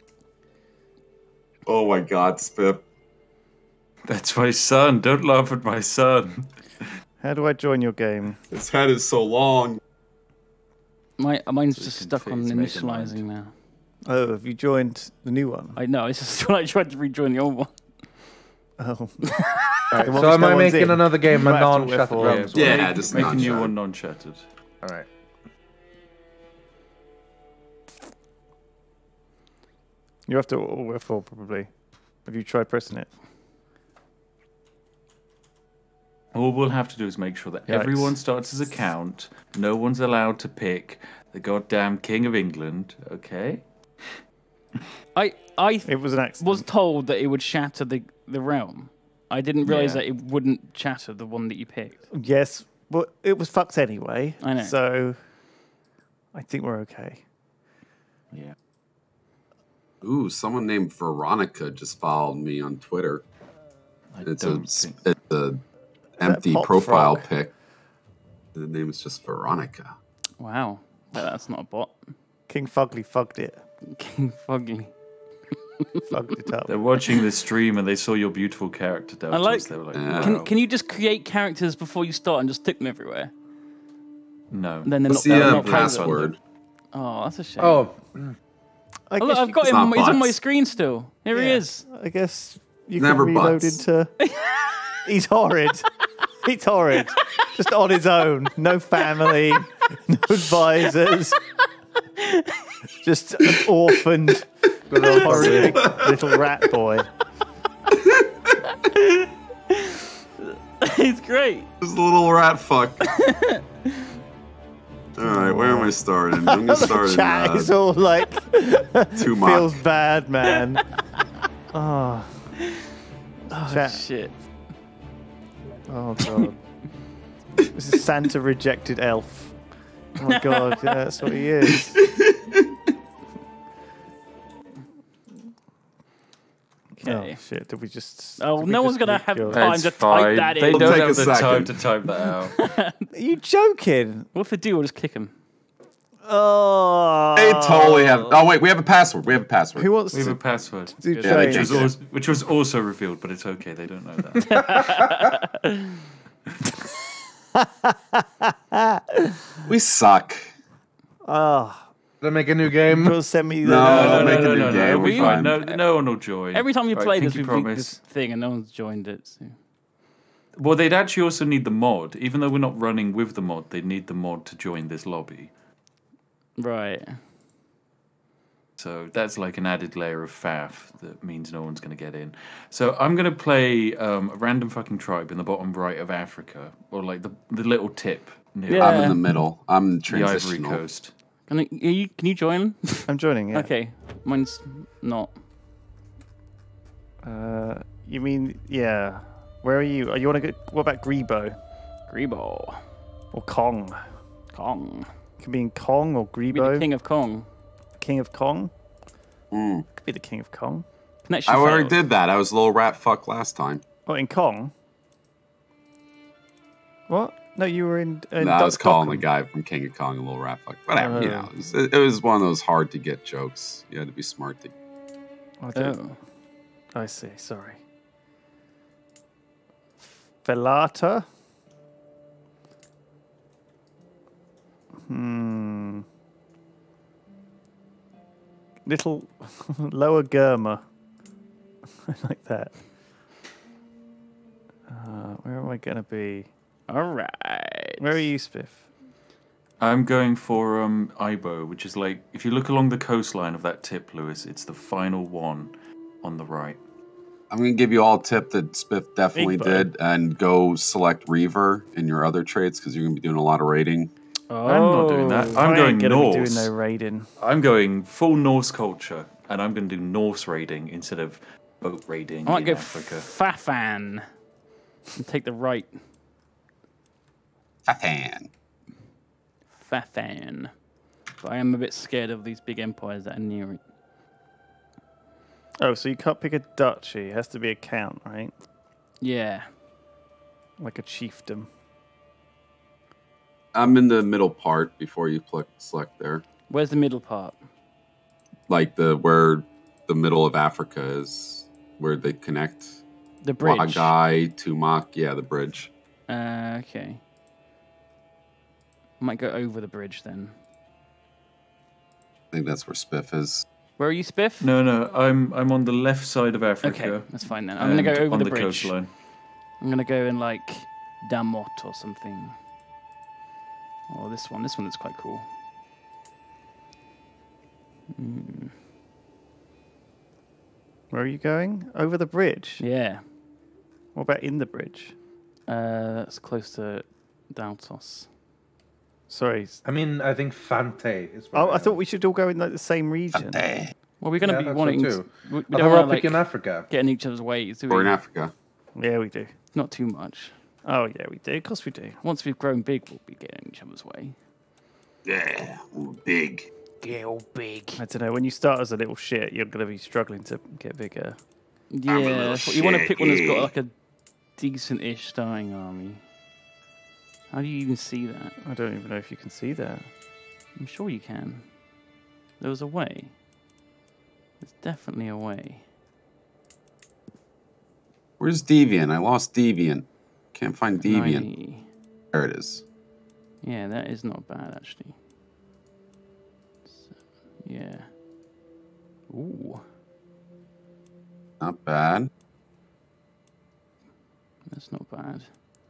Oh my God, Spiff. That's my son. Don't laugh at my son. How do I join your game? His head is so long. My mine's So just you can stuck fit on his mega initializing mind. now. Oh, have you joined the new one? I know. It's just when I tried to rejoin the old one. Oh. Right, The one so which am no I one's making in. another game You a might have to non-chatted wait for- realms? Yeah, one? make, just make a new non-chatted. one non-chatted. All right. You have to Alt F four probably. Have you tried pressing it? All we'll have to do is make sure that Yikes. everyone starts his account. No one's allowed to pick the goddamn King of England. Okay. I I It was an accident. was told that it would shatter the the realm. I didn't realize Yeah. that it wouldn't shatter the one that you picked. Yes, but it was fucked anyway. I know. So I think we're okay. Yeah. Ooh, someone named Veronica just followed me on Twitter. I It's a don't s- think. it's a empty Pop profile Frog? pic. The name is just Veronica. Wow, But that's not a bot. King Fugly fugged it. King Fugly. Fugged it up. They're watching the stream and they saw your beautiful character, Daltos. like- They were like, Yeah. wow. Can Can you just create characters before you start and just stick them everywhere? No. And then they're What's not, the they're uh, not present. password? Oh, that's a shame. Oh, I Oh, guess look, I've you got It's him. not He's on my bots. screen still. Here he Yeah. is. I guess you Never can reload butts. into. He's horrid. He's horrid. Just on his own. No family. No advisors. Just an orphaned, horrific little rat boy. He's great. This little rat fuck. All right, where am I starting? I'm gonna start The in chat uh, is all like two feels mock. bad, man. Oh, Oh, Chat. shit. oh god. This is Santa rejected elf. Oh my god, yeah, that's what he is. Okay. Oh shit! Did we just? Oh, did we no just one's gonna leak have your- time It's to fine. type that They in. don't take have a the time second. to type that out. Are you joking? What if they do? We'll just kick him. Oh. They totally have. Oh wait, we have a password. We have a password. Who wants We have a to password. do Yeah, they Which was, trade? changed also, which was also revealed, but it's okay. They don't know that. We suck. Oh, did I make a new game? you'll send me the. No, no, I'll no, make a no, new no, no. game, We we're fine. fine. No, no one will join. Every time we Right, play this, pinky we leak promise. this thing and no one's joined it. So. Well, they'd actually also need the mod. Even though we're not running with the mod, they need the mod to join this lobby. Right. So that's like an added layer of faff that means no one's going to get in. So I'm going to play um, a random fucking tribe in the bottom right of Africa, or like the the little tip near Yeah. I'm in the middle. I'm the Ivory transitional. Coast. Can, I, are you, can you join? I'm joining. Yeah. Okay. Mine's not. Uh, you mean yeah? Where are you? Are you want to go? What about Grebo Grebo. or Kong? Kong. Could be in Kong or Be the Grebo. king of Kong. King of Kong. Mm. Could be the King of Kong. Connection I already failed. did that. I was a little rat fuck last time. Oh, in Kong. What? No, you were in. in No, I was Doc- calling the Dockham. guy from King of Kong a little rat fuck. Whatever, you Oh. know. It was, it was one of those hard to get jokes. You had to be smart to. I don't- Oh. I see. Sorry. Velata. Hmm. Little lower Gurma. I like that. Uh, where am I going to be? All right. Where are you, Spiff? I'm going for um, Ibo, which is like, if you look along the coastline of that tip, Lewis, it's the final one on the right. I'm gonna give you all a tip that Spiff definitely Big did, and go select Reaver in your other trades because you're gonna be doing a lot of raiding. Oh. I'm not doing that. I'm I ain't going gonna Norse. be doing no raiding. I'm going full Norse culture, and I'm going to do Norse raiding instead of boat raiding I might in go Africa. Fafan. And take the right. Fafan. Fafan. But I am a bit scared of these big empires that are near it. Oh, so you can't pick a duchy. It has to be a count, right? Yeah. Like a chiefdom. I'm in the middle part before you click select there, Where's the middle part? like the where the middle of Africa is, where they connect. The bridge. Wagai, Tumak, yeah, the bridge. Uh, okay. I might go over the bridge then. I think that's where Spiff is. Where are you, Spiff? No, no, I'm I'm on the left side of Africa. Okay, that's fine then. I'm gonna go over on the, the bridge. coastline. I'm gonna go in like Damot or something. Oh, this one. This one is quite cool. Mm. Where are you going? Over the bridge? Yeah. What about in the bridge? Uh, that's close to Daltos. Sorry. I mean, I think Fante is. where Oh, I am. thought we should all go in like the same region. Well, we're gonna Yeah, be that's wanting. so To, too. we, we Although don't we're want up to like in Africa. get in each other's ways, do we? Or in Africa. Yeah, we do. Not too much. Oh, yeah, we do. Of course we do. Once we've grown big, we'll be getting in each other's way. Yeah, ooh, big. Get all big. I don't know. When you start as a little shit, you're going to be struggling to get bigger. Yeah, little that's what- you want to pick one that's got shitty. like a decent-ish starting army. How do you even see that? I don't even know if you can see that. I'm sure you can. There was a way. There's definitely a way. Where's Deviant? I lost Deviant. Can't find Deviant. ninety. There it is. Yeah, that is not bad actually. So, yeah. Ooh, Not bad. that's not bad.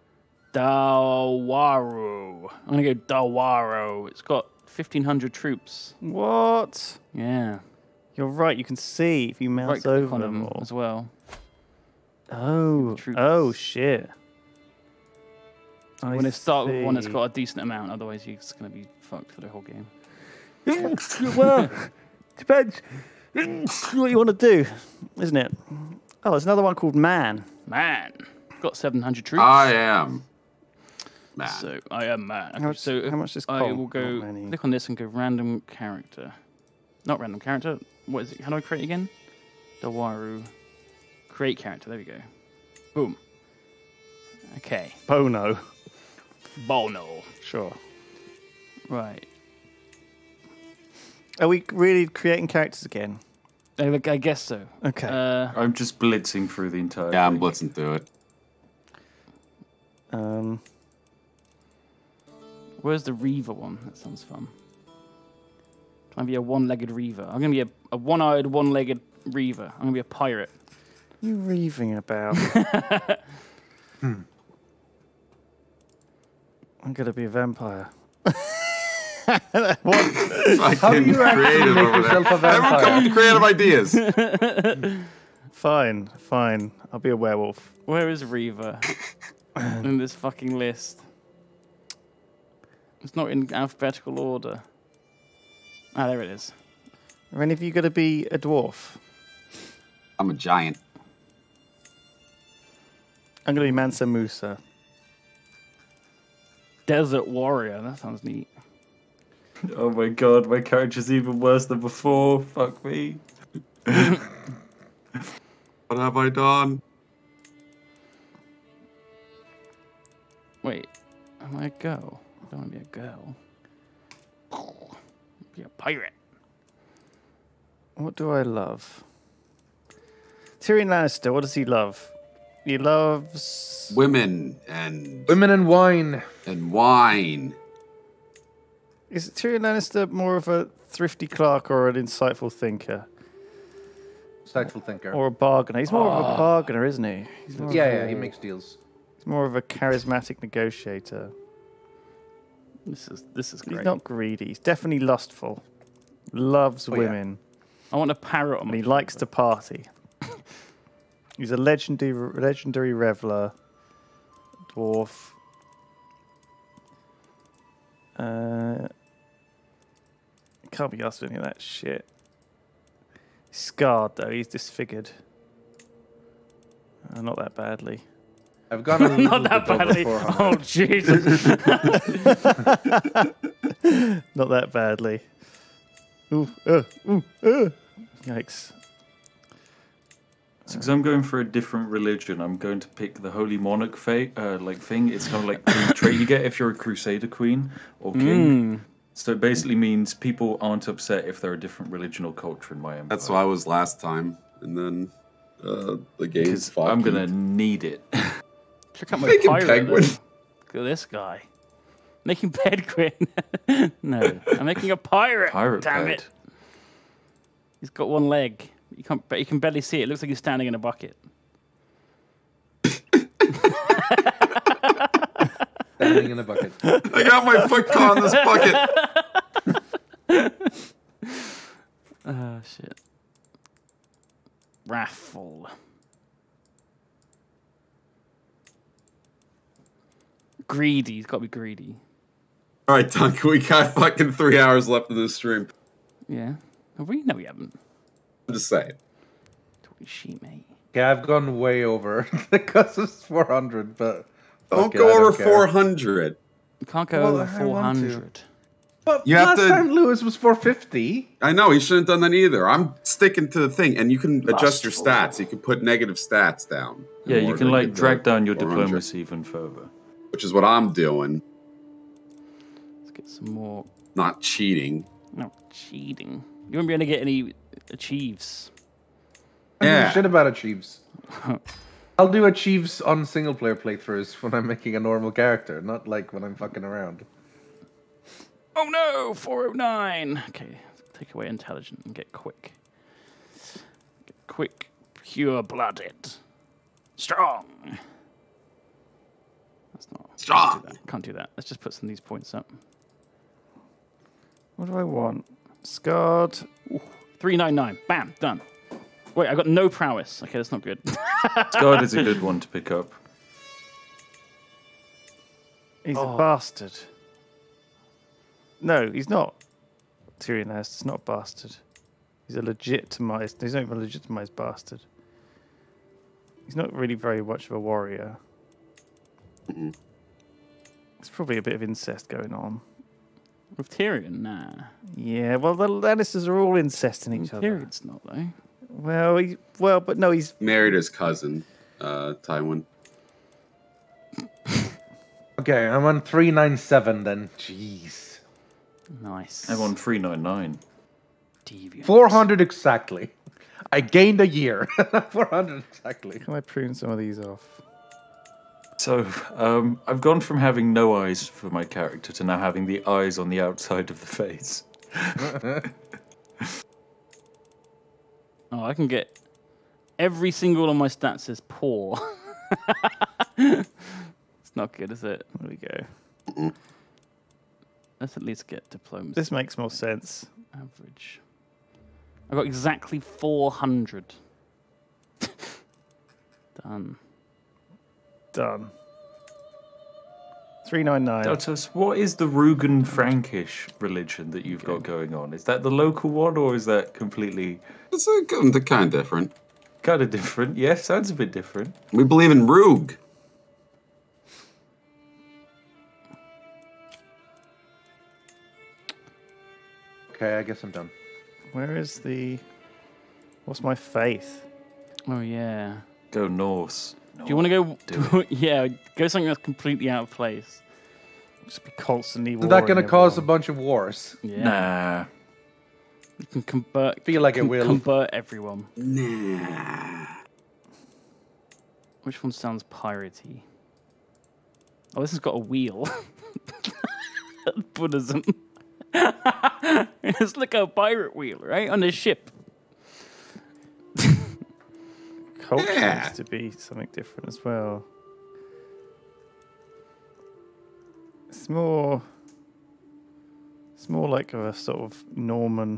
Dawaru. I'm gonna go Dawaro. It's got fifteen hundred troops. What? Yeah. You're right. You can see if you Right mouse click over on them them all. as well. Oh. troops. Oh, shit. I When it starts with one that's see. got a decent amount, otherwise you're just gonna be fucked for the whole game. Well, depends what you want to do, isn't it? Oh, there's another one called Man. Man, got seven hundred troops. I am. Man. So I am man. How much- so how much does I Col- will go not many. click on this and go random character. Not random character. What is it? How do I create it again? Dawaru. Create character. There we go. Boom. Okay. Bono. Bono. Sure. Right. Are we really creating characters again? I, I guess so. Okay. Uh, I'm just blitzing through the entire. Yeah, I'm thing. blitzing through it. Um, where's the Reaver one? That sounds fun. Can I be a one-legged Reaver? I'm gonna be a, a one-eyed, one-legged Reaver. I'm gonna be a pirate. you raving about? Hmm. I'm gonna be a vampire. Fucking How do you actually creative make over there. yourself a Everyone come with vampire? creative ideas. Fine, fine. I'll be a werewolf. Where is Reaver in this fucking list? It's not in alphabetical order. Ah, there it is. Are any of you gonna be a dwarf? I'm a giant. I'm gonna be Mansa Musa. Desert Warrior. That sounds neat. Oh my god, my character's even worse than before. Fuck me. What have I done? Wait, am I a girl? I don't want to be a girl. Be a pirate. What do I love? Tyrion Lannister. What does he love? He loves Women and Women and wine. and wine. Is Tyrion Lannister more of a thrifty clerk or an insightful thinker? Insightful thinker. Or a bargainer? He's more of a bargainer, isn't he? He's more, yeah, of, yeah, he makes deals. he's more of a charismatic negotiator. This is this is He's great. not greedy. He's definitely lustful. Loves Oh, yeah. women. I want a parrot on And my he likes to shoulder. party. He's a legendary legendary reveler. Dwarf. Uh, can't be asked for any of that shit. He's scarred though. He's disfigured. Uh, not that badly. I've gone a little Not that bit over badly. four hundred. Oh Jesus! Not that badly. Ooh, uh, ooh, uh. Yikes. So, because I'm going for a different religion, I'm going to pick the Holy Monarch fa- uh, like thing. It's kind of like the trait you get if you're a Crusader queen or king. Mm. So it basically means people aren't upset if they're a different religion or culture in my empire. That's what I was last time, and then uh, the game's Because fucking. I'm gonna need it. Check out my Making pirate. penguin. though. Look at this guy. Making bed grin. No, I'm making a pirate. Pirate Damn bed. it. He's got one leg. You can't, but you can barely see it. It looks like he's standing in a bucket. Standing in a bucket. I got my foot caught in this bucket. Oh, shit. Wrathful. Greedy. He's got to be greedy. All right, Duncan, we got fucking three hours left of this stream. Yeah. Have we? No, we haven't. I'm just saying. Talking shit, mate. Yeah, I've gone way over because it's four hundred, but Don't fuck it, go I don't over care. four hundred. You can't go Well, over I want to. four hundred. But You have last to- time Lewis was four fifty. I know, he shouldn't have done that either. I'm sticking to the thing, and you can adjust your Lustful. stats. You can put negative stats down. Yeah, in you order can to like get drag the down your four hundred, diplomacy even further. which is what I'm doing. Let's get some more. Not cheating. No, cheating. You won't be able to get any achieves. I don't give Yeah. a shit about achieves. I'll do achieves on single player playthroughs when I'm making a normal character, not like when I'm fucking around. Oh no, four oh nine. Okay, take away intelligent and get quick. Get quick, pure-blooded, strong. That's not Strong. Can't do that. Can't do that. Let's just put some of these points up. What do I want? Scarred. three ninety-nine. Bam, done. Wait, I got no prowess. Okay, that's not good. Scarred is a good one to pick up. He's Oh. a bastard. No, he's not. Tyrion Lannister is not a bastard. He's a legitimized. He's not even a legitimized bastard. He's not really very much of a warrior. Mm-mm. There's probably a bit of incest going on. With Tyrion, nah. Yeah, well, the Lannisters are all incesting each other. Tyrion's not, though. Well, he, well, but no, he's Married his cousin, uh, Tywin. Okay, I'm on three ninety-seven then. Jeez. Nice. I'm on three ninety-nine. Deviant. four hundred exactly. I gained a year. four hundred exactly. can I prune some of these off? So, um, I've gone from having no eyes for my character to now having the eyes on the outside of the face. Oh, I can get every single one of my stats says poor. It's not good, is it? There we go. Let's at least get diplomacy. This makes more sense. Average. I got exactly four hundred. Done. Done. three ninety-nine. Daltos, what is the Rugen Frankish religion that you've got going on? Is that the local one, or is that completely It's a, they're kind of different. kind of different? Yeah, sounds a bit different. We believe in Rug. Okay, I guess I'm done. Where is the... What's my faith? Oh, yeah. Go Norse. Do you want to go? Do Yeah, go something that's completely out of place. Just be constantly Is that going to warring cause a everyone. bunch of wars? Yeah. Nah. You can convert. Feel like it con- will. Convert everyone. Nah. Which one sounds piratey? Oh, this has got a wheel. Buddhism. It's like a pirate wheel, right? On a ship. Culture Yeah. needs to be something different as well. It's more... It's more like a sort of Norman...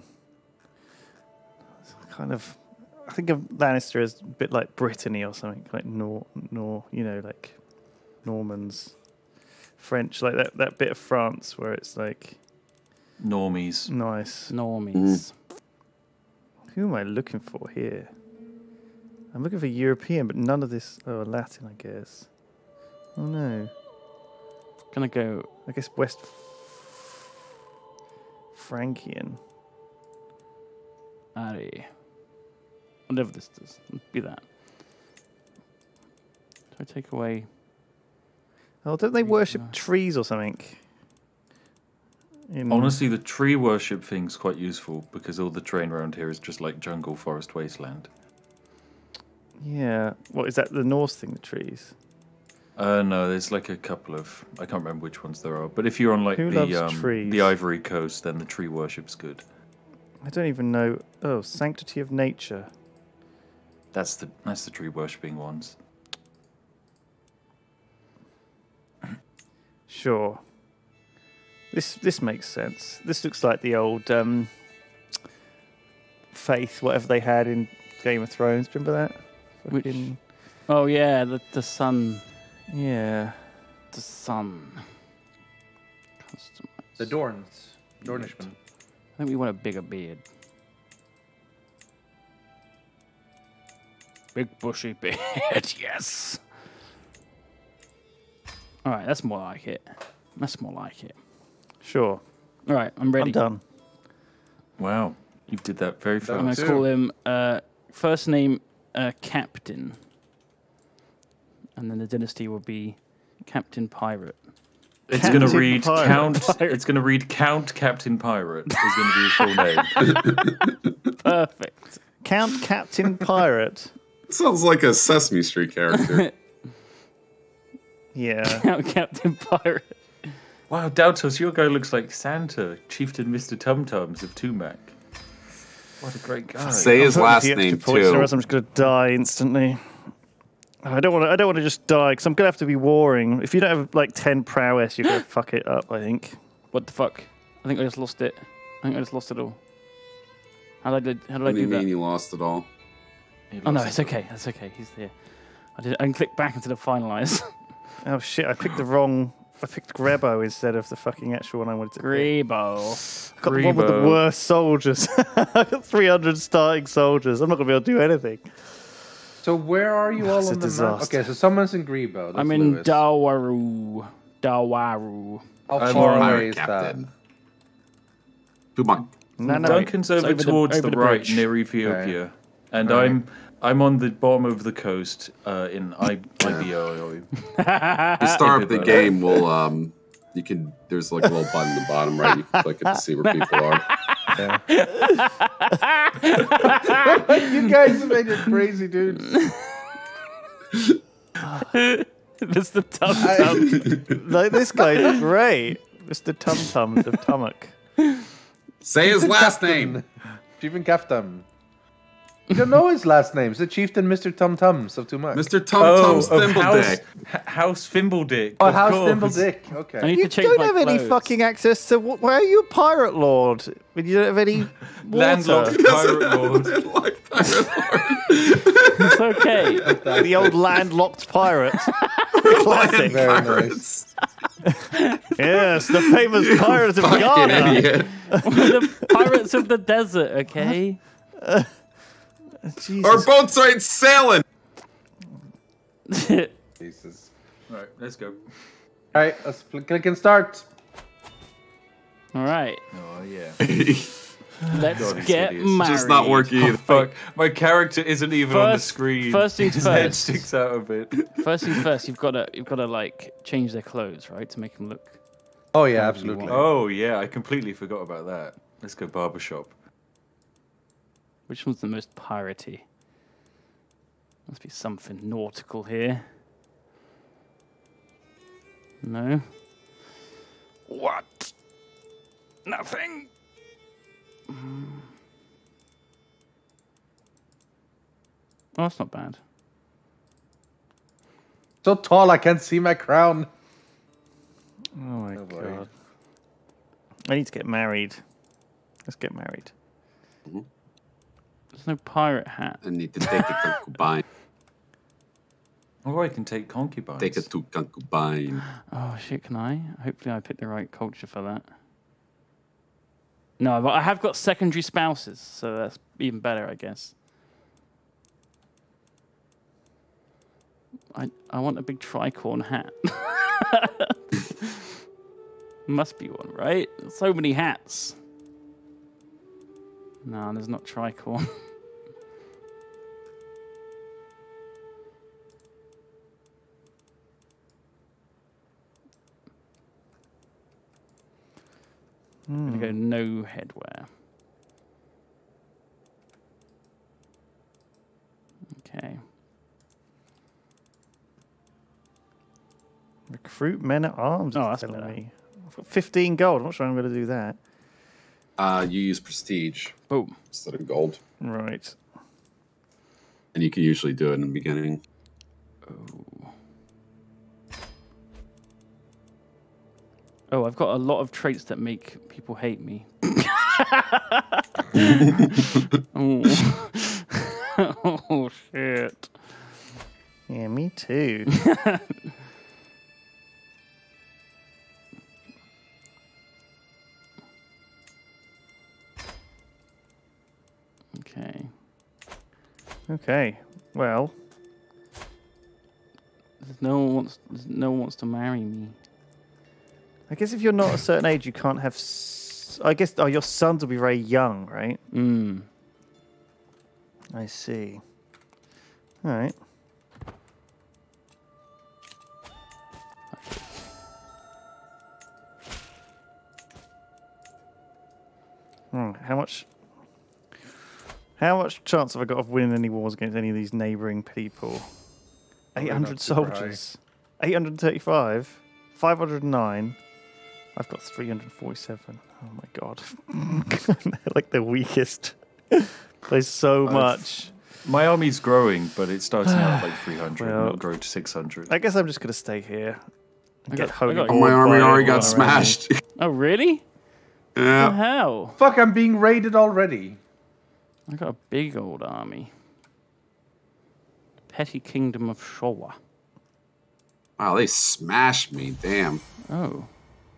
Kind of... I think of Lannister as a bit like Brittany or something. Like Nor... Nor... You know, like... Normans... French, like that, that bit of France where it's like... Normies. Nice. Normies. Who am I looking for here? I'm looking for European, but none of this... Oh, Latin, I guess. Oh, no. Gonna go. I guess West F- Frankian. Ari. Whatever this does. Be that. Do I take away? Oh, don't they worship nice. trees or something? In- Honestly, the tree worship thing's quite useful because all the terrain around here is just like jungle, forest, wasteland. Yeah. What, is that the Norse thing, the trees? Uh, no, there's like a couple of I can't remember which ones there are. But if you're on like Who the loves um, trees? the Ivory Coast, then the tree worship's good. I don't even know. Oh, Sanctity of Nature. That's the that's the tree worshipping ones. Sure. This this makes sense. This looks like the old um, faith, whatever they had in Game of Thrones. Remember that? Which- Fucking- Oh yeah, the the sun, Yeah. the sun. Customize. The Dorns. Dornishmen. I think we want a bigger beard. Big bushy beard, yes. All right, that's more like it. That's more like it. Sure. All right, I'm ready. I'm done. Wow, you did that very That I'm fast. gonna call him uh, first name uh, Captain, and then the dynasty will be Captain Pirate. It's Captain going to read Pirate. Count. Pirate. It's going to read Count Captain Pirate. Is going to be his full name. Perfect. Count Captain Pirate. Sounds like a Sesame Street character. Yeah. Count Captain Pirate. Wow, Daltos, your guy looks like Santa, Chieftain Mister Tum Tums of Tumac. What a great guy. Say his I'm putting last the extra name points, too. or else I'm just gonna die instantly. I don't want to. I don't want to just die because I'm gonna have to be warring. If you don't have like ten prowess, you're gonna fuck it up. I think. What the fuck? I think I just lost it. I think I just lost it all. How did I do, how did I What do you do mean that? you lost it all? He Oh no, lost it's it. okay. That's okay. He's there. I did. I can click back into the finalize. Oh shit! I picked the wrong. I picked Grebo instead of the fucking actual one I wanted to pick. Grebo. I got the one with the Grebo. worst soldiers. I got three hundred starting soldiers. I'm not gonna be able to do anything. So where are you all It's a on the map? disaster. Okay, so someone's in Grebo. That's I'm in Lewis. Dawaru. Dawaru. How I'm far on away Pirate is Captain. Come on. No, no. Duncan's over, over the- towards over the, the right bridge. near Ethiopia, and Alright. I'm I'm on the bottom of the coast uh, in I I B O. To start up the Everybody. game, we'll um, you can. There's like a little button in the bottom right. You can click it to see where people are. that? You guys have made it crazy, dudes. Mister Tum Tum. Like this guy's great, Mister Tum Tums of Tummock. Say his last name. Chieftain Captain. You don't know his last name. It's the Chieftain Mister Tum Tums of Tumac. Mister Tum Oh, Tum's of House, Thimbledick. H- House Fimbledick. Oh, of House course. Thimble Dick. I Okay. need You to change don't my have any clothes. fucking access to. wh- Why are you a pirate lord? When you don't have any Landlocked water? pirate lord. Like Pirate Lord. It's okay. The old landlocked pirate. Classic. Very Pirates. Yes, the famous pirates of Fucking Ghana. idiot. The pirates of the desert, okay? Jesus. Our boats ain't sailing. Jesus. Right, let's go. All right, let's pl- click and start. All right, Oh yeah. let's God, these get idiots. married. Just not working Oh, either. fuck, my character isn't even on the First- screen. first things His head first. sticks out a bit. First things first, you've got to you've got to like change their clothes, right, to make them look. Oh yeah, absolutely. Oh yeah, I completely forgot about that. Let's go barbershop. Which one's the most piratey? Must be something nautical here. No. What? Nothing. Mm. Oh, that's not bad. So tall, I can't see my crown. Oh my Oh, boy. god. I need to get married. Let's get married. There's no pirate hat. I need to take a concubine. Oh, I can take concubines. Take it to concubine. Oh shit! Can I? Hopefully, I picked the right culture for that. No, but I have got secondary spouses, so that's even better, I guess. I I want a big tricorn hat. Must be one, right? So many hats. No, there's not tricorn. I'm gonna go no headwear. Okay. Recruit men at arms. Oh, it's that's telling better. me. I've got fifteen gold. I'm not sure I'm going to do that. Uh, you use prestige Boom. instead of gold. Right. And you can usually do it in the beginning. Oh. Oh, I've got a lot of traits that make people hate me. oh. oh, shit. Yeah, me too. Okay. Okay. Well, There's no one wants. there's No one wants to marry me. I guess if you're not a certain age, you can't have. S- I guess. Oh, your sons will be very young, right? Mm. I see. All right. Hmm, how much? How much chance have I got of winning any wars against any of these neighbouring people? Probably eight hundred not super high. soldiers. eight hundred thirty-five. five hundred nine. I've got three hundred forty-seven. Oh my god. Like the weakest. There's so I've- much. My army's growing, but it's starting out at like three hundred, Well- and it'll grow to six hundred. I guess I'm just going to stay here. And I get got- I holy got- Oh, my bored army by already everyone got around me. smashed. Oh, really? The yeah. hell? Fuck, I'm being raided already. I got a big old army. Petty Kingdom of Showa. Wow, they smashed me. Damn. Oh.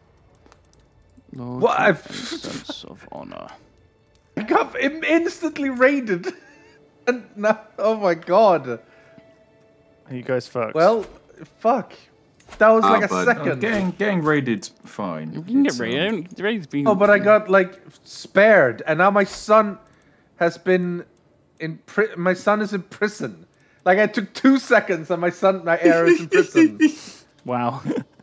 Lord What? of I've- Sense of honor. I got im- instantly raided. And now, oh my god. Are you guys fucked? Well, fuck. That was Ah, like a but- Oh, second. getting, getting raided's fine. You can get It's, ready. um, The raid's been. Oh, but I got like spared, and now my son has been in. Pri- my son is in prison. Like I took two seconds, and my son, my heir, is in prison. Wow.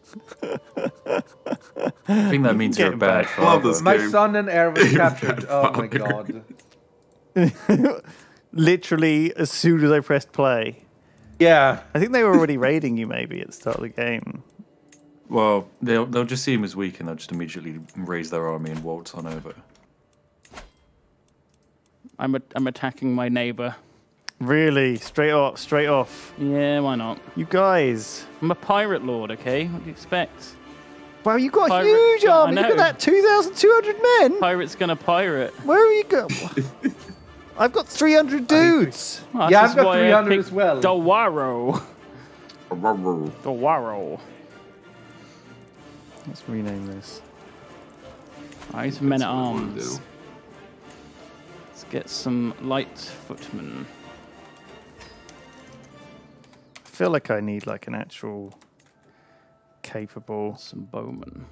I think that means you're a Getting bad back. Love father. this My game. son and heir was captured. Oh my Father. god. Literally, as soon as I pressed play. Yeah. I think they were already raiding you maybe at the start of the game. Well, they'll they'll just see him as weak, and they'll just immediately raise their army and waltz on over. I'm a, I'm attacking my neighbor. Really? Straight off, straight off. Yeah, why not? You guys. I'm a pirate lord, okay? What do you expect? Wow, you got a Pirate- huge I army. Look at know. that, two thousand two hundred men. Pirate's gonna pirate. Where are you going? I've got three hundred dudes. Well, Yeah, this I've is got why I three hundred picked as well. Dawaro. Dawaro. Let's rename this. Alright, men at That's what I wanna arms. do. Let's get some light footmen. I feel like I need like an actual capable. Some bowmen.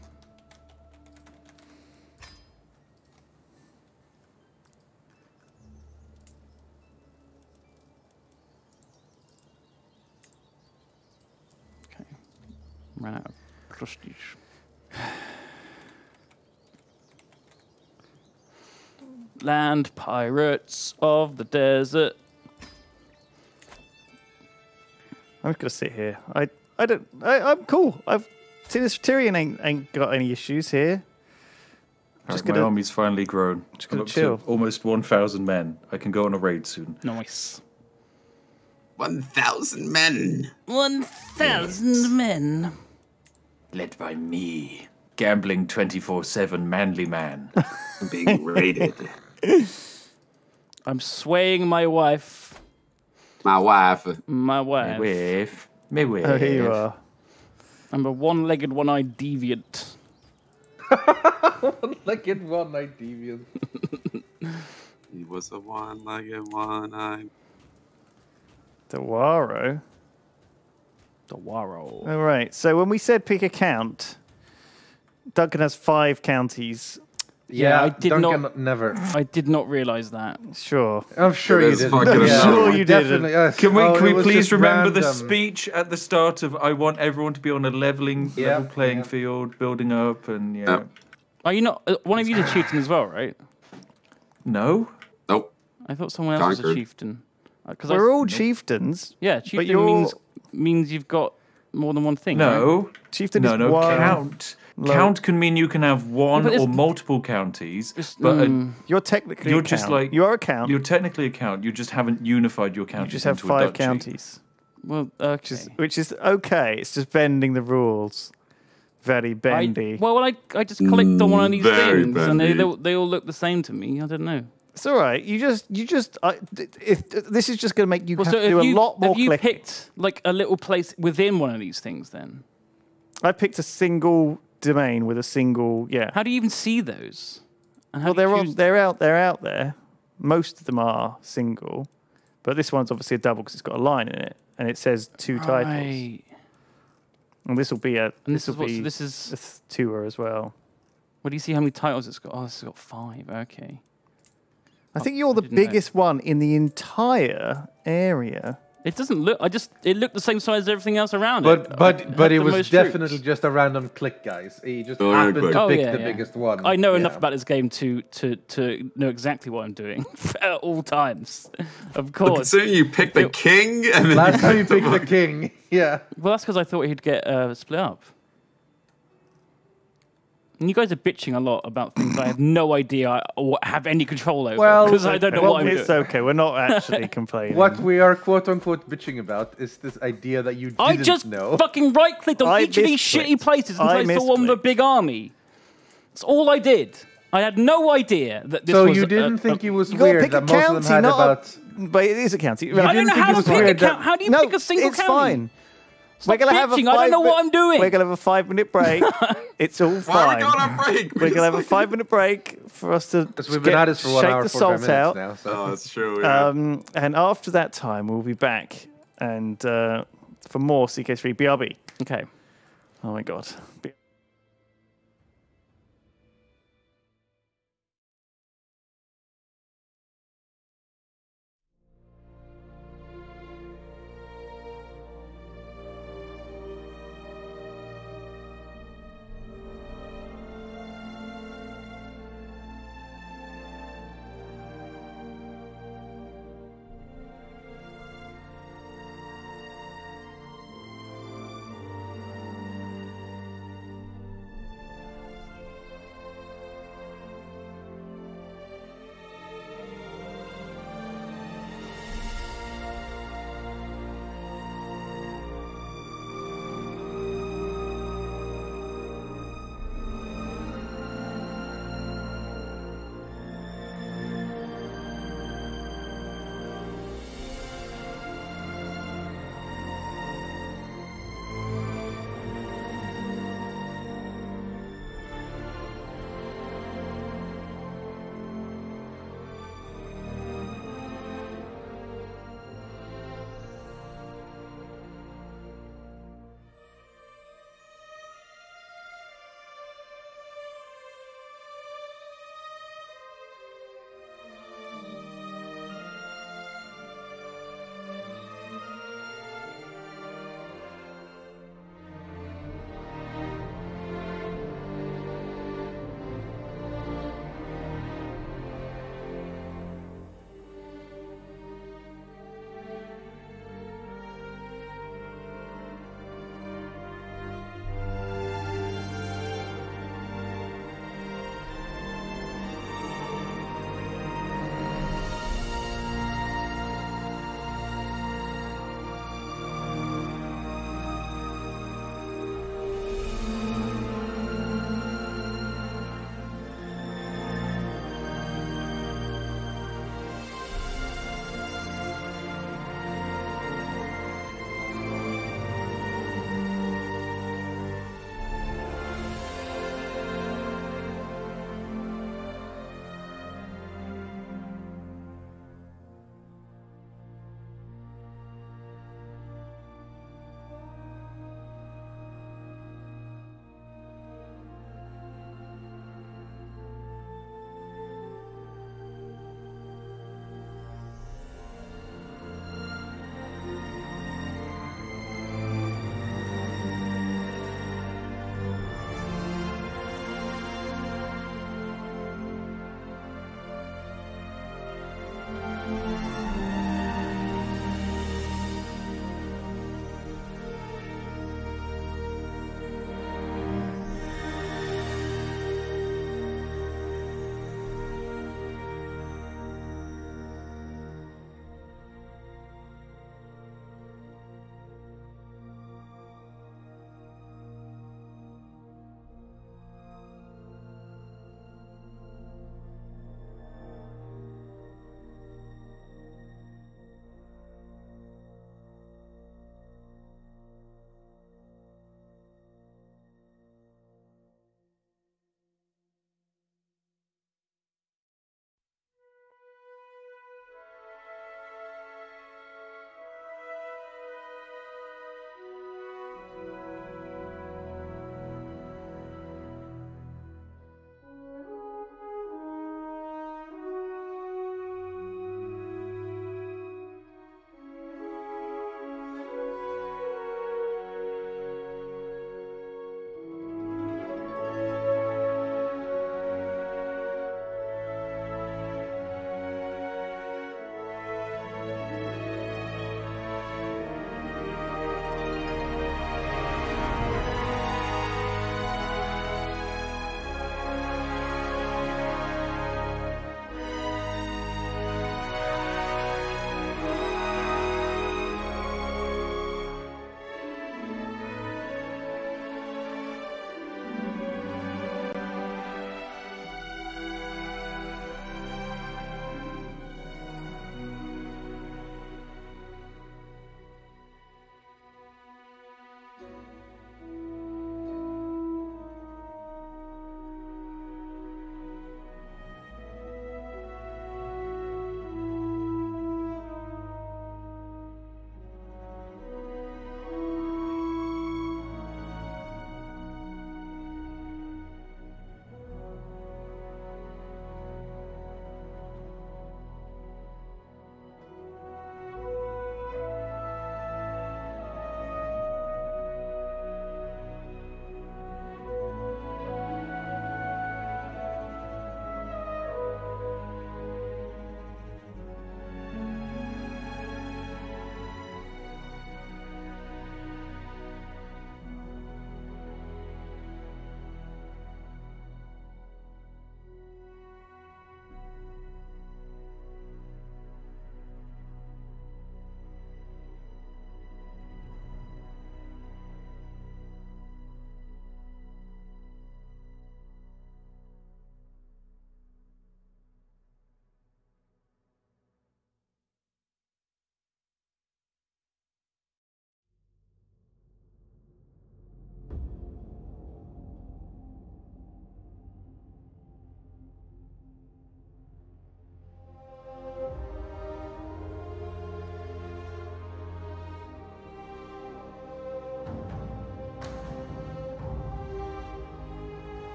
Okay. Ran out of prestige. Land pirates of the desert. I'm just gonna sit here. I I don't. I, I'm cool. I've see this Tyrion ain't ain't got any issues here. Just Right, my gonna- army's finally grown. just I'm gonna up to chill. almost one thousand men. I can go on a raid soon. Nice. One thousand men. One thousand men. Led by me, gambling twenty-four seven manly man. Being raided. I'm swaying my wife. My wife. My Me wife. whiff. Me whiff. Oh, here you are. I'm a one-legged, one-eyed deviant. Like in one night deviant. He was a one-legged, one-eyed. Dawaro. Dawaro. All right. So when we said pick a count, Duncan has five counties. Yeah, I did Duncan not- never. I did not realize that. Sure. I'm sure It you is did. fucking Yeah, Sure you didn't. definitely. Yes. Can we, Oh, can it we was please just remember the random. speech at the start of I want everyone to be on a leveling Yeah, level playing yeah. field, building up, and yeah. Yeah. Are you not? Uh, one of you is a chieftain as well, right? No? Nope. I thought someone else was a Conquered. chieftain. Because We're all chieftains. yeah, chieftain you're- means means you've got more than one thing. Right? No, Chieftain no, is no. one. Count. low- Count can mean you can have one Yeah, but or it's- multiple counties, It's- but a- mm. You're technically you're a just count. like you are a count. You're technically a count. You just haven't unified your You counties just have into five a duchy. counties, Well, okay. which is which is okay. It's just bending the rules. Very bendy. I, well, I I just clicked on one of these very things, and they, bendy. they all- they all look the same to me. I don't know. It's all right. You just you just I, if this is just going to make you Well, have so to do if a you, lot more if you clicking. picked like a little place within one of these things, then I picked a single domain with a single yeah. how do you even see those? And how Well, do you they're on, choose- they're out they're out there. Most of them are single, but this one's obviously a double because it's got a line in it and it says two titles. Right. And this will be a And this this is will what? be So this is. a th- tour as well. What do you see? How many titles it's got? Oh, it's got five. Okay. I think you're the didn't know. biggest one in the entire area. It doesn't look. I just. It looked the same size as everything else around But it. but had but it the was most troops. definitely just a random click, guys. He just Oh, happened quick. to Oh, pick yeah, the yeah. biggest one. I know Yeah. enough about this game to to to know exactly what I'm doing at all times. Of But course. considering you picked the king and then Last time you picked picked the king. Yeah. Well, that's because I thought he'd get uh, split up. And you guys are bitching a lot about things I have no idea or have any control over. Well, because I don't know well, what I'm it's doing. okay. We're not actually complaining. What we are quote unquote bitching about is this idea that you didn't I just know. fucking right clicked on I each of these misclicked. shitty places until I I, saw one with a misclicked. big army. That's all I did. I had no idea that this So was you a- didn't a- think a- it was You gotta weird pick a that most of county, them had not about. a, but it is a county. I don't didn't know think how it to was pick a weird that- count. How do you no, pick a single it's county? fine. Stop We're gonna have a bitching, five I don't know what mi- I'm doing. We're gonna have a five minute break. It's all Why are fine. we going on break? We're gonna have a five minute break for us to Because we've get- been at this for one shake hour, the forty-five salt minutes out. now. So. Oh, that's true. Yeah. Um, and after that time, we'll be back and uh, for more C K three B R B. Okay. Oh my god. B-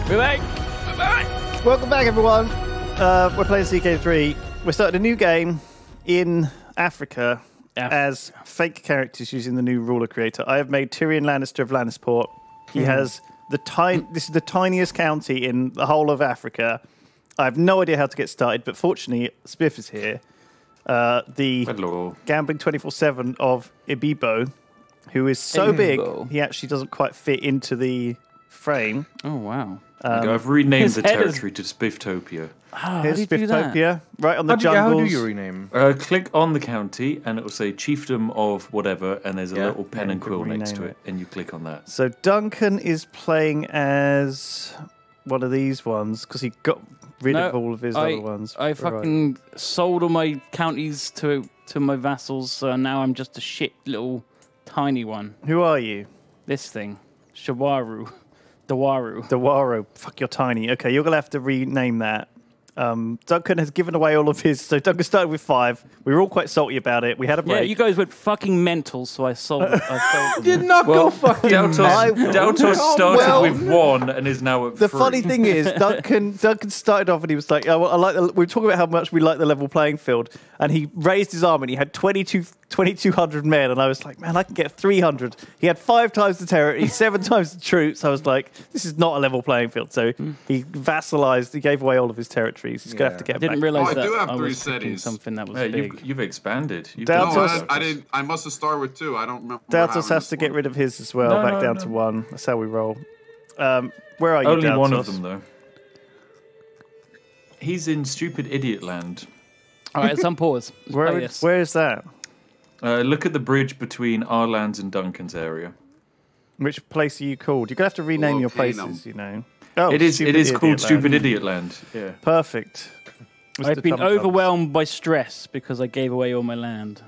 We're back. We're back. Welcome back, everyone. Uh, we're playing C K three. We're starting a new game in Africa Af- as fake characters using the new ruler creator. I have made Tyrion Lannister of Lannisport. He Hmm. has the tiny. This is the tiniest county in the whole of Africa. I have no idea how to get started, but fortunately, Spiff is here. Uh, the Hello. gambling twenty-four seven of Ibibo, who is so Ibibo. big he actually doesn't quite fit into the frame. Oh, wow. Um, I've renamed his the head is- territory to Spifftopia. Oh, how Here's do you do that? Spifftopia, right on the How do, you- how jungles. do you rename? Uh, click on the county, and it will say Chiefdom of whatever, and there's a Yeah. little pen Yeah, and you could quill next to rename it, and you click on that. So Duncan is playing as one of these ones because he got rid No, of all of his I, other ones. I Right. fucking sold all my counties to to my vassals, so now I'm just a shit little tiny one. Who are you? This thing. Shawaru. Dawaru. Dawaro. Fuck, you're tiny. Okay, you're gonna have to rename that. Um, Duncan has given away all of his. So Duncan started with five. We were all quite salty about it. We had a break. Yeah, you guys went fucking mental, so I sold it. I sold Did them. not Well, go fucking Daltos, mad. Daltos started well- with one and is now at The three. funny thing is, Duncan Duncan started off and he was like, oh, well, I like the, we were talking about how much we like the level playing field, and he raised his arm and he had twenty-two, twenty-two hundred men, and I was like, man, I can get three hundred. He had five times the territory, seven times the troops. I was like, this is not a level playing field. So he vassalized, he gave away all of his territories. He's gonna have to Yeah. get I didn't back. realize Oh, I that do have I three was picking cities. something that was Yeah, big. you've, you've expanded. You've Daltos- No, done I, I Daltos. didn't. I must have started with two. I don't remember. Daltos having has to this get one. rid of his as well, No, back no, down no. to one. That's how we roll. Um, where are you, Only one of Daltos? them, though. He's in stupid idiot land. All right, some pause. Where, Play this. where is that? Uh, look at the bridge between our lands and Duncan's area. Which place are you called? You're gonna have to rename your Volcanum. places, you know. Oh, it is. Stupid It is Idiot called Land. Stupid Idiot Land. Yeah. Perfect. Mister I've been Tum Tums. overwhelmed by stress because I gave away all my land.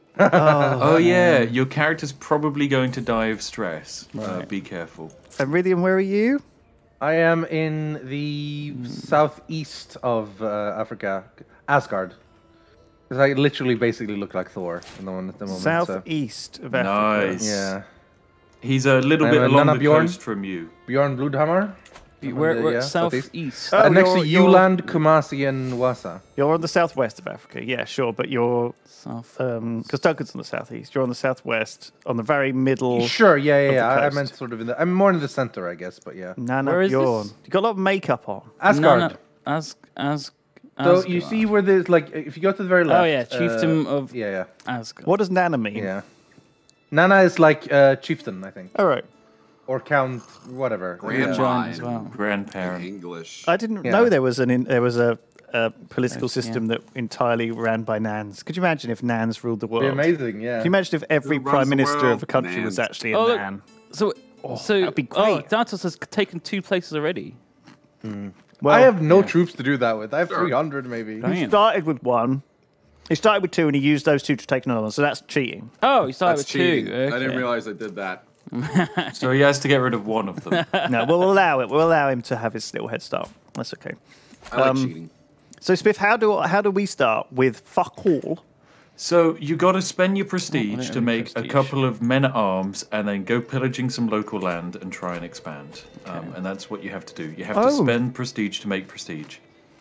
Oh yeah, your character's probably going to die of stress. Uh, be careful. And Rythian, where are you? I am in the southeast of uh, Africa, Asgard. Because I literally basically look like Thor in the one at the moment. so- Southeast of Africa. Nice. Yeah. He's a little I'm bit a along Nana the Bjorn. coast from you. Bjorn Bloodhammer. We're, Uh, we're yeah, southeast. Oh, uh, next you're- to you're- Uland, Kumasi, and Wasa. You're on the southwest of Africa. Yeah, sure, but you're South. because Duncan's on the southeast. You're on the southwest, on the very middle. Sure, yeah, yeah, of the yeah. I, I coast. meant sort of in the. I'm more in the center, I guess, but yeah. Nana Where is Bjorn. this? You got a lot of makeup on. Asgard. No, no, As, as, So Asgard. you see where there's like, if you go to the very left. Oh, yeah, chiefdom uh, of Yeah, yeah, Asgard. What does Nana mean? yeah. Nana is like uh, chieftain, I think, All right. or count, whatever. Grandma Giant as in well. Grandparent. English. I didn't Yeah. know there was an in, there was a, a political Yes, yeah. system that entirely ran by Nans. Could you imagine if Nans ruled the It'd world? be amazing, yeah. Can you imagine if every Who runs prime the minister of world? a country was Nans. actually a Oh, look. Nan? So, so that'd be oh, great. Daltos has taken two places already. Well, I have no yeah. troops to do that with. I have Sure. three hundred maybe. Damn. He started with one. He started with two, and he used those two to take another one. So that's cheating. Oh, you started That's with cheating. two. I didn't Okay. realize I did that. So he has to get rid of one of them. No, we'll allow it. We'll allow him to have his little head start. That's okay. I like Um, cheating. So, Spiff, how do how do we start with fuck all? So you got to spend your Oh, I prestige don't to have make a prestige. couple of men at arms, and then go pillaging some local land and try and expand. Um, and that's what you have to do. You have to Oh. spend prestige to make prestige.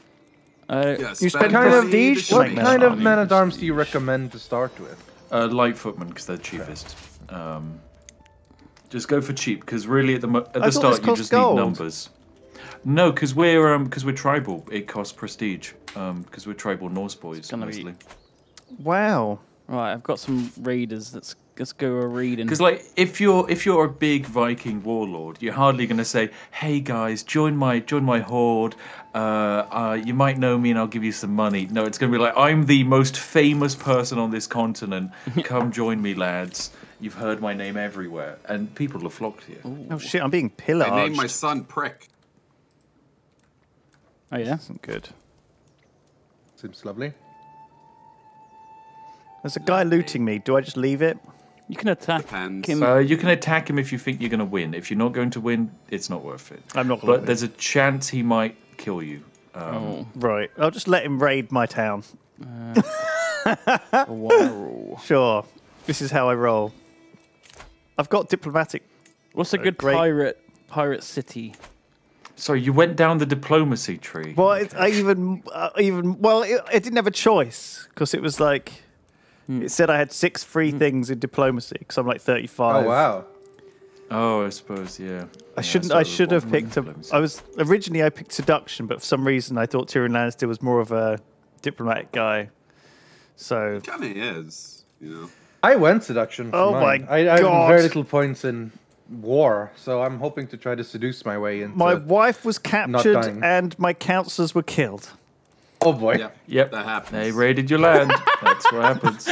Uh, Yes, you spend Kind of, prestige to what make kind men of men at arms do you recommend to start with? Uh, light footmen because they're cheapest. Um, just go for cheap because really at the mo- at I the thought start this you cost just gold. need numbers. No, because we're um because we're tribal. It costs prestige. Um, because we're tribal Norse boys gonna be- mostly. Wow. right, I've got some raiders. Let's let's go a raiding. Because like if you're if you're a big Viking warlord, you're hardly going to say, "Hey guys, join my join my horde. Uh, uh, you might know me, and I'll give you some money." No, it's going to be like, "I'm the most famous person on this continent. Come join me, lads. You've heard my name everywhere," and people will flock to you. Oh shit! I'm being pillaged. I named my son Prick. Oh yeah. Isn't good. Seems lovely. There's a guy looting me. Do I just leave it? You can attack Depends. him. Uh, you can attack him if you think you're going to win. If you're not going to win, it's not worth it. I'm not gonna But win. there's a chance he might kill you. Um, oh, Right. I'll just let him raid my town. wow. Sure. This is how I roll. I've got diplomatic. What's a Uh, good great. pirate pirate city? Sorry, you went down the diplomacy tree. Well, it, I even, uh, even well, it, I didn't have a choice because it was like it said I had six free things in diplomacy because I'm like thirty-five. Oh wow. Oh, I suppose, yeah. I Yeah, shouldn't. so I the should have one picked a. diplomacy. I was originally I picked seduction, but for some reason I thought Tyrion Lannister was more of a diplomatic guy. So Kind of is, you know. I went seduction. For Oh mine. my I, I have God. very little points in war, so I'm hoping to try to seduce my way into. my wife was captured dying. and my counselors were killed. Oh boy. Yep. Yep, That happens. they raided your land. That's what happens.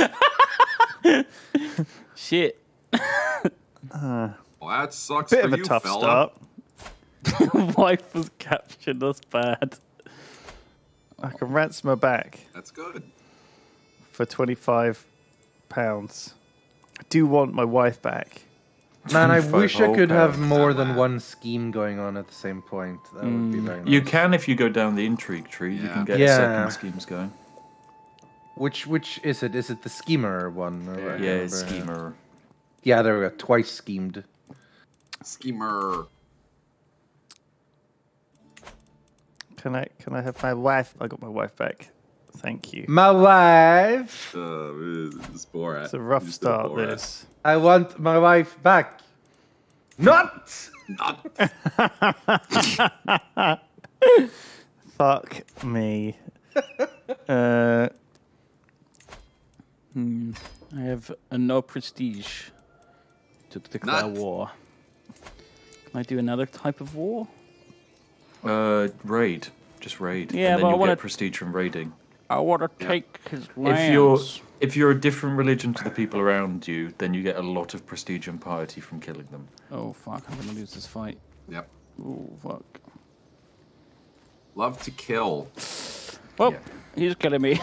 Shit. Well, that sucks Bit for of a you, tough fella. start. Wife was captured. That's bad. I can ransom her back That's good. for twenty-five pounds. I do want my wife back. Man, I twenty-five wish I whole could have pounds. more than one scheme going on at the same point. That would be very nice. You can if you go down the intrigue tree. You Yeah. can get Yeah. second schemes going. Which which is it? Is it the schemer one? Or I Yeah, remember. schemer. Yeah, there we go. Twice schemed. Schemer. Can I? Can I have my wife? I got my wife back. Thank you. My wife. Uh, it's Borat. It's a rough You did start. Borat. This. I want my wife back. Not. Not Fuck me. uh, I have uh, no prestige to declare Not- war. Can I do another type of war? Uh, raid. Just raid. Yeah, and then but I you wanna- get prestige from raiding. I want to take his lands. If you're if you're a different religion to the people around you, then you get a lot of prestige and piety from killing them. Oh fuck! I'm gonna lose this fight. Yep. Oh fuck! Love to kill. Oh, Yeah. he's killing me.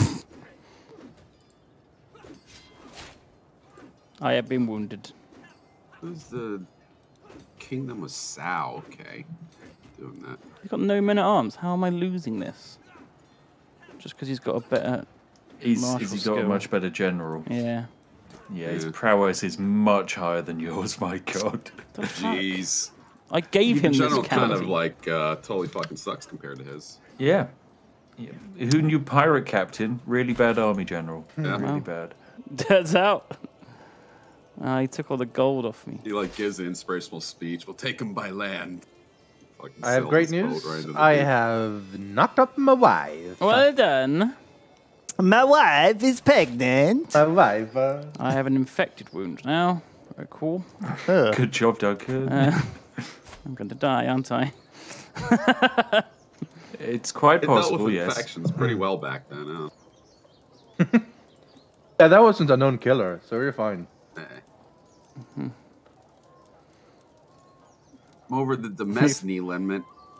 I have been wounded. Who's the Kingdom of Sao? Okay. Doing that. He's got no men at arms. How am I losing this? Just because he's got a better. He's, Martial he's got a skill. much better general. Yeah. Yeah, his Yeah. prowess is much higher than yours. My God. The fuck? Jeez. I gave him In this general, kind county. of like uh, totally fucking sucks compared to his. Yeah. yeah. Who knew pirate captain? Really bad army general. Yeah. Really bad. Turns out. Uh, he took all the gold off me. He like gives an inspirational speech. We'll take him by land. Fucking I have sail great this boat news. right into the I deep. have knocked up my wife. Well done. my wife is pregnant. My wife. Uh, I have an infected wound now. Very cool. Ugh. Good job, Duncan. Uh, I'm going to die, aren't I? It's quite It dealt possible, with yes. infections pretty well back then. Huh? yeah, that wasn't a known killer, so you're fine. Eh. I'm over the Demesne limit.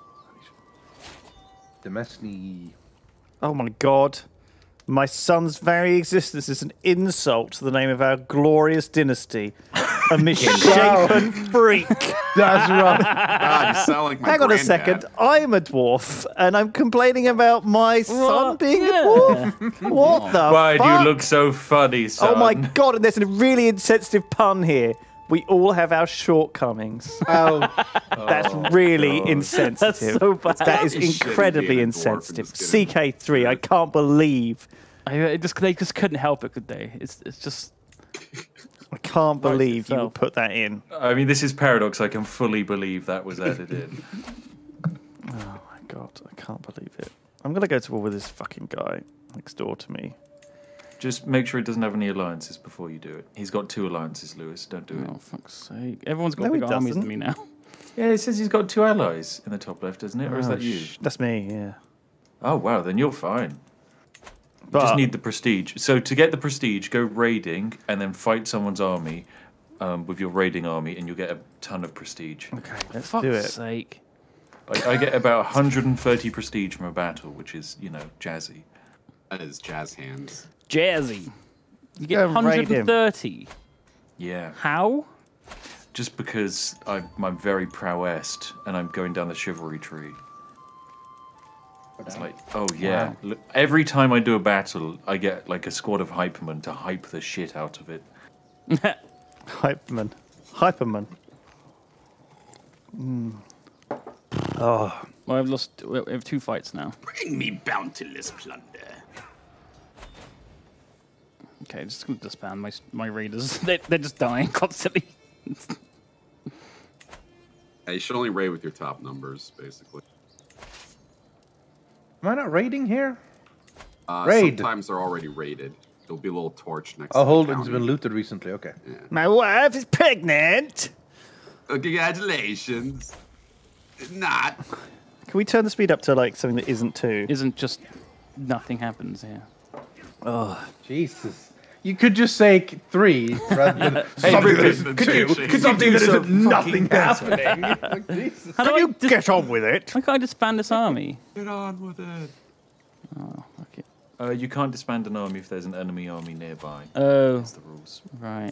Demesne. Oh my god. My son's very existence is an insult to the name of our glorious dynasty. A misshapen freak. That's right. God, you sound like my Hang on a granddad. second. I'm a dwarf, and I'm complaining about my son What? being Yeah. a dwarf. What the Why fuck? do you look so funny, son? Oh my god, and there's a really insensitive pun here. We all have our shortcomings. Oh, That's really God. insensitive. That's so bad. That is It's shitty incredibly being a dwarf and insensitive. just C getting- K three, I can't believe. I, I just they just couldn't help it, could they? It's it's just I can't Right believe you yourself. would put that in. I mean, this is paradox. I can fully believe that was added in. Oh my god, I can't believe it. I'm gonna go to war with this fucking guy next door to me. Just make sure he doesn't have any alliances before you do it. He's got two alliances, Lewis. Don't do it. oh fuck's sake! Everyone's got No, he big armies doesn't. than me now. Yeah, it says he's got two allies in the top left, doesn't it? Or is Oh, that you? sh- That's me, yeah. Oh, wow, then you're fine. You But just need the prestige. So to get the prestige, go raiding and then fight someone's army um, with your raiding army, and you'll get a ton of prestige. okay, let's Fuck's do it. sake! I, I get about one hundred thirty prestige from a battle, which is, you know, jazzy. That is jazz hands. Jazzy. You get Go and one raid hundred thirty. Yeah. How? Just because I'm, I'm very prowessed and I'm going down the chivalry tree. It's like, oh yeah. Wow. Look, every time I do a battle, I get like a squad of hypermen to hype the shit out of it. Hyperman. Hyperman. Oh, Well, I've lost. We have two fights now. Bring me bountiless plunder. Okay, just gonna disband my my raiders. they they're just dying constantly. Yeah, you should only raid with your top numbers, basically. Am I not raiding here? Uh, Raid. Sometimes they're already raided. There'll be a little torch next Oh, to hold the it. It's county. been looted recently. Okay. my wife is pregnant. Oh, congratulations. Not. Can we turn the speed up to like something that isn't two? Isn't just nothing happens here. Oh, Jesus. You could just say k- three rather than something that isn't Could you- two. could you Something do that some isn't nothing fucking better? happening. Like, Jesus. How do can I you dis- get on with it? How can I disband this army? Get on with it. Oh, okay. Uh, you can't disband an army if there's an enemy army nearby. Oh, That's the rules. right.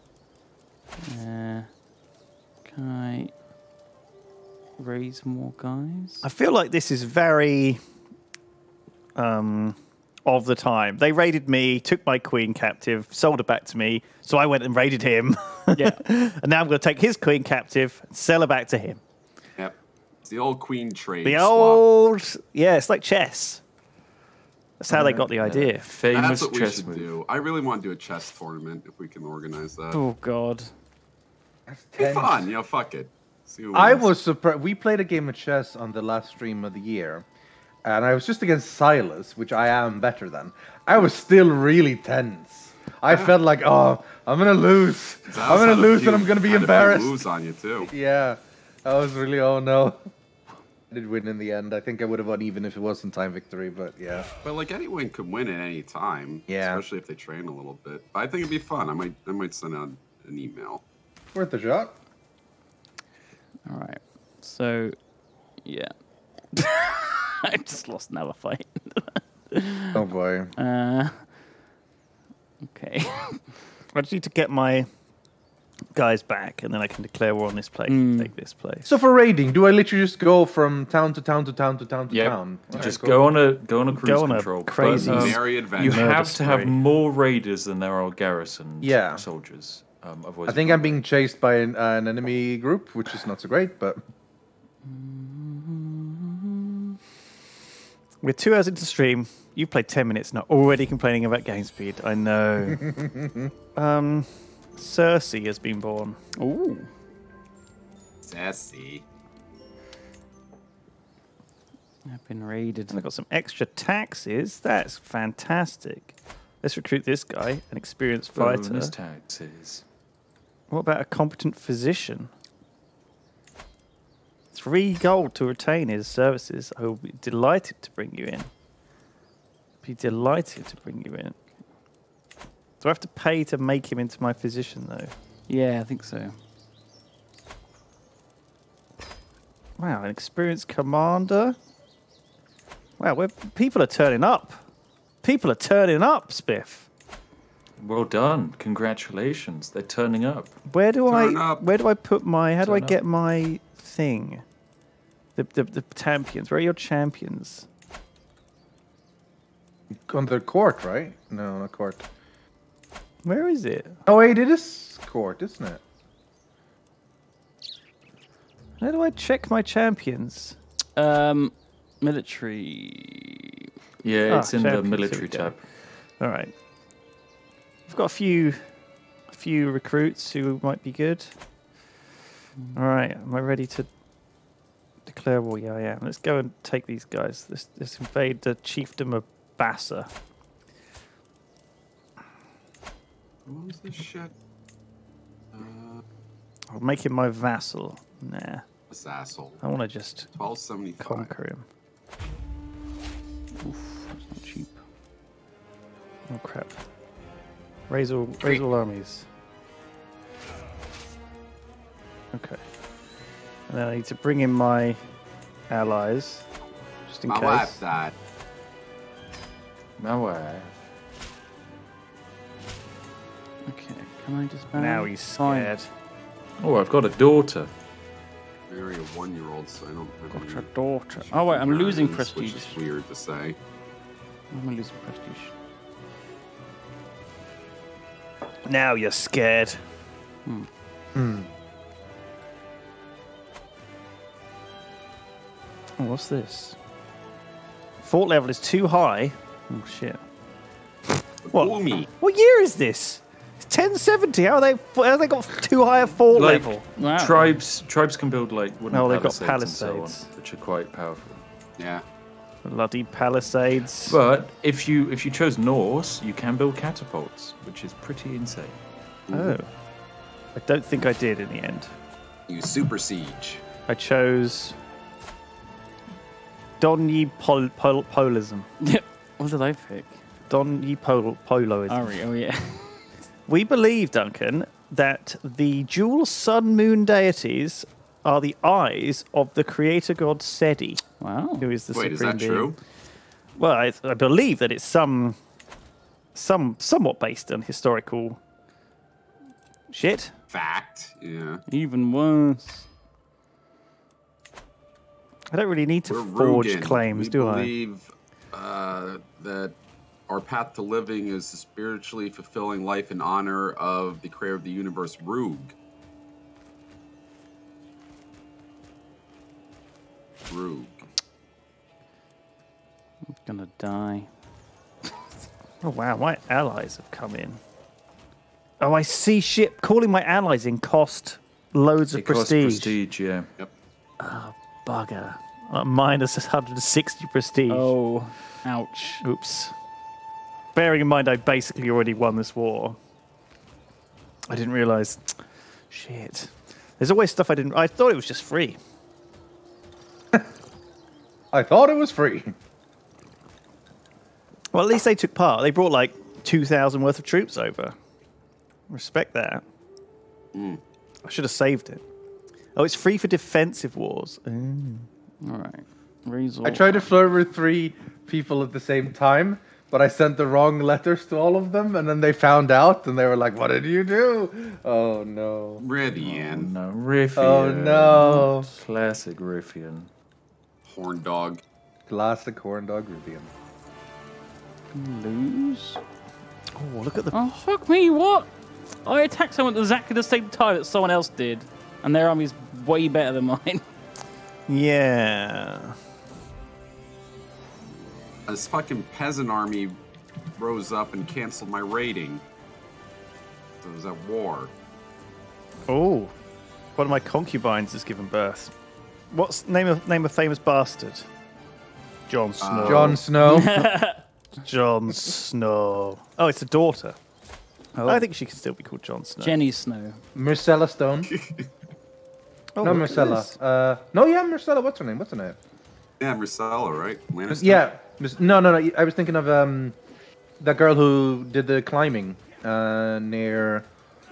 Uh, can I raise more guys? I feel like this is very um, of the time. They raided me, took my queen captive, sold her back to me, so I went and raided him. Yeah. And now I'm going to take his queen captive, and sell her back to him. Yep. It's the old queen trade. The swap. old, yeah, it's like chess. That's how they got the idea. Famous That's what we chess should move. do. I really want to do a chess tournament if we can organize that. Oh God. That's Be ten. fun, you know, fuck it. See who I wins. was surprised. We played a game of chess on the last stream of the year, and I was just against Silas, which I am better than. I was still really tense. I felt like, oh, I'm gonna lose. Zal's I'm gonna had a lose, few- and I'm gonna be had a few embarrassed. moves on you too. Yeah, I was really. Oh no. I did win in the end. I think I would have won even if it wasn't time victory, but yeah. But like anyone could win at any time. Yeah. Especially if they train a little bit. But I think it'd be fun. I might I might send out an email. Worth a shot. All right. So, yeah. I just lost another fight. Oh boy. Uh, okay. I just need to get my guys back, and then I can declare war on this place. Mm. Take this place. So for raiding, do I literally just go from town to town to town to town to Yep. town? You Alright, just cool. go on a go on a cruise Go on a control. but, crazy um, Merry adventure. you Murder have to have spree. more raiders than there are garrison Yeah. soldiers. Um, otherwise I you think can't I'm being chased by an, uh, an enemy group, which is not so great, but We're two hours into stream. You've played ten minutes and are already complaining about game speed. I know. um, Cersei has been born. Ooh. Sassy. I've been raided. And I've got some extra taxes. That's fantastic. Let's recruit this guy, an experienced fighter. bonus taxes. What about a competent physician? Three gold to retain his services. I will be delighted to bring you in. Be delighted to bring you in. Do I have to pay to make him into my physician, though? Yeah, I think so. Wow, an experienced commander. Wow, we're, people are turning up. People are turning up, Spiff. Well done. Congratulations. They're turning up. Where do Turn I? up. Where do I put my? How do I Turn up. get my thing? The, the the champions. Where are your champions? on the court, right? No, not court. Where is it? Oh wait, it is court, isn't it? How do I check my champions? Um, military. Yeah, Ah, it's in the champions, here military we go. tab. All right. I've got a few, a few recruits who might be good. All right, am I ready to declare war? Yeah, I am. Let's go and take these guys. Let's, let's invade the chiefdom of Bassa. What was this shit? Uh, I'll make him my vassal. Nah, this asshole. I want to just twelve seventy-five. conquer him. Oof, that's not cheap. Oh crap! Raise all, raise all armies. Okay. And then I need to bring in my allies, just in My case. wife died. My wife. Okay, can I just ban? Now he's Fine. scared. Oh, I've got a daughter. Marry a one-year-old, so I don't have Got any your daughter. Oh wait, I'm losing parents, prestige. Which is weird to say. I'm losing prestige. Now you're scared. Hmm. Oh, what's this? Fort level is too high. Oh shit! What? Boomy. What year is this? It's ten seventy. How are they? How have they got too high a fort Like, level? Wow. Tribes tribes can build like wooden Oh, they've got palisades, and palisades. so on, which are quite powerful. Yeah. Bloody palisades. But if you if you chose Norse, you can build catapults, which is pretty insane. Oh, I don't think I did in the end. You super siege. I chose Don Ye pol- pol- Polism. Yep. What did I pick? Don Ye pol- Poloism. Ari. Oh yeah. We believe, Duncan, that the dual sun moon deities are the eyes of the creator god Seti, Wow. who is the Wait, is supreme that being. true? Well, I, I believe that it's some, some, somewhat based on historical shit. Fact. Yeah. Even worse. I don't really need to We're forge Rugen. claims, we do I? believe uh, that our path to living is the spiritually fulfilling life in honor of the creator of the universe, Rug. Rug. I'm gonna die. Oh wow, my allies have come in. Oh, I see shit. Calling my allies in cost loads of It costs prestige. prestige, yeah. Yep. Bugger. Uh, minus one hundred sixty prestige. Oh, ouch. Oops. Bearing in mind I basically already won this war. I didn't realise. Shit. There's always stuff I didn't... I thought it was just free. I thought it was free. Well, at least they took part. They brought like two thousand worth of troops over. Respect that. Mm. I should have saved it. Oh, it's free for defensive wars. Ooh. All right. Resort. I tried to flirt with three people at the same time, but I sent the wrong letters to all of them, and then they found out, and they were like, "What did you do?" Oh no! Rythian. No, Rythian. Oh no! Classic Rythian. Horn dog. Classic horn dog Rythian. Lose. Oh, look at the... Oh, fuck me, what? I attacked someone at exactly the same time that someone else did, and their army's way better than mine. Yeah. This fucking peasant army rose up and canceled my rating. So it was at war. Oh. One of my concubines has given birth. What's name of name of famous bastard? Jon Snow. Jon Snow. Jon Snow. Oh, it's a daughter. Oh. I think she can still be called Jon Snow. Jenny Snow. Marcella Stone. Oh, no, look at Marcella. this. Uh, no, yeah, Marcella. What's her name? What's her name? Yeah, Marcella, right? Lannister? Yeah. Mis- No, no, no. I was thinking of um, that girl who did the climbing uh, near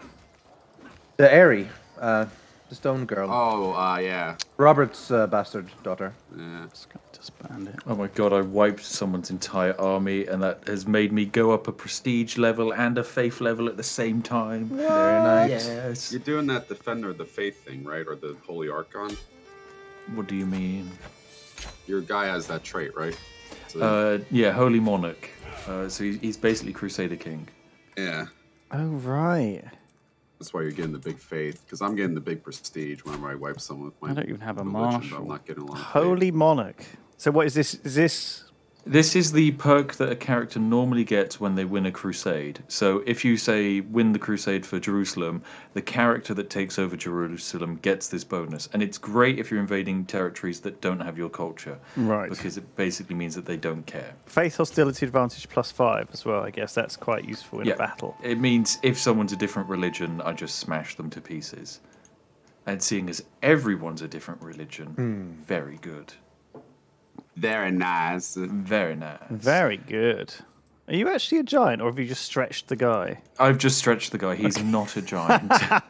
the Airy, uh, the stone girl. Oh, uh, yeah. Robert's uh, bastard daughter. Yeah. Just gonna disband it. Oh my god, I wiped someone's entire army, and that has made me go up a prestige level and a faith level at the same time. Very nice. Yes. You're doing that Defender of the Faith thing, right? Or the Holy Archon? What do you mean? Your guy has that trait, right? So, Uh, yeah, Holy Monarch. Uh, so he's, he's basically Crusader King. yeah. Oh, right. That's why you're getting the big faith. Because I'm getting the big prestige whenever I wipe someone with my I don't even have a religion, but marshal. I'm not getting along with Holy Monarch. So what is this? Is this... This is the perk that a character normally gets when they win a crusade. So if you say win the crusade for Jerusalem, the character that takes over Jerusalem gets this bonus. And it's great if you're invading territories that don't have your culture. Right. Because it basically means that they don't care. Faith hostility advantage plus five as well. I guess that's quite useful in Yeah. a battle. It means if someone's a different religion, I just smash them to pieces. And seeing as everyone's a different religion, very good. Very nice. Very nice. Very good. Are you actually a giant, or have you just stretched the guy? I've just stretched the guy. He's not a giant.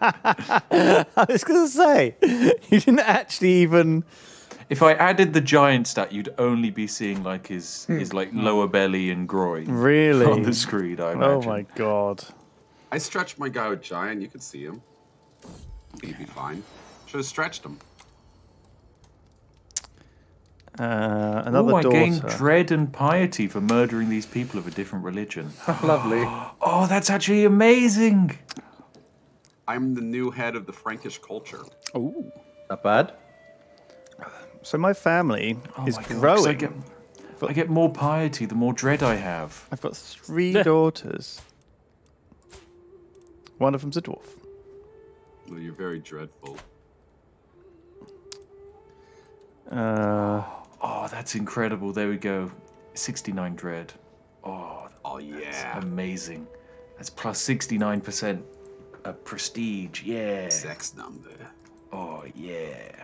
I was going to say, you didn't actually even... If I added the giant stat, you'd only be seeing like his his like lower belly and groin. Really? On the screen, I Oh imagine. my god. I stretched my guy with giant. You could see him. He'd be fine. Should have stretched him. Uh, another Oh, I daughter. gained dread and piety for murdering these people of a different religion. Lovely. Oh, that's actually amazing. I'm the new head of the Frankish culture. Oh. Not bad. So my family Oh is my God, 'cause growing. I get, I get more piety the more dread I have. I've got three daughters. One of them's a dwarf. Well, you're very dreadful. Uh, Oh, that's incredible. There we go. sixty-nine dread. Oh, Oh yeah. amazing. That's plus sixty-nine percent uh, prestige. Yeah. Sex number. Oh, yeah.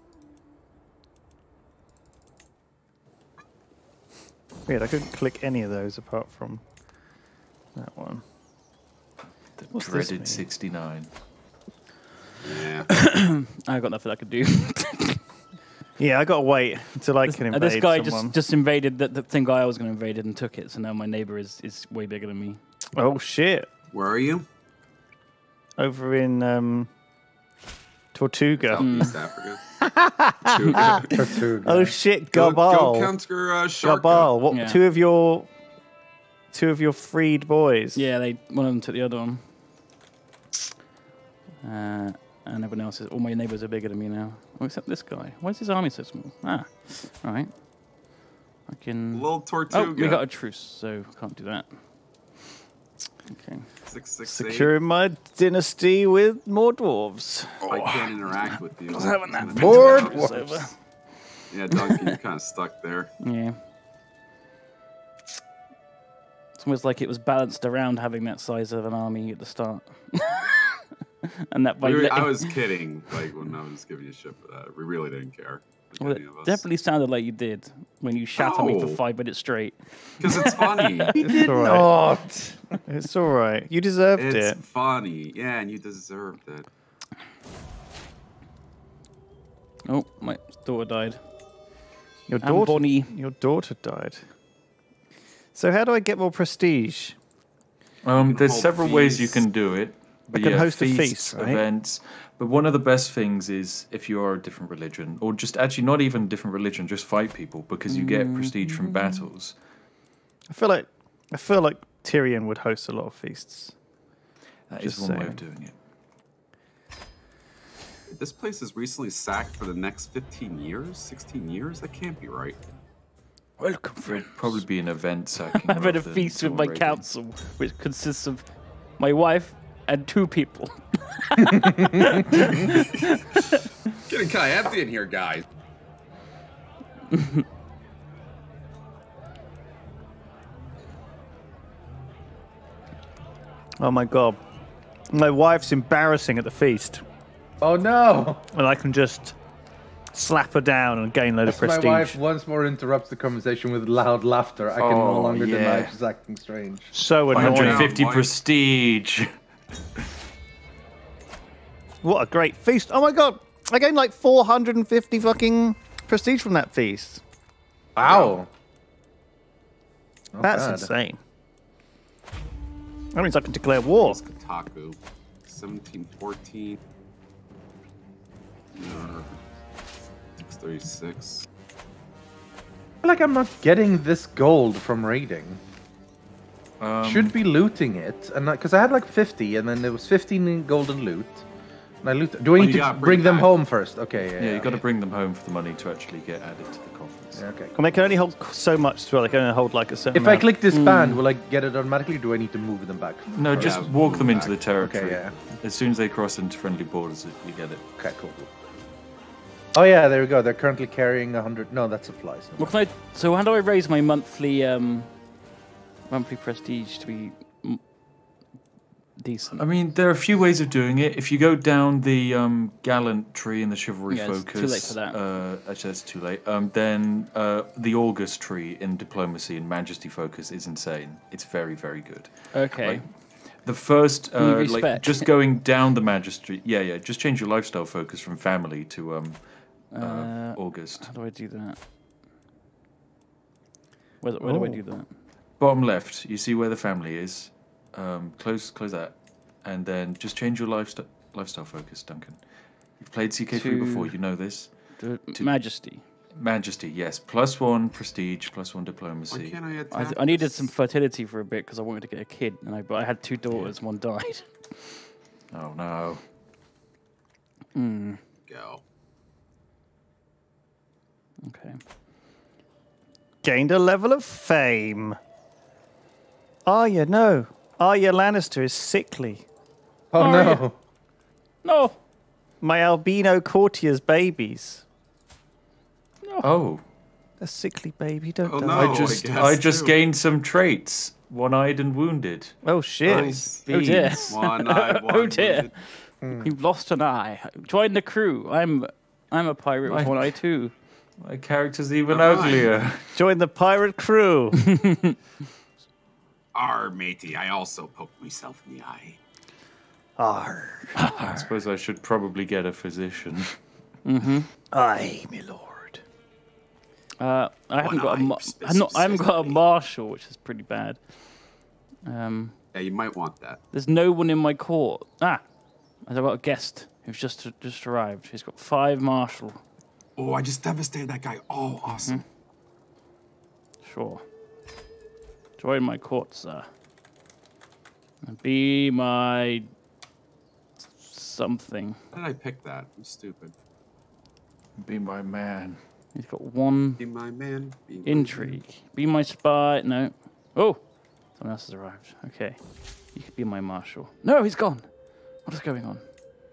weird, I couldn't click any of those apart from that one. The What's this dreaded mean? sixty-nine. Yeah. I got nothing I could do. Yeah, I gotta wait until I can And invade this guy someone. just, just invaded the, the same guy I was going to invade and took it. So now my neighbor is, is way bigger than me. Oh shit! Where are you? Over in um, Tortuga. Southeast Africa. Tortuga. Tortuga. Oh shit, Go, Gabal. go counter uh, Sharka. Gabal. What? Yeah. Two of your, two of your freed boys. Yeah, they one of them took the other one. Uh, and everyone else is. All my neighbors are bigger than me now. Oh, except this guy. Why is his army so small? Ah, all right. I can. Little Tortuga. Oh, we got a truce, so can't do that. Okay. Six, six, Securing my dynasty with more dwarves. eight. I can't interact with you. having that It's More gonna- dwarves. Yeah, Duncan, you're kind of stuck there. Yeah. It's almost like it was balanced around having that size of an army at the start. And that by We were- letting- I was kidding, like when I was giving you shit for that. We really didn't care. Well, any of it us. definitely sounded like you did when you shat on me for No. five minutes straight. Because it's funny. It's all right. Not. It's all right. You deserved it's it. funny. Yeah, and you deserved it. Oh, my daughter died. Your And daughter. Bonnie. Your daughter died. So how do I get more prestige? Um, there's hold several ways you feasts. can do it. But can yeah, host a feasts, feast, right? events. But one of the best things is if you are a different religion, or just actually not even a different religion, just fight people because you get prestige from battles. I feel like I feel like Tyrion would host a lot of feasts. That is Just one way saying. of doing it. This place is recently sacked for the next fifteen years, sixteen years? That can't be right. Welcome, It'd friend. probably be an event sacking. I've had a rather than feast with someone my raiding. council, which consists of my wife and two people. Getting kind of empty in here, guys. Oh my god. My wife's embarrassing at the feast. Oh no! And I can just slap her down and gain a load of As my prestige. wife once more interrupts the conversation with loud laughter, I can no Oh, longer deny yeah. she's acting strange. So one annoying. hundred fifty Why- prestige. What a great feast. Oh my god. I gained like four hundred fifty fucking prestige from that feast. Wow. Not That's bad. insane. That means I can declare war. It's Kotaku. seventeen fourteen. six thirty-six. I feel like I'm not getting this gold from raiding. Um, Should be looting it, and because I had like fifty, and then there was fifteen in golden loot. And I loot. Do I Oh, need you to gotta bring, bring them back- home first? Okay, yeah. yeah, yeah, you got to okay. bring them home for the money to actually get added to the coffers. Yeah, okay. And they can only hold so much as well. They can only hold like a certain If I amount. click this band, will I get it automatically? Or do I need to move them back? No, just walk them into the back. territory. Okay, yeah. As soon as they cross into friendly borders, you get it. Okay, cool. Oh yeah, there we go. They're currently carrying a hundred. No, that supplies. What can I? So how do I raise my monthly um, monthly prestige to be mm, decent? I mean, there are a few ways of doing it. If you go down the um, gallantry and the chivalry Yeah, it's focus, too late for that. Uh, actually, that's too late. Um, then uh, the August tree in diplomacy and majesty focus is insane. It's very, very good. Okay. Like, the first, you uh, like respect? just going down the majesty. Yeah, yeah. Just change your lifestyle focus from family to um, uh, Uh, August. How do I do that? Where, where do I Oh. do that? Bottom left, you see where the family is. Um, close, close that, and then just change your lifestyle lifestyle focus, Duncan. You've played C K three To- before, you know this. The To- Majesty. Majesty, yes, plus one prestige, plus one Why diplomacy. can't I I, attack I needed this? some fertility for a bit because I wanted to get a kid, and I but I had two daughters. One died. Oh no! Hmm. Go. Okay. Gained a level of fame. Arya, no. Arya Lannister is sickly. Oh Arya. no. No. My albino courtier's babies. Oh, A sickly baby, don't Oh, die. no. I I just guess I just too. gained some traits. One-eyed and wounded. Oh shit. Nice. Oh dear. Beans. One eye, one Oh dear. wounded. You've lost an eye. Join the crew. I'm I'm a pirate with Like- one eye too. My character's even Never mind. uglier. Join the pirate crew. Arr, matey, I also poked myself in the eye. Arr. I suppose I should probably get a physician. Aye, my lord. Uh, I haven't got a eye, ma- spe- I'm not, I haven't got a specifically. marshal, which is pretty bad. Um, Yeah, you might want that. there's no one in my court. Ah, I've got a guest who's just just arrived. He's got five marshal. Oh, I just devastated that guy. Oh, awesome. Sure. Join my court, sir. And be my something. How did I pick that? I'm stupid. Be my man. He's got one Be my man. Be my intrigue. Be my spy. No. Oh, someone else has arrived. Okay. You could be my marshal. No, he's gone. What is going on?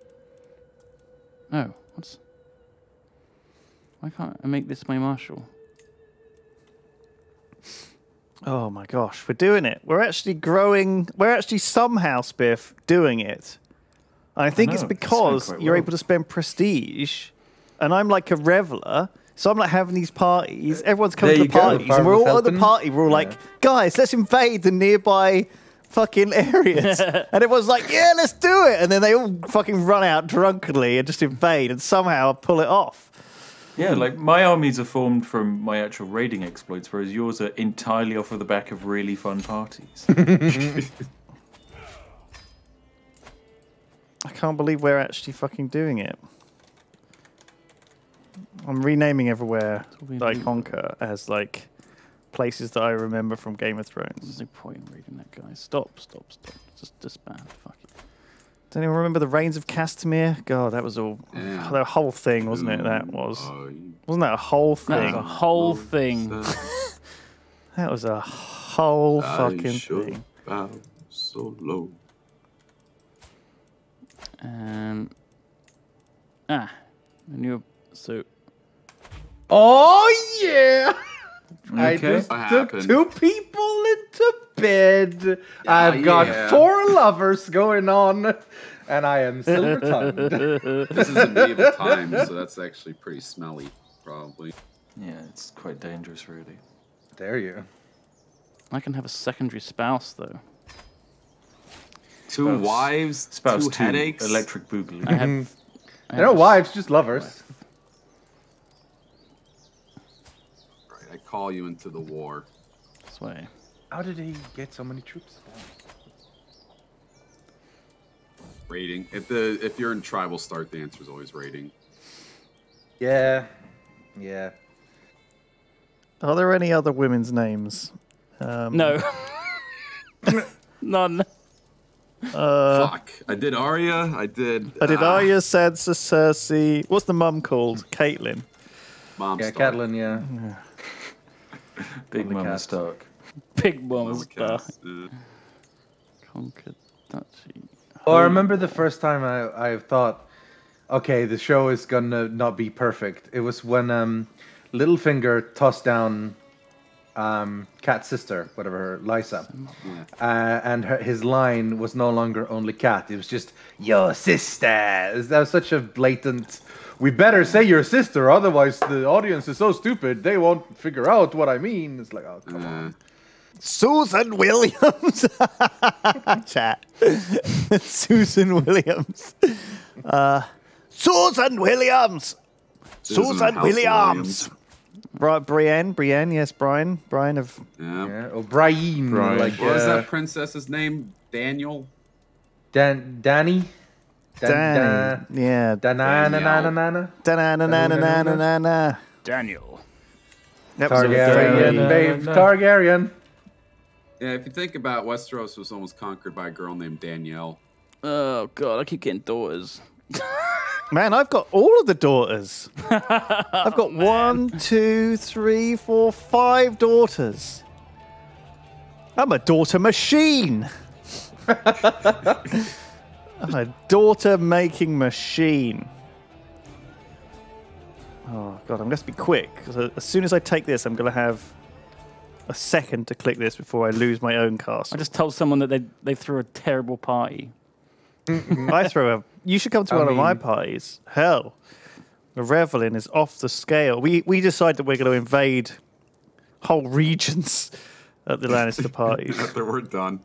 No. What's... Why can't I make this my marshal? Oh my gosh, we're doing it. We're actually growing. We're actually somehow, Spiff, doing it. And I think it's know, it's because going quite you're well. able to spend prestige, and I'm like a reveler. So I'm like having these parties. Everyone's coming There to the you go. parties, and we're all at the Helping. party. We're all like, Yeah. guys, let's invade the nearby fucking areas. And everyone's like, yeah, let's do it. And then they all fucking run out drunkenly and just invade, and somehow pull it off. Yeah, like my armies are formed from my actual raiding exploits, whereas yours are entirely off of the back of really fun parties. I can't believe we're actually fucking doing it. I'm renaming everywhere we that I do. conquer as like places that I remember from Game of There's Thrones. no point in reading that guy. Stop, stop, stop. Just disband. Fuck it. Does anyone remember the Reigns of Castamere? God, that was all Yeah. the whole thing, wasn't it? That was Oh, you- wasn't that a whole That thing? was a whole thing. That was a whole I fucking should thing. bow so low. Um. Ah, I knew. So Oh yeah! I Okay. just What took happened? two people into bed. I've yeah. got four lovers going on, and I am silver tongued. This is a medieval time, so that's actually pretty smelly, probably. Yeah, it's quite dangerous, really. Dare you? I can have a secondary spouse though. Two Spouse- wives, Spouse two two, headaches. electric boogaloo. I have. I They're have not a wives, just lovers. Right, I call you into the war. Sway. How did he get so many troops? Raiding. If the if you're in tribal start, the answer is always raiding. Yeah, yeah. Are there any other women's names? Um, No. None. Uh, Fuck. I did Arya. I did. I did ah, Arya, Sansa, Cersei. What's the mum called? Caitlyn. Mom Yeah, Stark. Catelyn, yeah. Big Holy Mama cats. Stark. Big Mama Mama Star. Cass, uh, Conquered Duchy. Well, I remember the first time I, I thought, okay, the show is gonna not be perfect. It was when um, Littlefinger tossed down um, Cat's sister, whatever her, Lysa, yeah. uh, and her, his line was no longer only Cat. It was just your sister. That was such a blatant. We better say your sister, otherwise the audience is so stupid they won't figure out what I mean. It's like, oh come on. Uh, Susan Williams. Chat. Susan Williams. Uh, Susan Williams. Susan Susan House Williams. Right, Brienne. Brienne. Yes, Brian. Brian of. yeah. Yeah, O'Brien, Right. like What was uh, that princess's name? Daniel. Dan, Danny, Danny. Yeah. Danana, nana, nana. Da-na-na-na-na-na-na-na. Daniel. That was a Targaryen, very- babe, Targaryen. Yeah, if you think about Westeros was almost conquered by a girl named Danielle. Oh god, I keep getting daughters. Man, I've got all of the daughters. I've got one, two, three, four, five daughters. I'm a daughter machine. I'm a daughter-making machine. Oh, God, I'm going to have to be quick. Because as soon as I take this, I'm going to have a second to click this before I lose my own castle. I just told someone that they they threw a terrible party. I throw a... You should come to I one mean- of my parties. Hell, the reveling is off the scale. We we decide that we're going to invade whole regions at the Lannister parties. After we're done.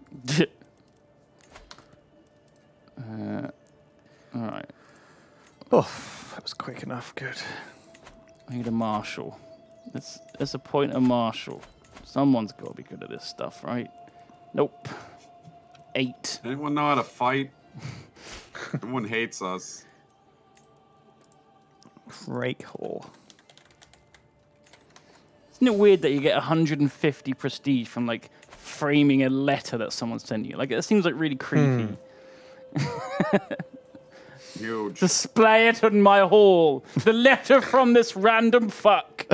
uh, all right. Oh, that was quick enough. Good. I need a marshal. Let's, let's appoint a marshal. Someone's got to be good at this stuff, right? Nope. Eight. Anyone know how to fight? Everyone hates us. Crake Hall. Isn't it weird that you get one hundred fifty prestige from, like, framing a letter that someone sent you? Like, it seems, like, really creepy. Hmm. Huge. Display it in my hall. The letter from this random fuck.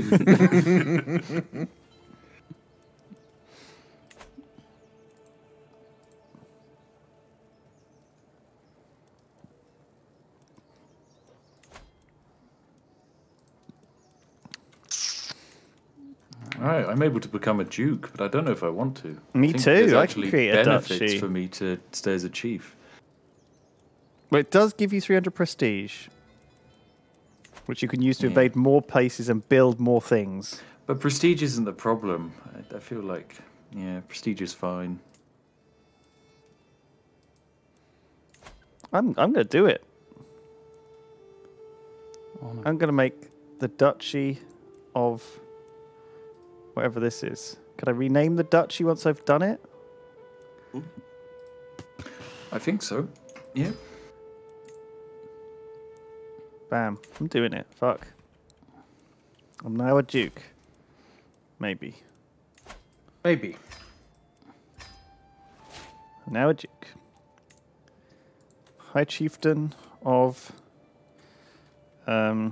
All right, I'm able to become a duke, but I don't know if I want to. Me I think too, there's I can actually create a benefits duchy. for me to stay as a chief. Well, it does give you three hundred prestige, which you can use to Yeah. invade more places and build more things. But prestige isn't the problem. I, I feel like, yeah, prestige is fine. I'm I'm going to do it. Oh, no. I'm going to make the Duchy of whatever this is. Could I rename the Duchy once I've done it? I think so. Yeah. Bam. I'm doing it. Fuck. I'm now a Duke. Maybe. Maybe. I'm now a Duke. High Chieftain of um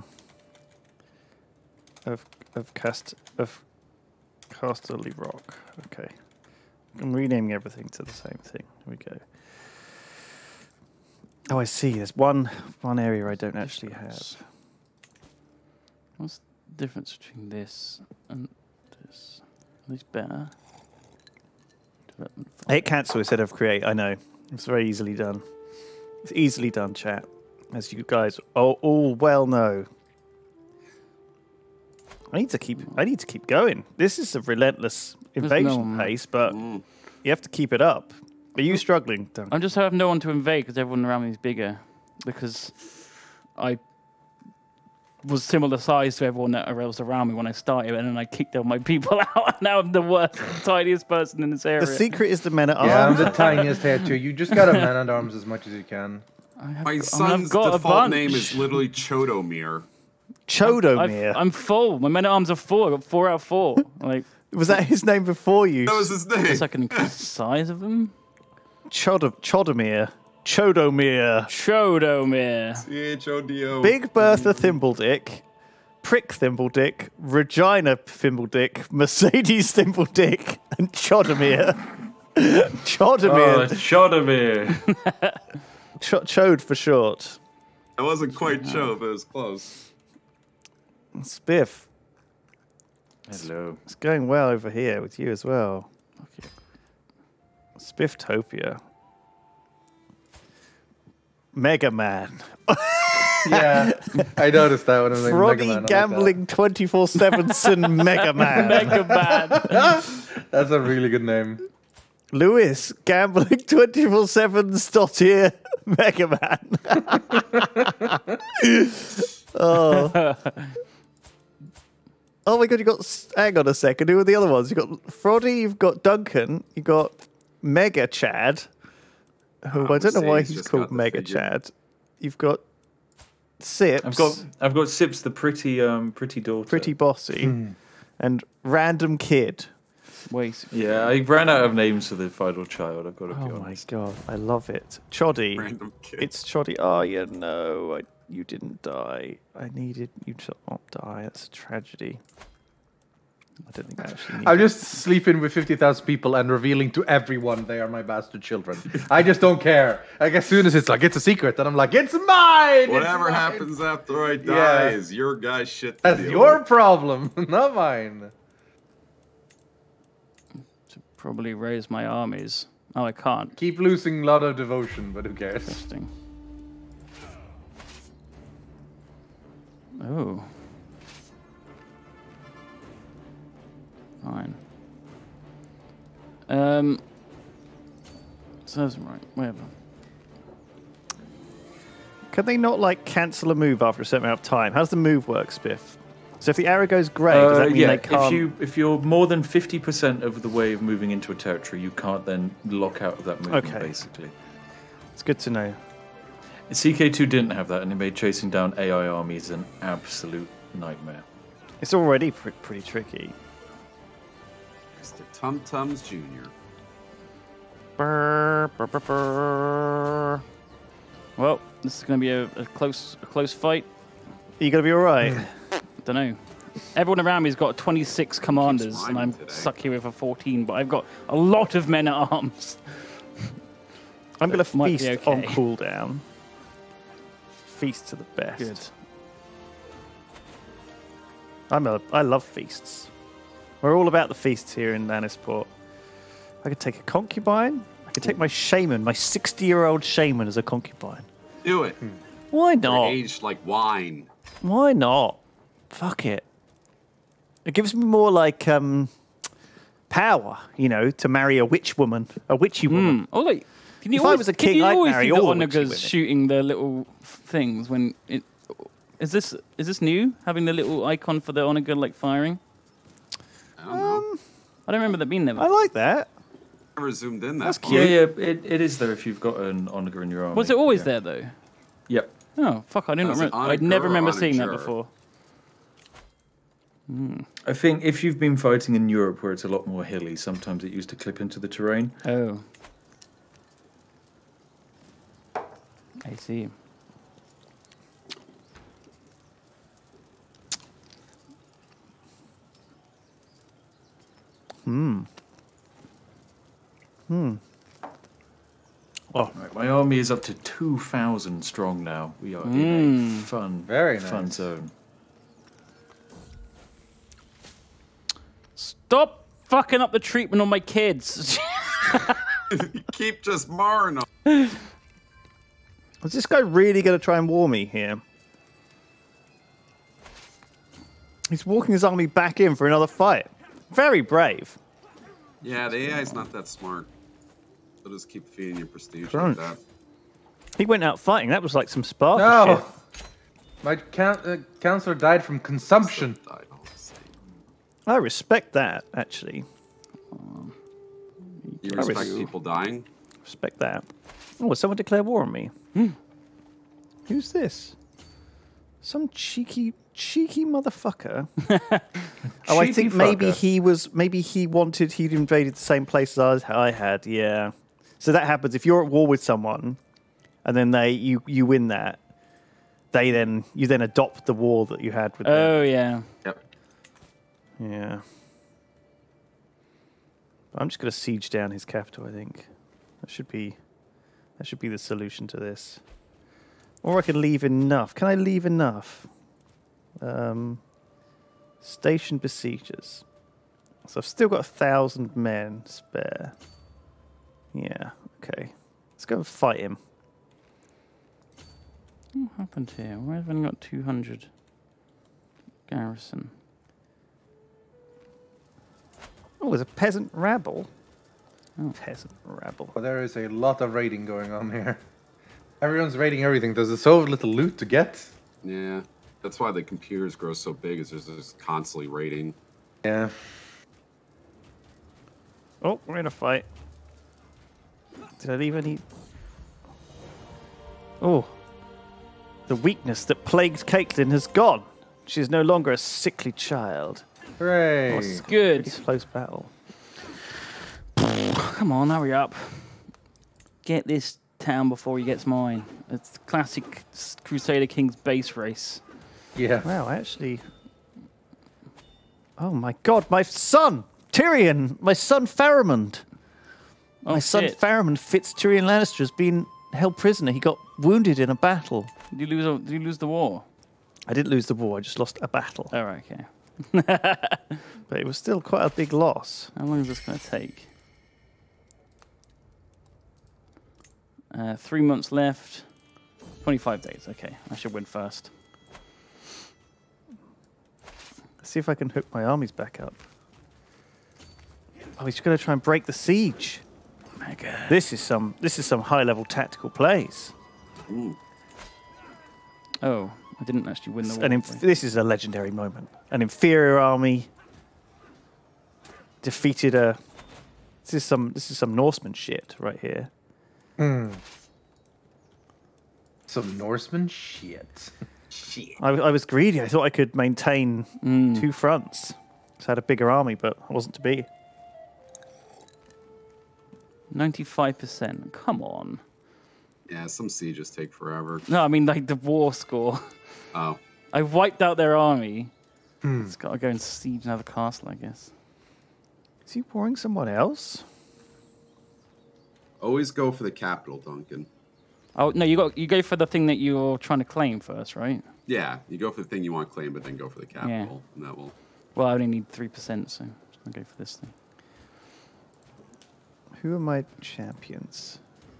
of of cast of Casterly Rock. Okay. I'm renaming everything to the same thing. Here we go. Oh, I see. There's one one area I don't actually have. What's the difference between this and this? Are these better? Development I hit cancel instead of create. I know. It's very easily done. It's easily done, chat. As you guys all, all well know. I need to keep I need to keep going. This is a relentless invasion no- pace, but Mm. you have to keep it up. Are you struggling, Duncan? I just have no one to invade because everyone around me is bigger. Because I was similar size to everyone that else around me when I started, and then I kicked all my people out, and now I'm the worst, tiniest person in this area. The secret is the men at Yeah, I'm arms. the tiniest here too. You just gotta man at arms as much as you can. I have, My I mean, son's I've got a default bunch. name is literally Chodomir. Chodomir. I've- I'm full. My men at arms are full. I got four out of four. Like, Was that his name before you? That was his name. guess I can increase the size of them. Chod- Chodomir. Chodomir. Chodomir. C H O D O. Big Bertha Thimbledick. Prick Thimbledick. Regina Thimbledick. Mercedes Thimbledick. And Chodomir. Oh, Chodomir. Chodomir. Ch- Chode for short. It wasn't quite Cho, but it was close. Spiff. Hello. It's going well over here with you as well. Okay. Spifftopia. Mega Man. Yeah, I noticed that when I was like Mega Froggy Man, I like that. Gambling twenty-four seven Sin Mega Man. Mega bad. That's a really good name. Lewis Gambling twenty-four seven Stottier Mega Man. Oh. Oh my god, you got. s- Hang on a second. Who are the other ones? You've got Froddy, you've got Duncan, you've got Mega Chad. Who Oh, I don't know why Mercedes he's just called got the Mega figure. Chad. You've got Sips, I've got I've got Sips, the pretty um pretty daughter. Pretty Bossy, and Random Kid. Wait. Yeah, I ran out of names for the final child. I've got to be Oh my honest. god, I love it. Choddy. Random kid. It's Choddy. Oh, you know, I You didn't die. I needed you to not die. That's a tragedy. I don't think I actually need I'm just sleeping with fifty thousand people and revealing to everyone they are my bastard children. I just don't care. Like, as soon as it's like, it's a secret, then I'm like, it's mine! Whatever it's mine. happens after I die Yeah. is your guy's shit. To That's deal your with. problem, not mine. To probably raise my armies. Oh, I can't. Keep losing a lot of devotion, but who cares? Interesting. Oh. Fine. Um. Serves right. Whatever. Can they not like cancel a move after a certain amount of time? How does the move work, Spiff? So if the arrow goes grey, does that Uh, mean yeah, they can't? if you if you're more than fifty percent of the way of moving into a territory, you can't then lock out of that movement. Okay. Basically, It's good to know. C K two didn't have that, and it made chasing down A I armies an absolute nightmare. It's already pr- pretty tricky. Mister Tum Tums Junior Brr, brr, brr, brr. Well, this is going to be a, a close, a close fight. Are you gonna be all right? Don't know. Everyone around me's got twenty-six commanders, and I'm rhyming today. stuck here with a fourteen. But I've got a lot of men at arms. I'm gonna Might be feast okay. on cooldown. Feast to the best. Good. I'm a. I love feasts. We're all about the feasts here in Lannisport. I could take a concubine. I could take my shaman, my sixty-year-old shaman, as a concubine. Do it. Why They're not? aged like wine. Why not? Fuck it. It gives me more like um, power, you know, to marry a witch woman, a witchy woman. Mm. Oh, like, can you If I always, was a can king, you I'd always marry see the all the witchy onagers women. shooting the little things when it. Is this is this new? Having the little icon for the onager like firing? I don't know. Um, I don't remember that being there. I like that. Never zoomed in that That's far. cute. Yeah, yeah, it, it is there if you've got an onager in your army. Was it always yeah. there though? Yep. Oh fuck! I didn't. Was it Remember, I'd onager never or remember seeing that onager? before. I think if you've been fighting in Europe where it's a lot more hilly, sometimes it used to clip into the terrain. Oh. I see. Hmm. Hmm. Oh, Right, my army is up to two thousand strong now. We are in Mm. a fun, Very fun nice. zone. Stop fucking up the treatment on my kids. You keep just marring them. is this guy really going to try and war me here? He's walking his army back in for another fight. Very brave. Yeah, the A I's not that smart. They'll just keep feeding you prestige Right. like that. He went out fighting. That was like some Sparta No! shit. My coun uh, counselor died from consumption. Died all the same. I respect that, actually. You I respect res- people dying? Respect that. Oh, someone declared war on me. Hmm. Who's this? Some cheeky, cheeky motherfucker. oh, I Cheeky think maybe fucker. he was. Maybe he wanted. He'd invaded the same place as I I had. Yeah. So that happens if you're at war with someone, and then they you you win that. They then you then adopt the war that you had with them. Oh yeah. Yep. Yeah. I'm just going to siege down his capital, I think. That should be that should be the solution to this. Or I can leave enough. Can I leave enough? Um, station besiegers. So I've still got a thousand men spare. Yeah, okay. Let's go and fight him. What happened here? Why have I only got two hundred? Garrison. Oh, there's a peasant rabble. Oh. Peasant rabble. Well, there is a lot of raiding going on here. Everyone's raiding everything. There's so little loot to get. Yeah. That's why the computers grow so big, is there's just constantly raiding. Yeah. Oh, we're in a fight. Did I leave any? Oh. The weakness that plagued Caitlin has gone. She is no longer a sickly child. Hooray. Oh, Good. pretty close battle. Come on, hurry up. Get this town before he gets mine. It's the classic Crusader Kings base race. Yeah. Wow, actually. Oh my God, my son Tyrion, my son Faramond, Oh, my son shit. Faramond Fitz Tyrion Lannister has been held prisoner. He got wounded in a battle. Did you lose? A, did you lose the war? I didn't lose the war. I just lost a battle, Oh, right, okay. but it was still quite a big loss. How long is this going to take? Uh, three months left. Twenty-five days. Okay, I should win first. Let's see if I can hook my armies back up. Oh, he's going to try and break the siege. Mega. This is some. This is some high-level tactical plays. Ooh. Oh, I didn't actually win the war. An inf- this is a legendary moment. An inferior army defeated a. This is some. This is some Norseman shit right here. Hmm. Some Norseman shit. Shit. I, I was greedy. I thought I could maintain Mm. two fronts. So I had a bigger army, but I wasn't to be. ninety-five percent. Come on. Yeah, some sieges take forever. No, I mean like the war score. Oh. I wiped out their army. Hmm. It's got to go and siege another castle, I guess. Is he warring someone else? Always go for the capital, Duncan. Oh no, you got you go for the thing that you're trying to claim first, right? Yeah, you go for the thing you want to claim, but then go for the capital, and that will. Well, I only need three percent, so I'll go for this thing. Who are my champions?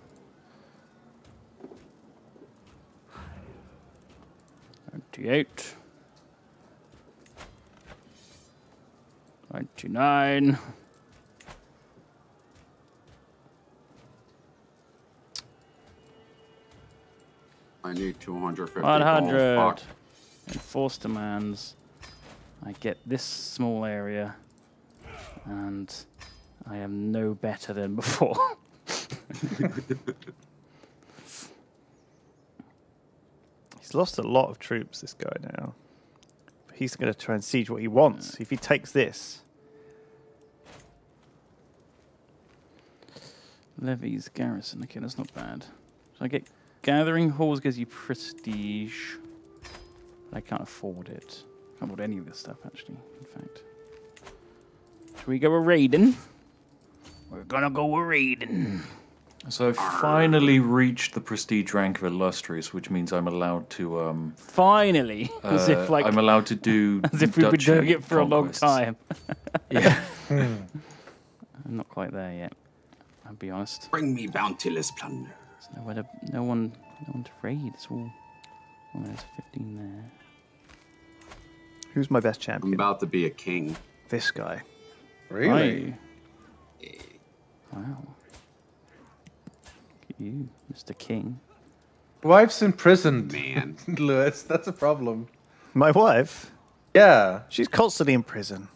Twenty-eight. Twenty-nine. I need two hundred fifty. One hundred. Gold. Fuck. Enforce demands. I get this small area, and I am no better than before. He's lost a lot of troops, this guy now. But he's going to try and siege what he wants. If he takes this. Levies, garrison. Okay, that's not bad. So I get gathering halls gives you prestige. But I can't afford it. Can't afford any of this stuff, actually, in fact. Should we go a raiding? We're gonna go a raiding. So I've finally reached the prestige rank of illustrious, which means I'm allowed to. Um, Finally, as uh, if like I'm allowed to do. as if we've been duchy doing it for a long conquests. time. Yeah. I'm not quite there yet. I'll be honest. Bring me bountiless plunder. There's nowhere to, no one, no one to raid. It's all. Oh, there's fifteen there. Who's my best I'm champion? about to be a king. This guy. Really? Aye. Wow. Look at you, Mister King. Wife's imprisoned, Man. Lewis. That's a problem. My wife? Yeah. She's constantly in prison.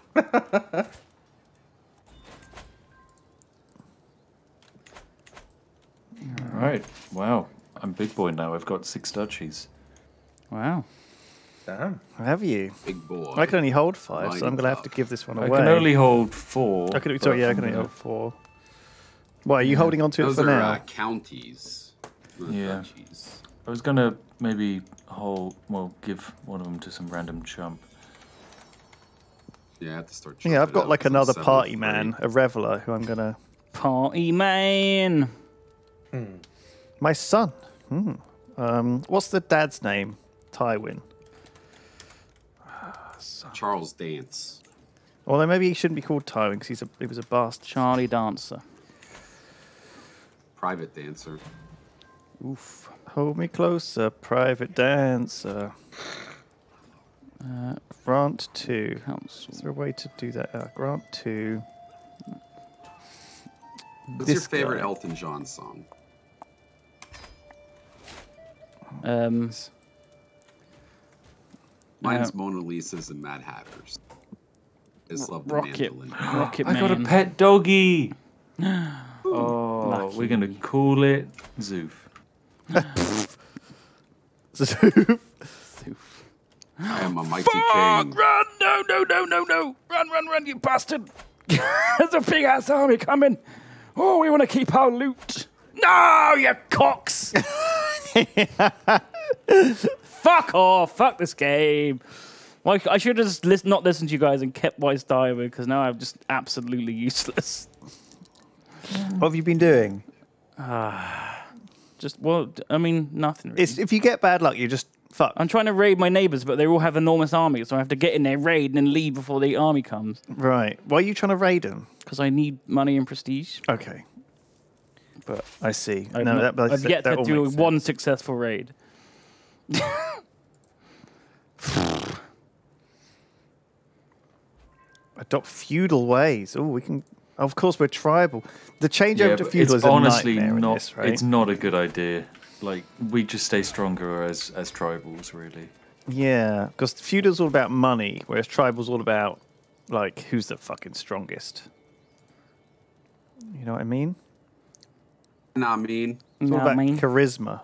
All right. Wow. I'm big boy now. I've got six duchies. Wow. Damn. Have you? Big boy. I can only hold five, so I'm going to have to Mighty give this one I away. can only hold four. I can, but sorry, yeah, I I'm can only gonna- hold four. Why, are you holding on to it Those for are now? uh, counties. Not Yeah. duchies. I was gonna maybe hold, well, give one of them to some random chump. Yeah, I have to start. Yeah, I've chopping got up like some another party seventy-three. man, a reveler, who I'm going to... Party man. My son. Hmm. Um, what's the dad's name? Tywin. Charles Dance. Although maybe he shouldn't be called Tywin because he's a he was a bastard. Charlie Dancer. Private dancer. Oof. Hold me closer, private dancer. Uh, Grant two. council. Is there a way to do that? Uh, grant two. What's This your favorite guy. Elton John song? Um. Mine's Uh, Mona Lisa's and Mad Hatter's. I just love the Rocket. mandolin. Rocket I Man. got a pet doggy. Oh, Lucky. we're gonna call it Zoof. I am a mighty Fuck! king. Run! No! No! No! No! No! Run! Run! Run! You bastard! There's a big ass army coming. Oh, we want to keep our loot. No, you cocks! Fuck off! Fuck this game. Like, I should have just list- not listened to you guys and kept Wise Diver because now I'm just absolutely useless. What have you been doing? Just, well, d- I mean, nothing really. It's, if you get bad luck, you just fuck. I'm trying to raid my neighbours, but they all have enormous armies, so I have to get in there, raid, and then leave before the army comes. Right. Why are you trying to raid them? Because I need money and prestige. Okay. But I see. I've, no, not, that, I've that, yet that to all do makes one sense. successful raid. Adopt feudal ways. Oh, we can. Of course, we're tribal. The change Yeah, over to but feudal it's is a honestly nightmare in not. this, right? It's not a good idea. Like we just stay stronger as as tribals, really. Yeah, because feudal's all about money, whereas tribal's all about like who's the fucking strongest. You know what I mean? Nah, mean. It's all Nah, about mean. charisma.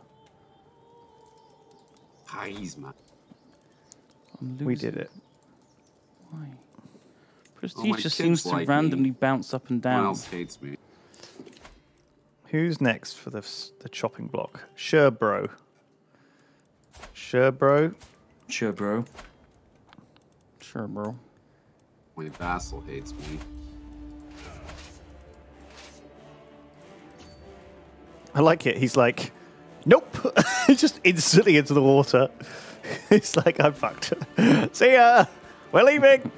Charisma. I'm We losing. did it. Why? Oh, Prestige my just kids seems to like me. randomly bounce up and No one down. else hates me. Who's next for the s- the chopping block? Sherbro. Sherbro. Sure, bro. Sure, bro. My vassal hates me. I like it. He's like, nope. He's just instantly into the water. He's like, I'm fucked. See ya. We're leaving.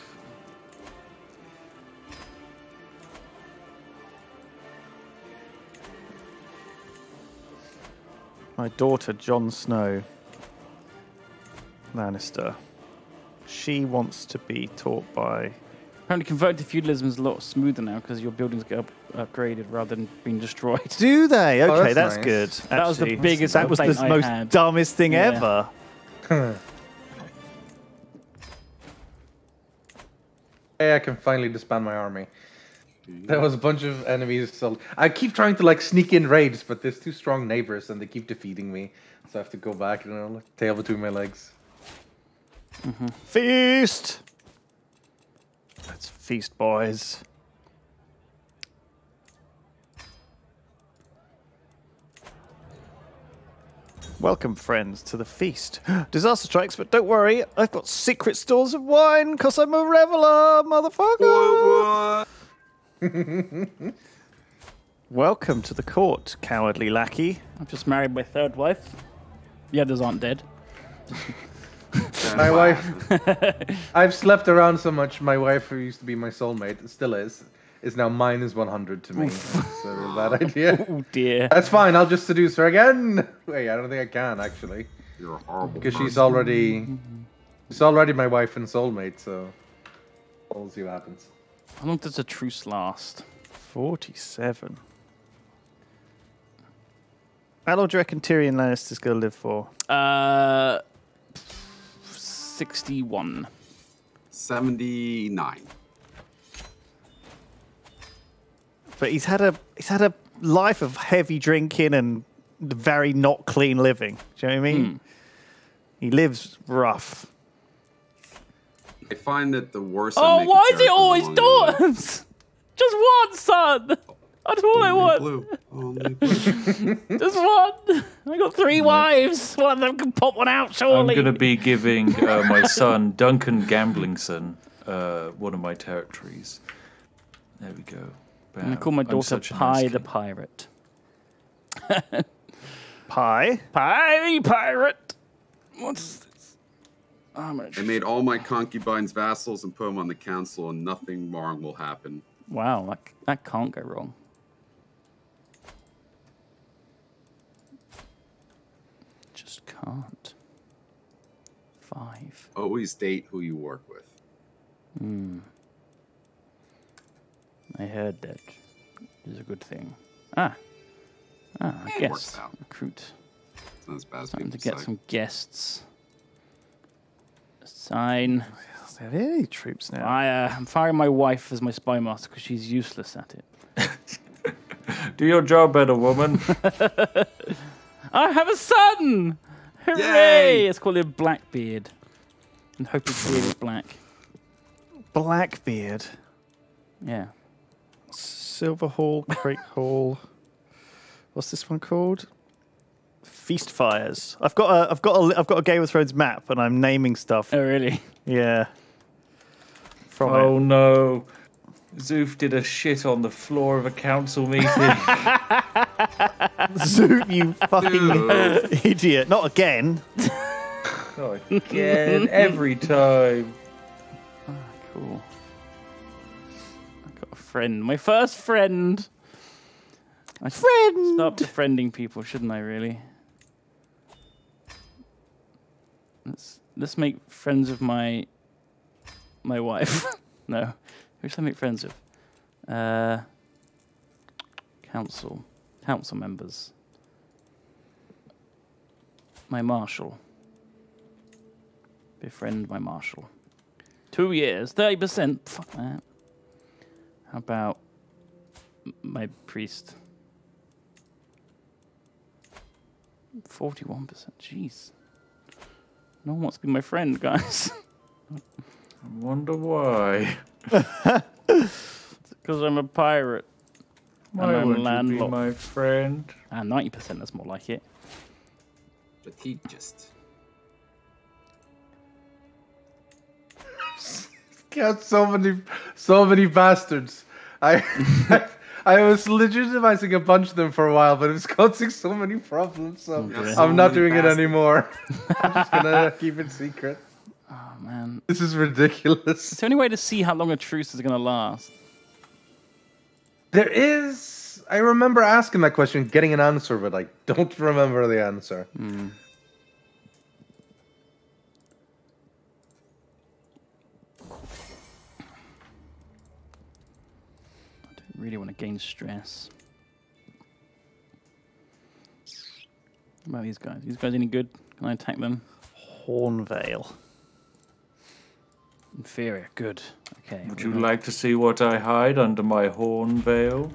My daughter, Jon Snow Lannister. She wants to be taught by... Apparently, converting to feudalism is a lot smoother now because your buildings get up- upgraded rather than being destroyed. Do they? Okay, Oh, that's that's, nice. good. That was the actually. biggest That was the complaint I most had. dumbest thing Yeah. ever. Hey, I can finally disband my army. There was a bunch of enemies. So I keep trying to like sneak in raids, but there's two strong neighbors and they keep defeating me. So I have to go back, you know, like, tail between my legs. Feast! Let's feast, boys. Welcome, friends, to the feast. Disaster strikes, but don't worry, I've got secret stores of wine because I'm a reveler, motherfucker! Welcome to the court, cowardly lackey. I've just married my third wife. The others aren't dead. My wife. I've slept around so much. My wife, who used to be my soulmate, still is, is now minus one hundred to me. That's a real bad idea. Oh dear. That's fine. I'll just seduce her again. Wait, I don't think I can actually, You're a horrible because she's person. already, she's already my wife and soulmate. So we'll see what happens. How long does a truce last? forty-seven. How long do you reckon Tyrion Lannister's going to live for? Uh, sixty-one. seventy-nine. But he's had a he's had a life of heavy drinking and very not clean living. Do you know what I mean? He lives rough. I find that the worse. I Oh, make a why is it character, always the longer they live. daughters? Just one son. That's all I Only want. blue. Only blue. Just one. I got three wives. One of them can pop one out, I'm surely. going to be giving uh, my son, Duncan Gamblingson, uh, one of my territories. There we go. I'm gonna Bam. call my I'm daughter such a Pie nice the kid. Pirate. Pie? Pie the Pirate. What's this? How much? I made all my concubines vassals and put them on the council, and nothing wrong will happen. Wow, that, that can't go wrong. Just can't. Five. Always date who you work with. Hmm. I heard that is a good thing. Ah. Ah, I It guess. works out. Recruit. It's not as bad as Time to people get say. some guests. Sign. Are there any troops now? I, uh, I'm firing my wife as my spy master because she's useless at it. Do your job better, woman. I have a son! Hooray! Yay! Let's call him Blackbeard. And hope his beard is black. Blackbeard. Yeah. Silver Hall, Crate Hall. what's this one called? Feast Fires. I've got a I've got a I've got a Game of Thrones map, and I'm naming stuff. Oh, really? Yeah. From Oh it. no. Zoof did a shit on the floor of a council meeting. Zoop, you fucking Dude. idiot! Not again. Not again, every time. Ah, cool. I got a friend. My first friend. I should Friend. start befriending people, shouldn't I? Really. Let's let's make friends with my my wife. No, who should I make friends with? Uh, council, council members. My marshal. Befriend my marshal. Two years, thirty percent. Fuck that. How about m- my priest? Forty-one percent. Jeez. No one wants to be my friend, guys. I wonder why. Because I'm a pirate. Why And I'm would you be landlocked. my friend? Ah, ninety percent. That's more like it. Strategist. Got so many, so many bastards. I, I was legitimizing a bunch of them for a while, but it was causing so many problems. So Okay. I'm not So doing many it anymore. I'm just gonna keep it secret. Oh man. This is ridiculous. Is there any way to see how long a truce is going to last? There is. I remember asking that question, getting an answer, but I don't remember the answer. Mm. I don't really want to gain stress. What about these guys? These guys any good? Can I attack them? Hornvale. Inferior. Good. Okay. Would we're you gonna- like to see what I hide under my horn veil?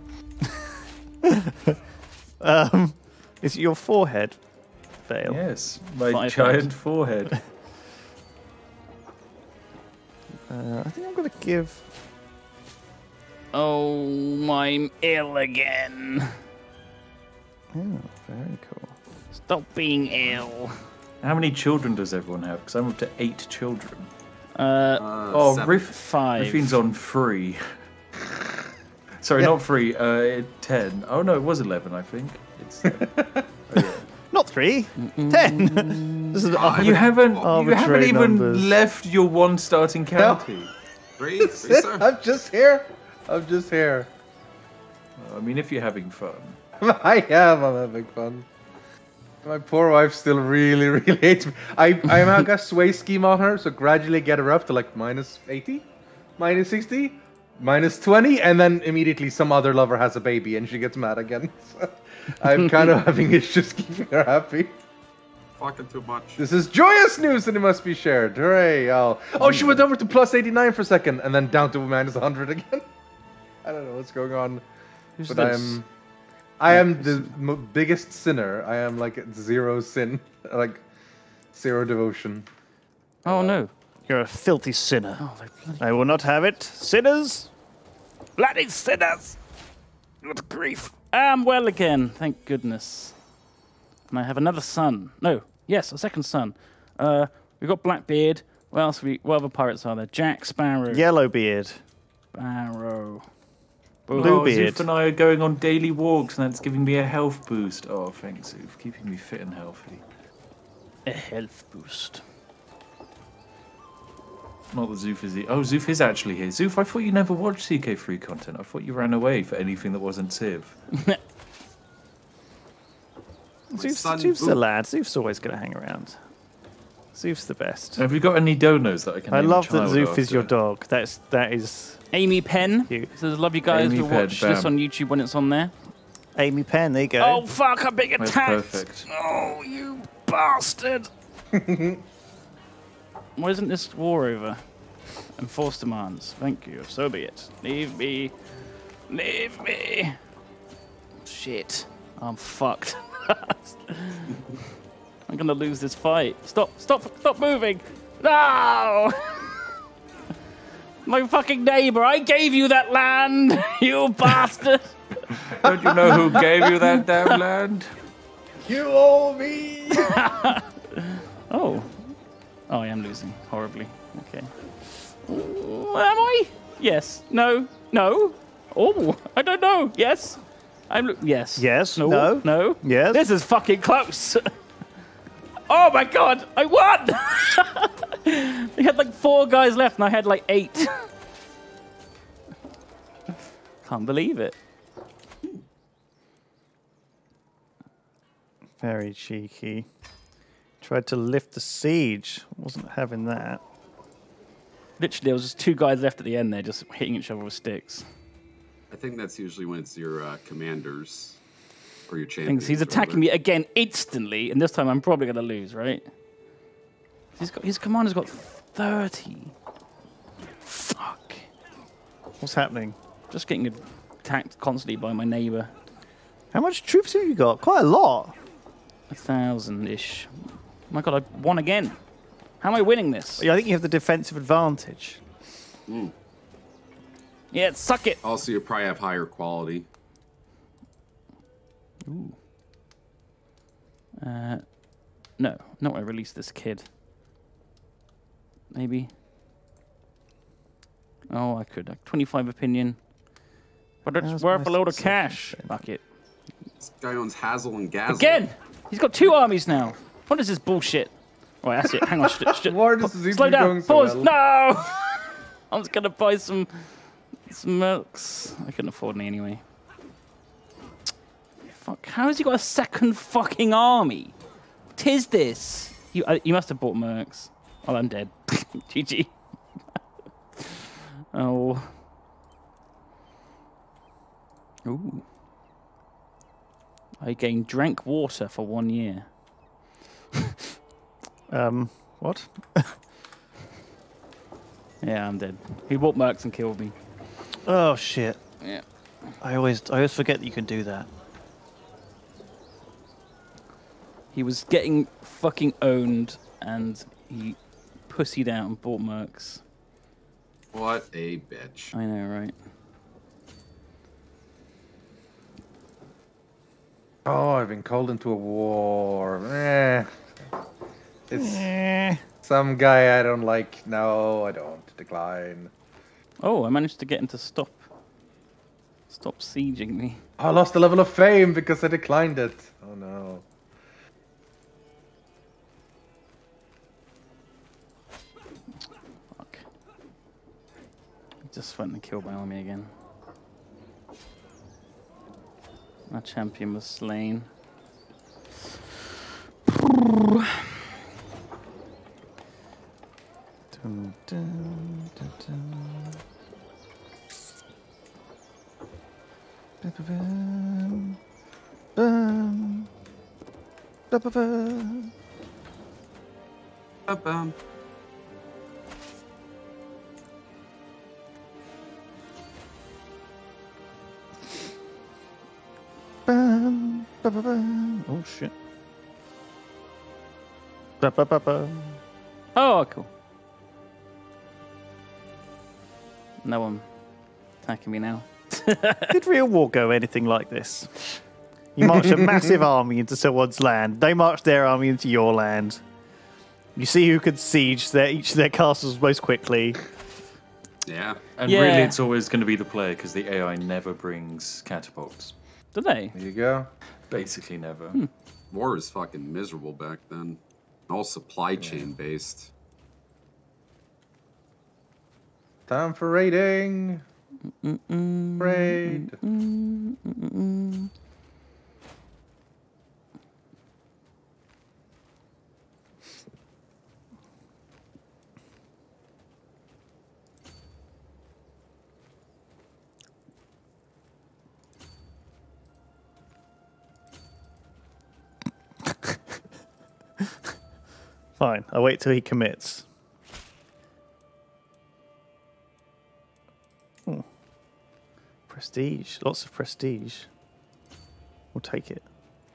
Um, is it your forehead veil? Yes, my Five giant heads. forehead. Uh, I think I'm gonna give. Oh, I'm ill again. Oh, very cool. Stop being ill. How many children does everyone have? Because I'm up to eight children. Uh, Uh, Oh, seven. Riff, five. Riffin's on three. Sorry, Yeah. not three. Uh, ten. Oh no, it was eleven. I think. It's. Uh, oh, yeah. Not three. Ten. This is Five. arbi- You haven't. You Arbitrary haven't even numbers. left your one starting county. Three, three, sir. I'm just here. I'm just here. I mean, if you're having fun. I am. I'm having fun. My poor wife still really, really hates me. I, I now got sway scheme on her, so gradually get her up to like minus eighty, minus sixty, minus twenty, and then immediately some other lover has a baby and she gets mad again. So I'm kind of having issues keeping her happy. Fucking too much. This is joyous news and it must be shared. Hooray. Oh, oh she went over to plus eighty-nine for a second and then down to minus one hundred again. I don't know what's going on. Who's but this? I'm, I am the m- biggest sinner. I am like zero sin, like zero devotion. Oh no. You're a filthy sinner. Oh, they bloody I will not have it. Sinners. bloody sinners! What grief. I'm well again, thank goodness. And I have another son. No, yes, a second son. Uh, we've got Blackbeard. What else? We what other pirates are there? Jack Sparrow. Yellowbeard. Sparrow. Oh, Bluebeard. Zoof and I are going on daily walks, and that's giving me a health boost. Oh, thanks, Zoof, keeping me fit and healthy. A health boost. Not that Zoof is the. Oh, Zoof is actually here. Zoof, I thought you never watched C K three content. I thought you ran away for anything that wasn't Civ. Zoof's, son, Zoof's a Boop. lad. Zoof's always going to hang around. Zoof's the best. Have you got any donos that I can? I name a love that child Zoof is after? your dog. That's that is Amy Penn Cute. says, love you guys. Amy We'll Penn, watch this bam. on YouTube when it's on there. Amy Penn. There you go. Oh, fuck, I'm being That's attacked. perfect. Oh, you bastard. Why isn't this war over? Enforce demands. Thank you. So be it. Leave me. Leave me. Shit. I'm fucked. I'm gonna lose this fight. Stop, stop, stop moving. No! My fucking neighbor, I gave you that land, you bastard. Don't you know who gave you that damn land? You owe me. Oh. Oh, I am losing horribly. Okay. Ooh, am I? Yes. No. No. Oh, I don't know. Yes. I'm. Lo- yes. Yes. No. No. No. Yes. This is fucking close. Oh my god! I won. We had like four guys left, and I had like eight. Can't believe it. Very cheeky. Tried to lift the siege. Wasn't having that. Literally, there was just two guys left at the end there, just hitting each other with sticks. I think that's usually when it's your uh, commanders or your champions. Things. He's attacking rather. me again instantly, and this time I'm probably going to lose, right? He's got, his commander's got thirty. Fuck. What's happening? Just getting attacked constantly by my neighbour. How much troops have you got? Quite a lot. A thousand-ish. My god, I won again. How am I winning this? Yeah, I think you have the defensive advantage. Mm. Yeah, suck it. Also, you probably have higher quality. Ooh. Uh, no, not when I release this kid. Maybe. Oh, I could. Like twenty-five opinion. But it's How's worth my a load of succession cash. thing? Fuck it. This guy owns Hazel and Gazel. Again! He's got two armies now. What is this bullshit? Right, that's it. Hang on. Sh- sh- Why does this slow be down. going so Pause. well? No! I'm just going to buy some, some milks. I couldn't afford any anyway. Fuck. How has he got a second fucking army? What is this? You, uh, you must have bought mercs. Oh, I'm dead. G G. Oh. Ooh. I gained drank water for one year. Um, what? Yeah, I'm dead. He bought mercs and killed me. Oh shit! Yeah. I always, I always forget that you can do that. He was getting fucking owned, and he pussied out and bought mercs. What a bitch. I know, right? Oh, I've been called into a war. Eh. It's Eh. some guy I don't like. No, I don't. Decline. Oh, I managed to get him to stop. Stop sieging me. I lost a level of fame because I declined it. Oh no. Fuck. I just went and killed my army again. My champion was slain. Dun, dun, dun, dun. Ba-ba-bum. Bum. Ba-ba-bum. Ba-bum. Bum. Ba-ba-bum. Oh shit. Ba-ba-ba-bum. Oh, cool. No one attacking me now. Did real war go anything like this? You march a massive army into someone's land. They march their army into your land. You see who could siege their, each of their castles most quickly. Yeah. And Yeah. really, it's always going to be the player because the A I never brings catapults. Do they? There you go. Basically, never. Hmm. War was fucking miserable back then. All supply chain based. Time for raiding. Mm-mm. Raid. Mm-mm. Mm-mm. Fine, I'll wait till he commits. Hmm. Prestige, lots of prestige. We'll take it.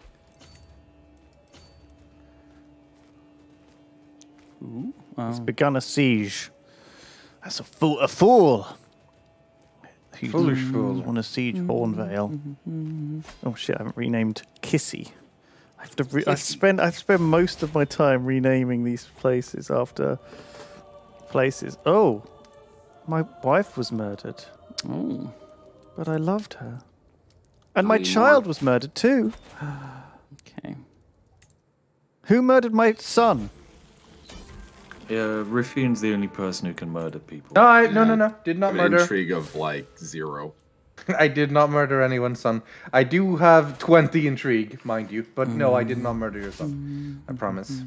Ooh. He's Wow. begun a siege. That's a fool. A fool. you Foolish fool. want to siege Hornvale. Oh shit! I haven't renamed Kissy. I have to. Re- I spend. I spend most of my time renaming these places after places. Oh, my wife was murdered, Oh. but I loved her, and my Not child anymore. was murdered too. Okay. Who murdered my son? Yeah, Rythian's the only person who can murder people. No, I, no, Yeah. no, no. Did not An murder. intrigue of like zero. I did not murder anyone's son. I do have twenty intrigue, mind you, but no, I did not murder your son. I promise.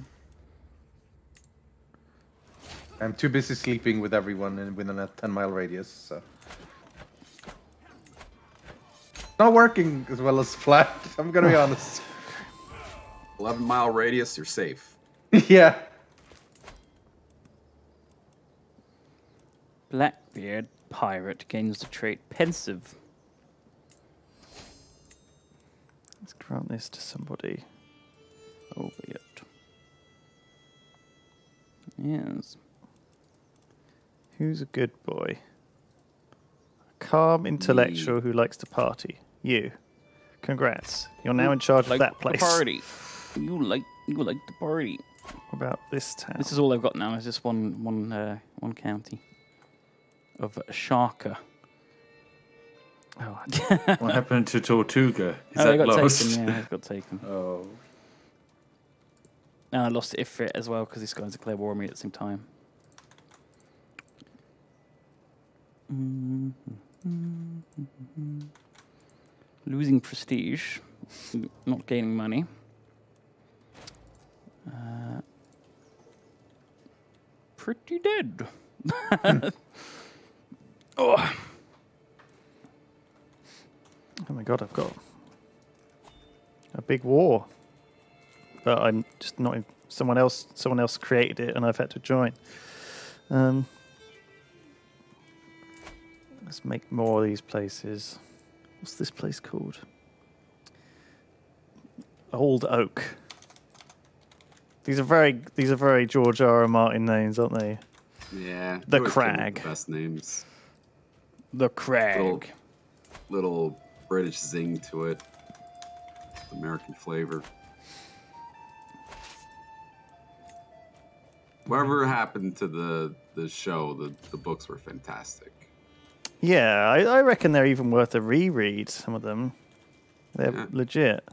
I'm too busy sleeping with everyone in, within a ten mile radius, so. Not working as well as planned, I'm gonna be honest. eleven mile radius, you're safe. Yeah. Blackbeard pirate gains the trait pensive. Let's grant this to somebody. Over it. Yes. Who's a good boy? A calm intellectual who likes to party. You. Congrats. You're now in charge Like of that the place. party. You like you like the party. What about this town? This is all I've got now. Is just one one uh, one county of Sharka. Oh, What happened to Tortuga? Is oh, they that got lost? taken. Yeah, it got taken. Oh. And I lost Ifrit as well because this guy's declared war on me at the same time. Losing prestige, not gaining money. Uh, pretty dead. Oh, oh my god, I've got a big war. But I'm just not in, someone else someone else created it and I've had to join. Um, let's make more of these places. What's this place called? Old Oak. These are very these are very George R. R. Martin names, aren't they? Yeah. The you always come up with Crag. the best names. the crag. Little, little British zing to it. American flavor. Whatever happened to the the show, the, the books were fantastic. Yeah, I, I reckon they're even worth a reread, some of them. They're Yeah. legit.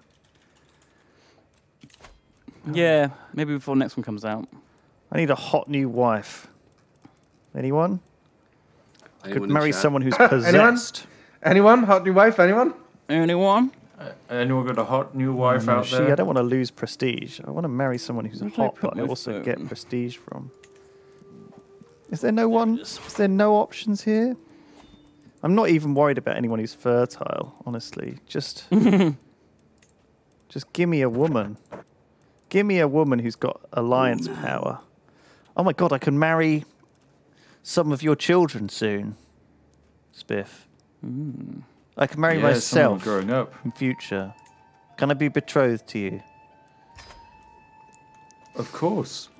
Yeah, maybe before the next one comes out. I need a hot new wife. Anyone? I Anyone could in marry chat? someone who's Anyone? possessed. Anyone? Hot new wife? Anyone? Anyone? Uh, anyone got a hot new wife No, out she, there? I don't want to lose prestige. I want to marry someone who's Where did I hot, put but I my also phone? get prestige from. Is there no one? Is there no options here? I'm not even worried about anyone who's fertile, honestly. Just, just give me a woman. Give me a woman who's got alliance Woman. power. Oh my god, I can marry some of your children soon, Spiff. I can marry Yeah, someone myself growing up. in future. Can I be betrothed to you? Of course.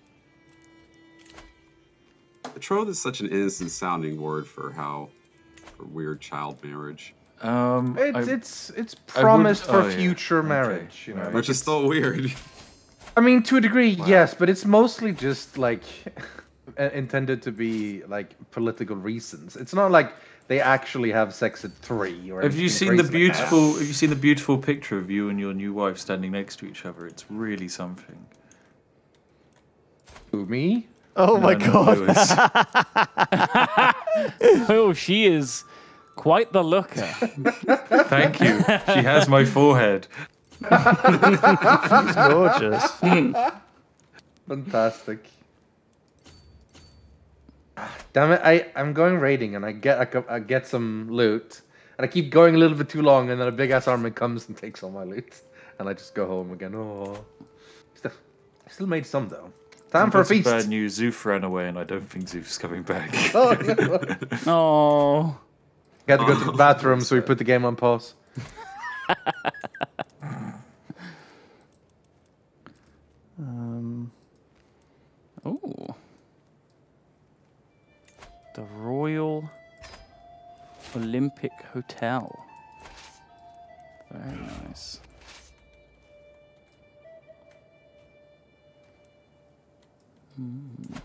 Betrothed is such an innocent sounding word for how for weird child marriage. Um, It's I- it's it's I would- promised for oh, yeah. future Okay. marriage, you know. Right. Which is still weird. I mean, to a degree, yes, but it's mostly just like uh, intended to be like political reasons. It's not like they actually have sex at three or. have you anything seen the crazy like that. beautiful? Have you seen the beautiful picture of you and your new wife standing next to each other? It's really something. Who, me? Oh my No, no, god. Lewis. Oh, she is quite the looker. Thank you. She has my forehead. She's gorgeous. Fantastic. Damn it! I I'm going raiding and I get I, co- I get some loot and I keep going a little bit too long and then a big ass army comes and takes all my loot and I just go home again. Oh, still, I still made some though. Time for a Got some feast. bad news. Zoof ran away, and I don't think Zoof's coming back. Oh, no. Oh, Got to go to the bathroom, so we put the game on pause. Um, oh, the royal Olympic Hotel. Very nice. Hmm.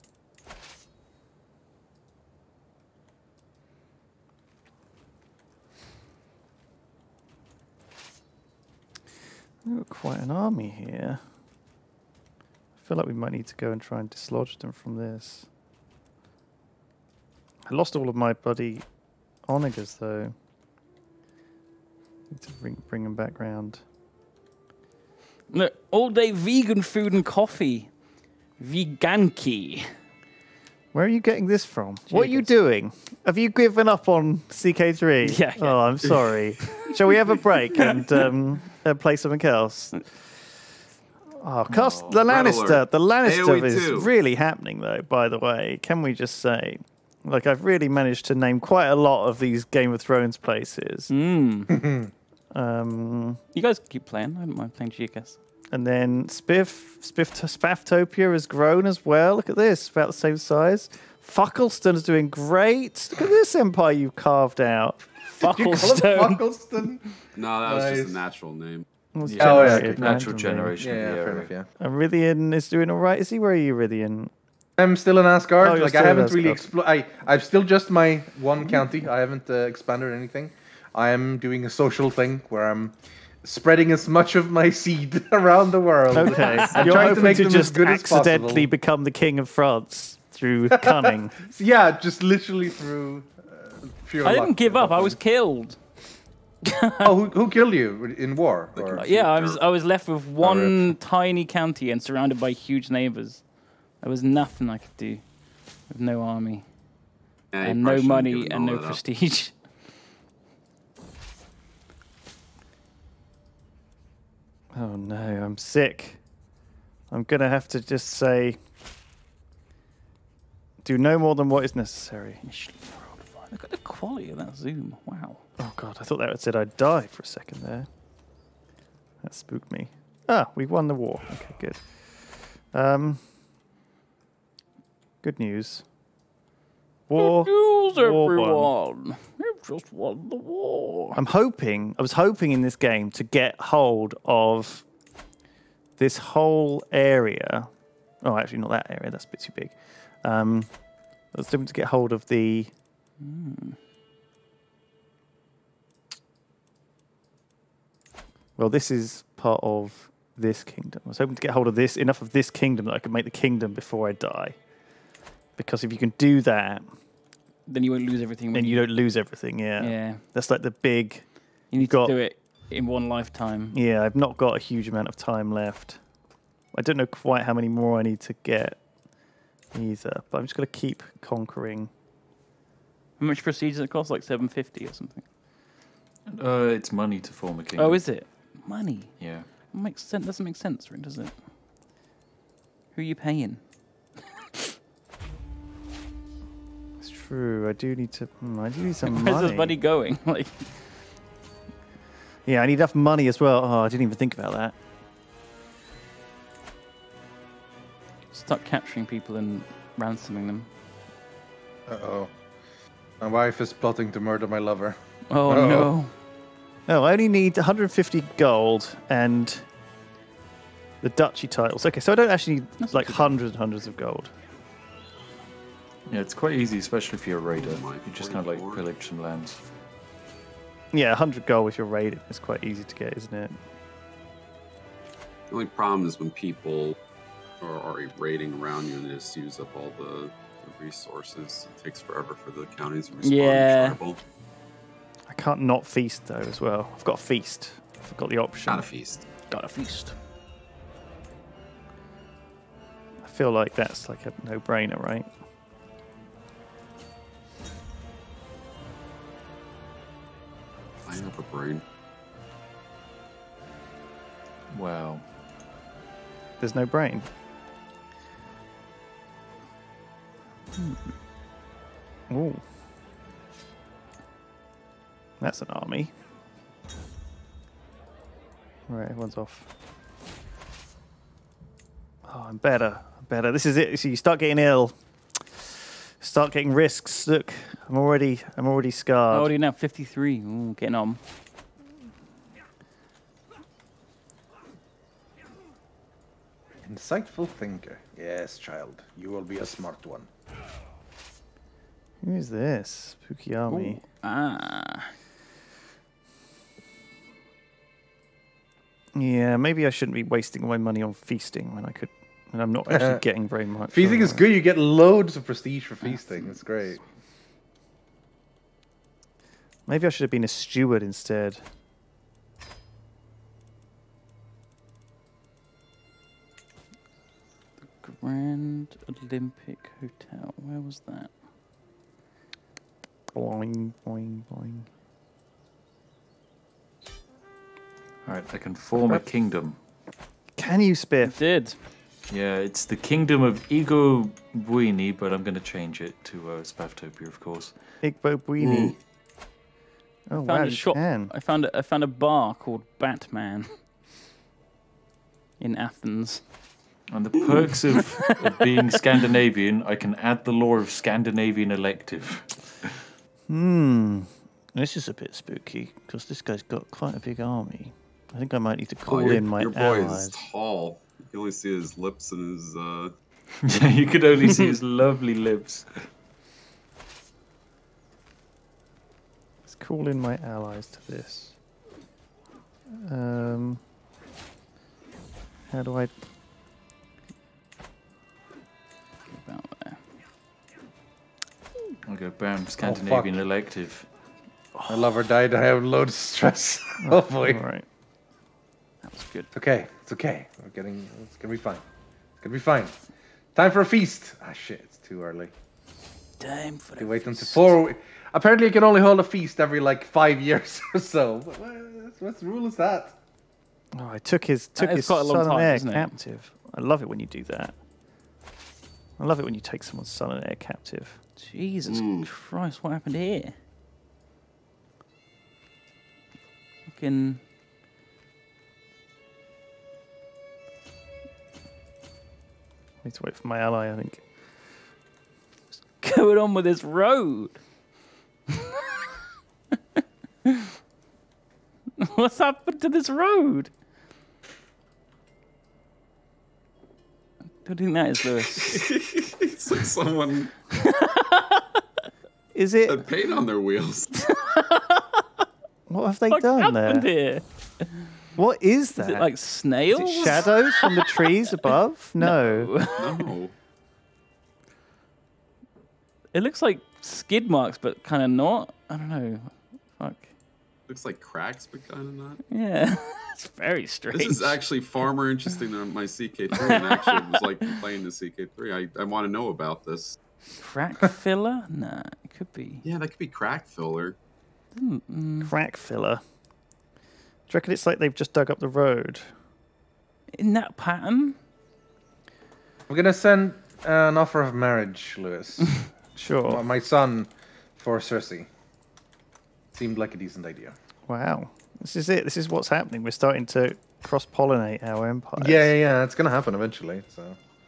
We've got quite an army here. I feel like we might need to go and try and dislodge them from this. I lost all of my bloody onagers though. Need to bring bring them back round. Look, all day vegan food and coffee. Veganki. Where are you getting this from? What are you Jagus. doing? Have you given up on C K three? Yeah, yeah. Oh, I'm sorry. Shall we have a break and um, uh, play something else? Oh, cast the Red Lannister. alert. The Lannister AoE is two. really happening, though. By the way, can we just say, like, I've really managed to name quite a lot of these Game of Thrones places. Mm. Um, You guys keep playing. I don't mind playing Yogscast. and then Spiff, Spiff, Spafftopia has grown as well. Look at this, about the same size. Fuckleston's doing great. Look at this empire you've carved out. Bucklestone. Bucklestone? No, that was just Nice. a natural name. Was Yeah. Oh, yeah, generated okay. Natural randomly. generation Yeah, of yeah, the fair area. enough, yeah. And Rythian is doing all right. Is he? Where are you, Rythian? I'm still in Asgard. Oh, you're like I still in haven't really Asgard. explored. I I've still just my one county. I haven't uh, expanded anything. I am doing a social thing where I'm spreading as much of my seed around the world. Okay, I'm you're trying hoping to make them as just good as accidentally possible. become the king of France through cunning. Yeah, just literally through. Uh, pure I luck didn't give at up. that I was point. killed. Oh, who, who killed you in war? Or? Yeah, I was. I was left with one rip. tiny county and surrounded by huge neighbors. There was nothing I could do with no army Yeah, you and probably no shouldn't money given and all no that up. prestige. Oh no, I'm sick. I'm gonna have to just say, do no more than what is necessary. Look at the quality of that zoom. Wow. Oh god, I thought that had said I'd die for a second there. That spooked me. Ah, we won the war. Okay, good. Um, good news. War. News, war won. everyone. You've just won the war. I'm hoping, I was hoping in this game to get hold of this whole area. Oh, actually, not that area. That's a bit too big. Um, I was hoping to get hold of the. Mm. Well, this is part of this kingdom. I was hoping to get hold of this, enough of this kingdom that I could make the kingdom before I die. Because if you can do that, Then you won't lose everything. then when you don't lose everything. Yeah. Yeah. That's like the big. You need got- to do it in one lifetime. Yeah, I've not got a huge amount of time left. I don't know quite how many more I need to get either, but I'm just going to keep conquering. How much prestige does it cost? Like seven fifty or something. Uh, it's money to form a kingdom. Oh, is it? Money. Yeah. Makes sense. Doesn't make sense, right? Does it? Who are you paying? It's true. I do need to. Hmm, I do need some Where's money. this money going? Like, Yeah, I need enough money as well. Oh, I didn't even think about that. start capturing people and ransoming them. Uh oh. My wife is plotting to murder my lover. Oh Uh-oh. no! No, I only need one hundred fifty gold and the duchy titles. Okay, so I don't actually need That's like not too bad. hundreds and hundreds of gold. Yeah, it's quite easy, especially if you're a raider. Oh my You just kind of like forty-four. pillage some lands. Yeah, one hundred gold if you're raiding. It's quite easy to get, isn't it? The only problem is when people are already raiding around you and they just use up all the, the resources. It takes forever for the counties to respond. Yeah. to tribal. I can't not feast though as well. I've got a feast. I've got the option. Gotta feast. Got a feast. I feel like that's like a no-brainer, right? I have a brain. Wow. There's no brain. Ooh. That's an army. Right, everyone's off. Oh, I'm better. I'm better. This is it. So you start getting ill. Start getting risks. Look, I'm already, I'm already scarred. Already now fifty-three. Ooh, getting on. Insightful thinker. Yes, child. You will be a smart one. Who is this? Spooky army. Ooh, ah. Yeah, maybe I shouldn't be wasting my money on feasting when I could. And I'm not actually getting very much. Feasting is good. You get loads of prestige for feasting. It's great. Maybe I should have been a steward instead. Grand Olympic Hotel. Where was that? Boing, boing, boing. All right, I can form a kingdom. Can you, Spiff? Did. Yeah, it's the kingdom of Ego Buini, but I'm going to change it to uh, Spaftopia, of course. Igbo Buini. Oh, found wow, a you shop. can. I found a, I found a bar called Batman in Athens. And the perks of, of being Scandinavian, I can add the law of Scandinavian elective. Hmm. This is a bit spooky, because this guy's got quite a big army. I think I might need to call Oh, your, in my your boy allies. is tall. You can only see his lips and his. Uh... Yeah, you could only see his lovely lips. Let's call in my allies to this. Um, how do I... About there. I'll go bam, Scandinavian fuck. elective. My lover died. I have loads of stress. Oh boy. All right. That was good. It's okay. It's okay. We're getting. It's gonna be fine. It's gonna be fine. Time for a feast. Ah shit! It's too early. Time for You the wait until feast. four. Apparently, you can only hold a feast every like five years or so. What, what, what rule is that? Oh, I took his took is his quite a long son time, and heir isn't it? captive. I love it when you do that. I love it when you take someone's son and heir captive. Jesus Mm. Christ! What happened here? Fucking. I need to wait for my ally, I think. What's going on with this road? What's happened to this road? I don't think that is Lewis. it's like someone Is it? had paint on their wheels. What have they What done there? happened here? What is that? Is it like Is snails? it shadows from the trees above? No. No. It looks like skid marks, but kind of not. I don't know. Fuck. Looks like cracks, but kind of not. Yeah. It's very strange. This is actually far more interesting than my C K three, and actually it was like playing the C K three. I, I want to know about this. Crack filler? Nah, it could be. Yeah, that could be crack filler. Mm, Crack filler. Do you reckon it's like they've just dug up the road? in that pattern? I'm gonna send an offer of marriage, Lewis. Sure. My son for Cersei. Seemed like a decent idea. Wow. This is it. This is what's happening. We're starting to cross-pollinate our empires. Yeah, yeah, yeah. It's gonna happen eventually. So.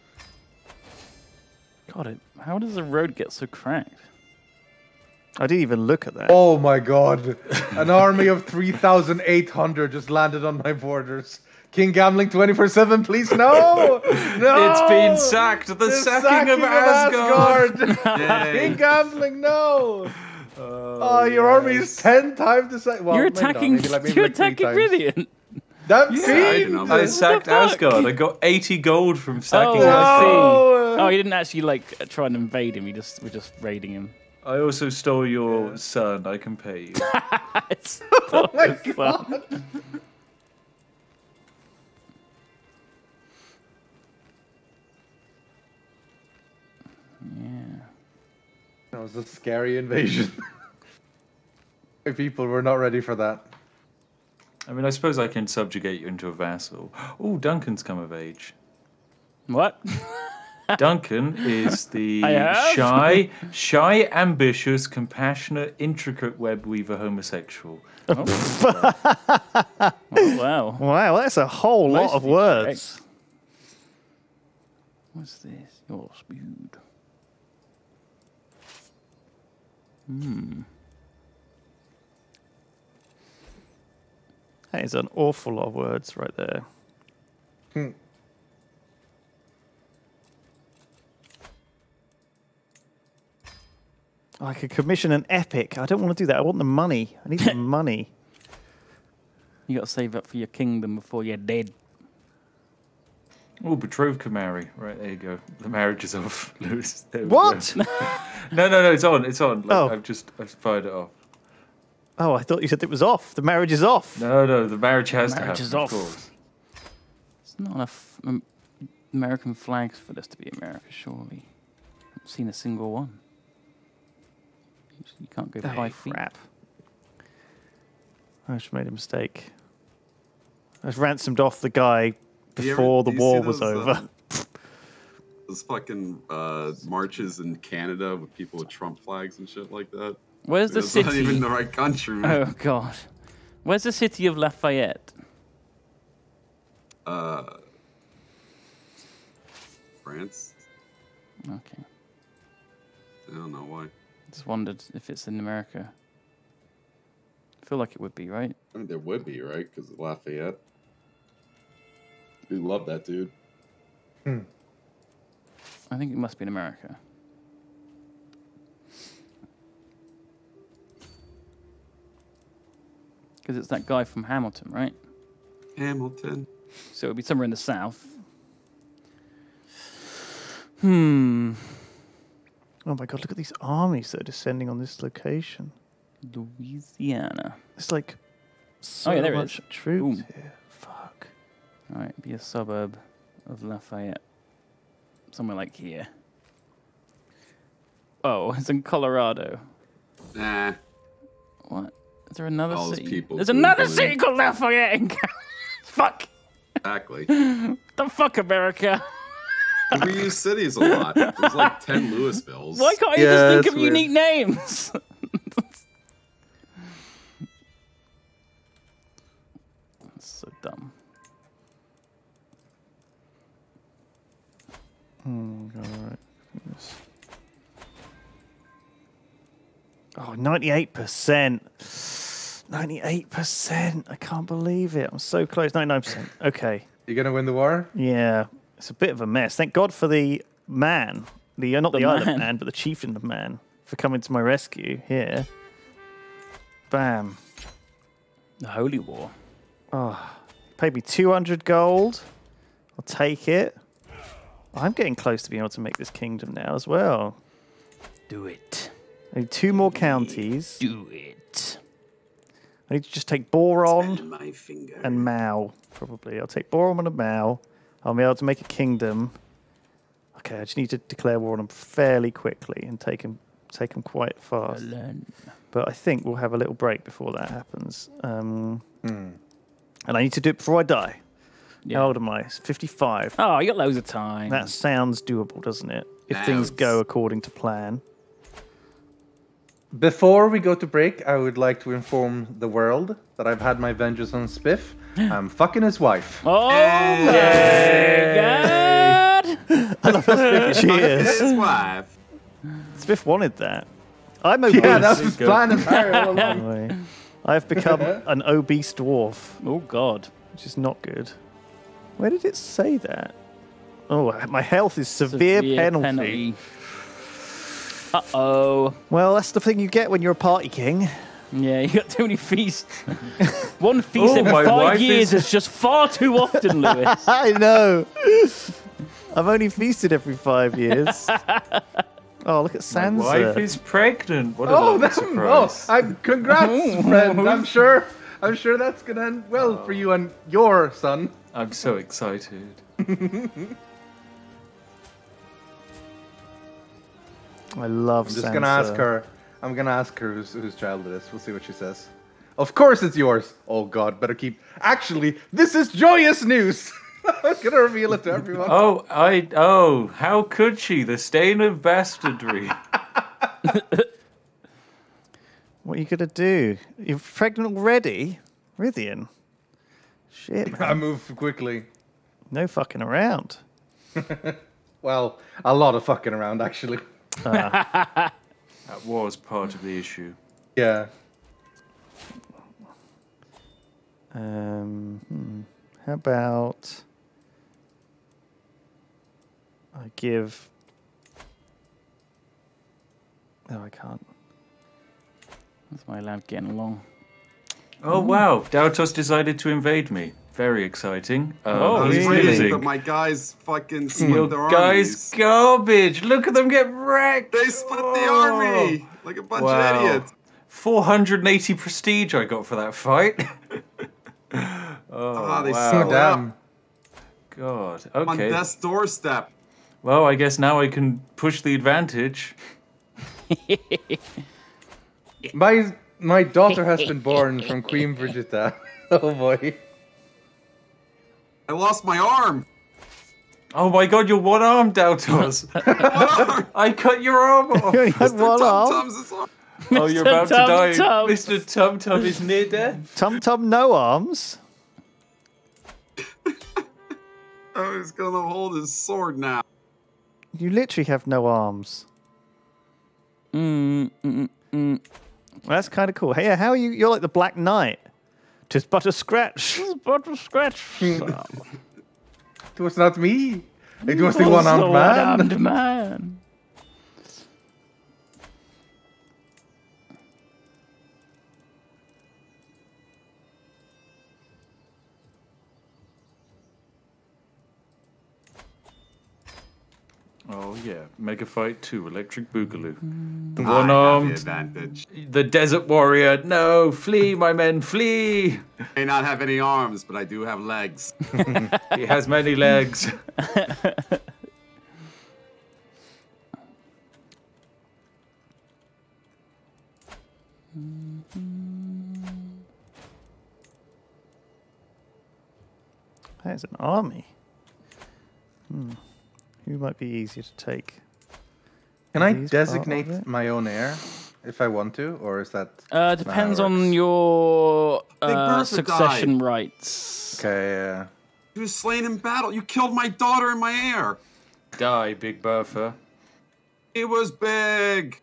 God, it, how does the road get so cracked? I didn't even look at that. Oh my god. An army of three thousand eight hundred just landed on my borders. King Gambling twenty-four seven, please, no! No! It's been sacked. The, The sacking, of Asgard. Asgard. King Gambling, no! Oh, Oh, your army is ten times the size. Well, you're maybe not, attacking. maybe like- maybe you're like three attacking times. Rythian. That Yeah, I fiend! don't know. I sacked fuck? Asgard. I got eighty gold from sacking Oh, I Asgard. see. No! Oh, you didn't actually like try and invade him. You just we're just raiding him. I also stole your son. I can pay you. It's Oh my it's fun. god! Yeah. That was a scary invasion. People were not ready for that. I mean, I suppose I can subjugate you into a vassal. Oh, Duncan's come of age. What? Duncan is the I have? shy, shy, ambitious, compassionate, intricate web weaver homosexual. Oh, wow. Wow, that's a whole lot of Mostly words. correct. What's this? Your speed. Hmm. That is an awful lot of words right there. Hmm. I could commission an epic. I don't want to do that. I want the money. I need the money. You got to save up for your kingdom before you're dead. Oh, betrothed can marry. Right, there you go. The marriage is off, Lewis. There we What? go. no, no, no, it's on. It's on. Like, Oh. I've just I've fired it off. Oh, I thought you said it was off. The marriage is off. No, no, the marriage has Marriage to is happen, off. of course. It's not enough um, American flags for this to be America, surely. I haven't seen a single one. You can't go Oh, five feet. crap. I just made a mistake. I was ransomed off the guy Do you ever- before do the you war see was those, over. uh, those fucking uh, marches in Canada with people with Trump flags and shit like that. Where's the It's city? not even the right country, man. Oh, God. Where's the city of Lafayette? Uh, France? Okay. I don't know why. Just wondered if it's in America. I feel like it would be, right? I mean, there would be, right? Because of Lafayette. We love that dude. I think it must be in America. Because it's that guy from Hamilton, right? Hamilton. So it would be somewhere in the south. Hmm. Oh my god, look at these armies that are descending on this location. Louisiana. It's like so Oh, yeah, there it much is. troops Boom. here. Fuck. All right, be a suburb of Lafayette. Somewhere like here. Oh, it's in Colorado. Nah. What? Is there another All those city? people There's who another believe- city called Lafayette in Cal- Fuck. Exactly. The fuck, America. We use cities a lot. There's like ten Louisvilles. Why can't you Yeah, just think that's of weird. unique names? That's so dumb. Hmm, alright. Oh, ninety-eight percent. ninety-eight percent. I can't believe it. I'm so close. ninety-nine percent. Okay. You gonna win the war? Yeah. It's a bit of a mess. Thank God for the man. The uh, Not the, The island man. man, but the chieftain of man for coming to my rescue here. Bam. The Holy War. Oh, paid me two hundred gold. I'll take it. I'm getting close to being able to make this kingdom now as well. Do it. I need two more counties. Do it. I need to just take Boron And my finger. and Mao, probably. I'll take Boron and Mao. I'll be able to make a kingdom. Okay, I just need to declare war on them fairly quickly and take them, take them quite fast. But I think we'll have a little break before that happens. Um, And I need to do it before I die. Yeah. How old am I? fifty-five. Oh, you got loads of time. That sounds doable, doesn't it? If Now things it's- go according to plan. Before we go to break, I would like to inform the world that I've had my vengeance on Spiff. I'm fucking his wife. Oh my god! Cheers. His wife. Spiff wanted that. I'm obese. Yeah, that was his plan entirely all along. Anyway, I've become an obese dwarf, Oh god. which is not good. Where did it say that? Oh, my health is severe, penalty. Uh oh. Well, that's the thing you get when you're a party king. Yeah, you got too many feasts. One feast Oh, every my five wife years is- is just far too often, Lewis. I know. I've only feasted every five years. Oh, look at My Sansa. wife is pregnant. What a Oh, lovely that, oh, surprise. I'm, congrats, friend. I'm sure. I'm sure that's gonna end well for you and your son. I'm so excited. I love I'm just Sansa. gonna ask her. I'm gonna ask her whose, whose child it is. We'll see what she says. Of course it's yours. Oh God, better keep. Actually, this is joyous news. I'm gonna reveal it to everyone. Oh, I. Oh, how could she? The stain of bastardry. What are you gonna do? You're pregnant already? Rythian? Shit, man. I move quickly. No fucking around. Well, a lot of fucking around actually. How that was part of the issue. Yeah. Um, hmm. How about I give... Oh, I can't. That's my lad getting along. Oh wow, Daltos decided to invade me. Very exciting. Uh, Oh, I was really? waiting, amazing. but my guys fucking Your split their guys' armies. garbage. Look at them get wrecked. They split the Oh. army like a bunch Wow. of idiots. four hundred eighty prestige I got for that fight. oh, Ah, they wow. split it up. Damn. God. I'm on Okay. death's doorstep. Well, I guess now I can push the advantage. My my daughter has been born from Queen Brigida. Oh boy. I lost my arm. Oh my god, you're one armed, Daltos. I cut your arm off. You only had Mister one arm. Tum-Tum's arm. Oh, you're about to Tum die. Tum. Mister Tum Tum is near death. Tum Tum no arms. Oh, he's gonna hold his sword now. You literally have no arms. Mm, mm, mm. Well, that's kind of cool. Hey, how are you? You're like the Black Knight. Just but a scratch. But a scratch. It was not me. It was the one-armed man. One-armed man. Oh yeah, Mega Fight two, Electric Boogaloo. The I one have the armed, advantage. the Desert Warrior. No, flee, my men, flee. May not have any arms, but I do have legs. He has many legs. That's an army. Hmm. Who might be easier to take? Can I These part of designate it? my own heir if I want to, or is that? Uh, depends That on works. your Big uh, Bertha succession died. rights. Okay. Yeah. He was slain in battle. You killed my daughter and my heir. Die, Big Bertha. He was big.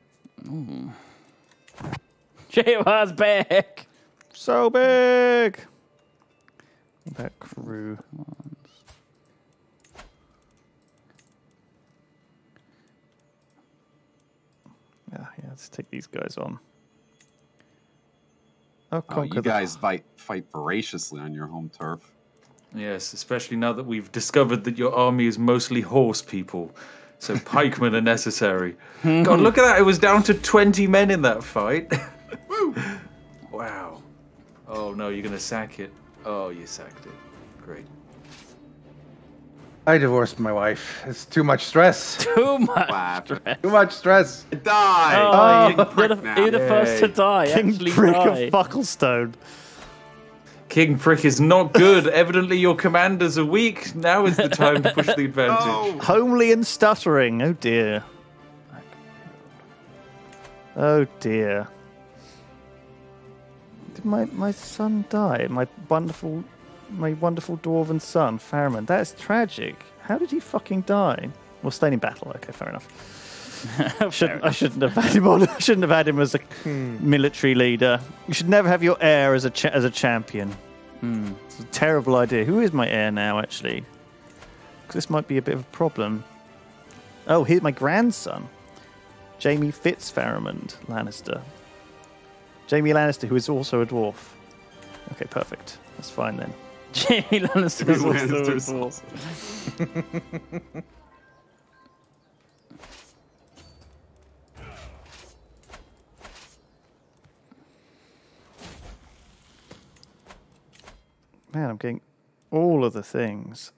She was back. So big. What about crew ones? Ah, yeah, let's take these guys on. Oh, Oh, conquer you the- guys fight fight voraciously on your home turf. Yes, especially now that we've discovered that your army is mostly horse people. So pikemen are necessary. God, look at that. It was down to twenty men in that fight. Woo! Wow. Oh, no, you're going to sack it. Oh, you sacked it. Great. I divorced my wife. It's too much stress. Too much. Wow. Too much stress. I died. Oh, King you're, prick the, now. you're the first to Yay. die. King Actually Prick die. of Bucklestone. King Prick is not good. Evidently, your commanders are weak. Now is the time to push the advantage. No. Homely and stuttering. Oh dear. Oh dear. Did my, my son die? My wonderful my wonderful dwarven son, Faramond. That is tragic. How did he fucking die? Well, staying in battle. Okay, fair enough. Shouldn't, I shouldn't have had him on. I shouldn't have had him as a military leader. You should never have your heir as a cha- as a champion. Hmm. It's a terrible idea. Who is my heir now, actually? Because this might be a bit of a problem. Oh, here's my grandson, Jamie Fitzfaramond Lannister. Jamie Lannister, who is also a dwarf. Okay, perfect. That's fine then. Jamie Lannister is also a Lannister's dwarf. also- Man, I'm getting all of the things.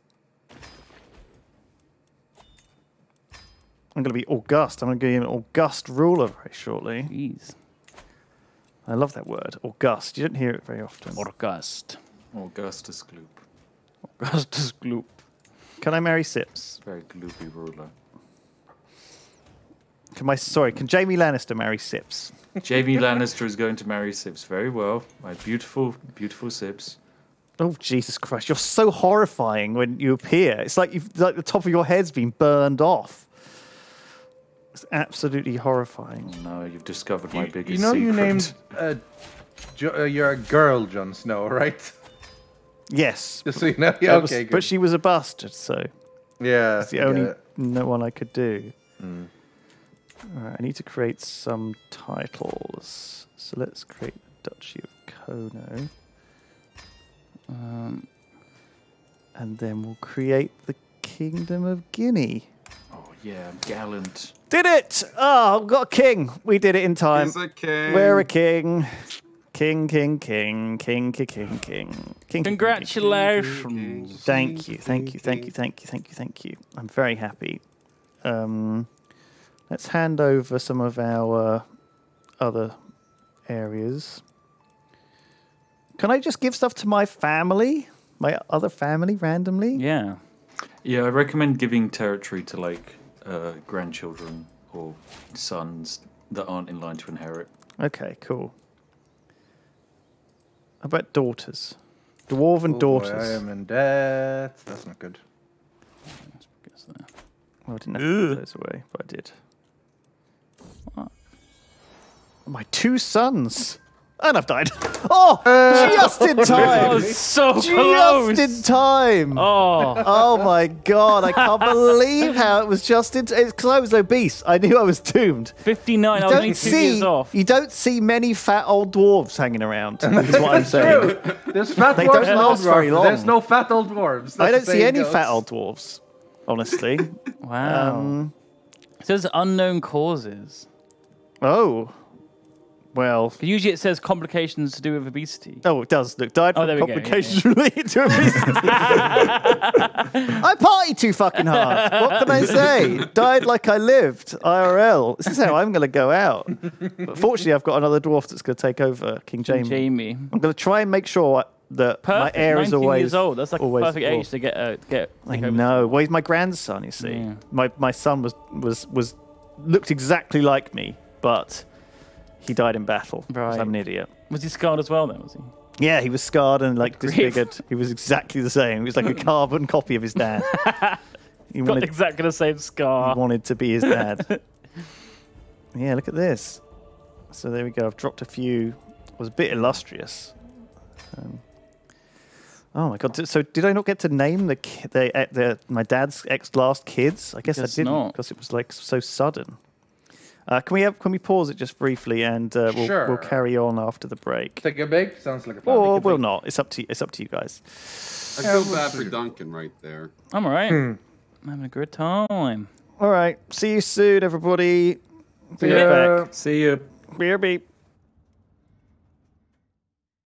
I'm going to be august. I'm going to be an august ruler very shortly. Jeez. I love that word, august. You don't hear it very often. August. Augustus Gloop. Augustus Gloop. Can I marry Sips? Very gloopy ruler. Can my sorry? Can Jamie Lannister marry Sips? Jamie Lannister is going to marry Sips. Very well. My beautiful, beautiful Sips. Oh Jesus Christ! You're so horrifying when you appear. It's like you've like the top of your head's been burned off. It's absolutely horrifying. Oh, no, you've discovered my You, biggest you know secret. you named uh, jo- uh, you're a girl, Jon Snow, right? Yes. Just so you know. Yeah, It was- okay, good. but she was a bastard, so yeah, it's the I only get it. no one I could do. Mm. Alright, I need to create some titles. So let's create the Duchy of Kono. Um, and then we'll create the Kingdom of Guinea. Oh, yeah, I'm gallant. Did it! Oh, we've got a king. We did it in time. He's a king. We're a king. King, king, king, king, king, king, king. king, king, Congratulations. king. Thank you, thank you, thank you, thank you, thank you, thank you. I'm very happy. Um, let's hand over some of our other areas. Can I just give stuff to my family? My other family randomly? Yeah. Yeah, I recommend giving territory to like uh, grandchildren or sons that aren't in line to inherit. Okay, cool. How about daughters? Dwarven Oh boy, daughters. I am in debt. That's not good. Well, I didn't have to put those away, but I did. What? My two sons. And I've died. Oh, just in That time. was so Just close. in time. Oh, Oh my god, I can't believe how it was just in time. It's because I was obese. I knew I was doomed. fifty-nine. I was only Don't two see, years off. you don't see many fat old dwarves hanging around, is what I'm saying. There's fat They dwarves don't and old last very dwarves. long. There's no fat old dwarves. I That's don't the see saying any goes. fat old dwarves, honestly. Wow. Um, It says unknown causes. oh, well. But usually it says complications to do with obesity. Oh, it does. Look, died Oh, from there we go, yeah, complications related to obesity. I party too fucking hard. What can I say? Died like I lived. I R L. This is how I'm going to go out. But fortunately, I've got another dwarf that's going to take over King Jamie. Jamie. I'm going to try and make sure that Perfect. my heir is nineteen always years old. That's like a always perfect dwarf. age to get uh, get. I take over. know. Well, he's my grandson. You see, Yeah. my my son was was was looked exactly like me, but he died in battle. 'cause Right. I'm an idiot. Was he scarred as well? Then was he? Yeah, he was scarred and like Grief. disfigured. He was exactly the same. He was like a carbon copy of his dad. He Got wanted, exactly the same he scar. wanted to be his dad. Yeah, look at this. So there we go. I've dropped a few. I was a bit illustrious. Um, oh my god! So did I not get to name the ki- the, uh, the my dad's ex last kids? I guess Guess I didn't not. because it was like so sudden. Uh, can we have, can we pause it just briefly and uh, we'll Sure. we'll carry on after the break, Take a break. Sounds like a plan. or Take a we'll break. not. It's up to it's up to you guys. I feel bad for Duncan right there. I'm alright. Hmm. I'm having a good time. All right. See you soon, everybody. Be See right ya. back. See ya. B R B.